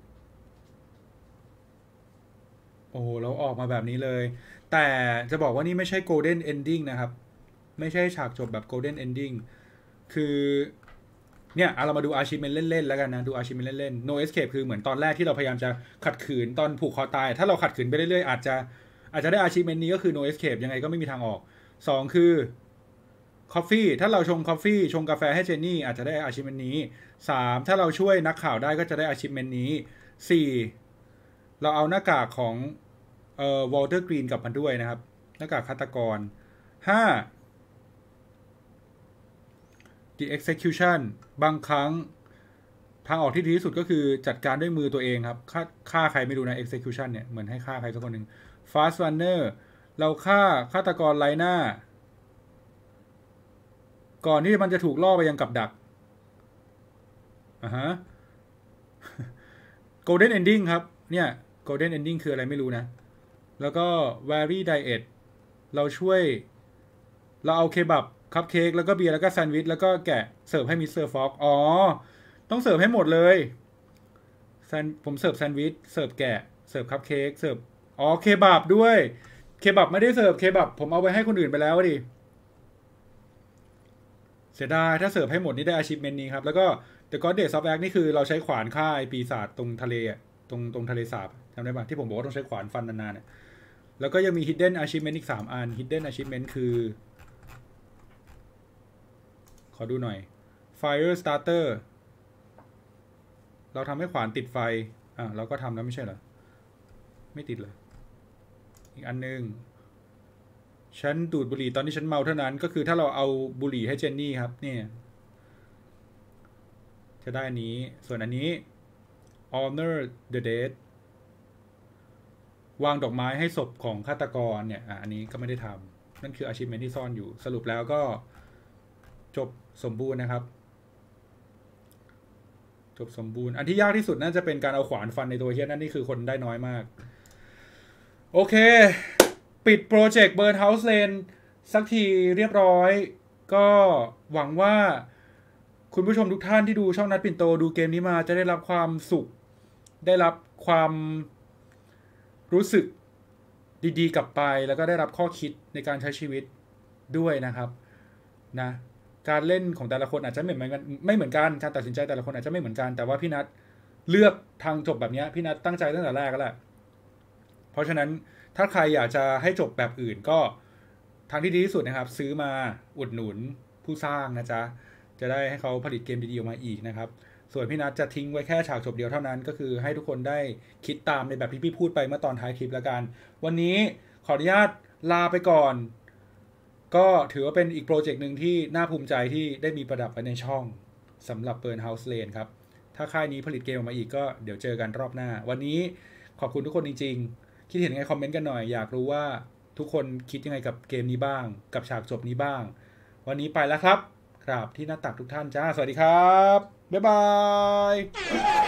โอ้โหเราออกมาแบบนี้เลยแต่จะบอกว่านี่ไม่ใช่ Golden Ending นะครับไม่ใช่ฉากจบแบบ Golden Ending คือเนี่ยเรามาดู Achievement เล่นๆแล้วกันนะดู Achievement เล่นๆ No Escape คือเหมือนตอนแรกที่เราพยายามจะขัดขืนตอนผูกคอตายถ้าเราขัดขืนไปเรื่อยๆอาจจะอาจจะได้ Achievement นี้ก็คือ No Escape ยังไงก็ไม่มีทางออกสองคือ Coffee ถ้าเราชง Coffee ชงกาแฟให้เจนนี่อาจจะได้ Achievement นี้สามถ้าเราช่วยนักข่าวได้ก็จะได้ Achievement นี้สี่เราเอาหน้ากากของเอ่อ Walter Green กลับมาด้วยนะครับหน้ากากฆาตกรห้า The Execution บางครั้งทางออกที่ดีที่สุดก็คือจัดการด้วยมือตัวเองครับฆ่าฆ่าใครไม่รู้นะ Execution เนี่ยเหมือนให้ฆ่าใครสักคนหนึ่ง Fast Runner เราฆ่าฆาตกรไร้หน้าก่อนที่มันจะถูกล่อไปยังกับดักอ่าฮะ Golden Ending ครับเนี่ย Golden Ending คืออะไรไม่รู้นะแล้วก็ Very Diet เราช่วยเราเอาเคบับคัพเค้กแล้วก็เบียร์แล้วก็แซนด์วิชแล้วก็แกะเสิร์ฟให้มิสเตอร์ฟ็อกอ๋อต้องเสิร์ฟให้หมดเลยแซนผมเสิร์ฟแซนด์วิชเสิร์ฟแกะเสิร์ฟคัพเค้กเสิร์ฟอ๋อเคบับด้วยเคบับไม่ได้เสิร์ฟเคบับผมเอาไปให้คนอื่นไปแล้วดิเสียดายถ้าเสิร์ฟให้หมดนี่ได้ achievement นี้ครับแล้วก็ The Goddess of Axe นี่คือเราใช้ขวานฆ่าไอ้ปีศาจตรงทะเลอ่ะตรงตรงทะเลสาบจำได้ป่ะที่ผมบอกว่าต้องใช้ขวานฟันนานๆเนี่ยแล้วก็ยังมี hidden achievement อีกสามอัน hidden achievement คือขอดูหน่อย fire starter เราทำให้ขวานติดไฟอ่ะเราก็ทำแล้วไม่ใช่เหรอไม่ติดเลยอีกอันนึงฉันดูดบุหรี่ตอนที่ฉันเมาเท่านั้นก็คือถ้าเราเอาบุหรี่ให้เจนนี่ครับเนี่ยจะได้อันนี้ส่วนอันนี้ honor the dead วางดอกไม้ให้ศพของฆาตกรเนี่ยอ่ะอันนี้ก็ไม่ได้ทำนั่นคือ achievement ที่ซ่อนอยู่สรุปแล้วก็จบสมบูรณ์นะครับจบสมบูรณ์อันที่ยากที่สุดน่าจะเป็นการเอาขวานฟันในตัวเฮียนั่นนี่คือคนได้น้อยมากโอเคปิดโปรเจกต์ Birdhouse Lane สักทีเรียบร้อยก็หวังว่าคุณผู้ชมทุกท่านที่ดูช่องนัดปิ่นโตดูเกมนี้มาจะได้รับความสุขได้รับความรู้สึกดีๆกลับไปแล้วก็ได้รับข้อคิดในการใช้ชีวิตด้วยนะครับนะการเล่นของแต่ละคนอาจจะไม่เหมือนกันไม่เหมือนกันการตัดสินใจแต่ละคนอาจจะไม่เหมือนกันแต่ว่าพี่นัทเลือกทางจบแบบนี้พี่นัทตั้งใจตั้งแต่แรกแล้วแหละเพราะฉะนั้นถ้าใครอยากจะให้จบแบบอื่นก็ทางที่ดีที่สุดนะครับซื้อมาอุดหนุนผู้สร้างนะจ๊ะจะได้ให้เขาผลิตเกมดีๆออกมาอีกนะครับส่วนพี่นัทจะทิ้งไว้แค่ฉากจบเดียวเท่านั้นก็คือให้ทุกคนได้คิดตามในแบบที่พี่พูดไปเมื่อตอนท้ายคลิปแล้วกันวันนี้ขออนุญาตลาไปก่อนก็ถือว่าเป็นอีกโปรเจกต์หนึ่งที่น่าภูมิใจที่ได้มีประดับไว้ในช่องสำหรับ Birdhouse Lane ครับถ้าค่ายนี้ผลิตเกมออกมาอีกก็เดี๋ยวเจอกันรอบหน้าวันนี้ขอบคุณทุกคนจริงๆคิดเห็นยังไงคอมเมนต์กันหน่อยอยากรู้ว่าทุกคนคิดยังไงกับเกมนี้บ้างกับฉากจบนี้บ้างวันนี้ไปแล้วครับกราบที่หน้าตักทุกท่านจ้าสวัสดีครับบ๊ายบาย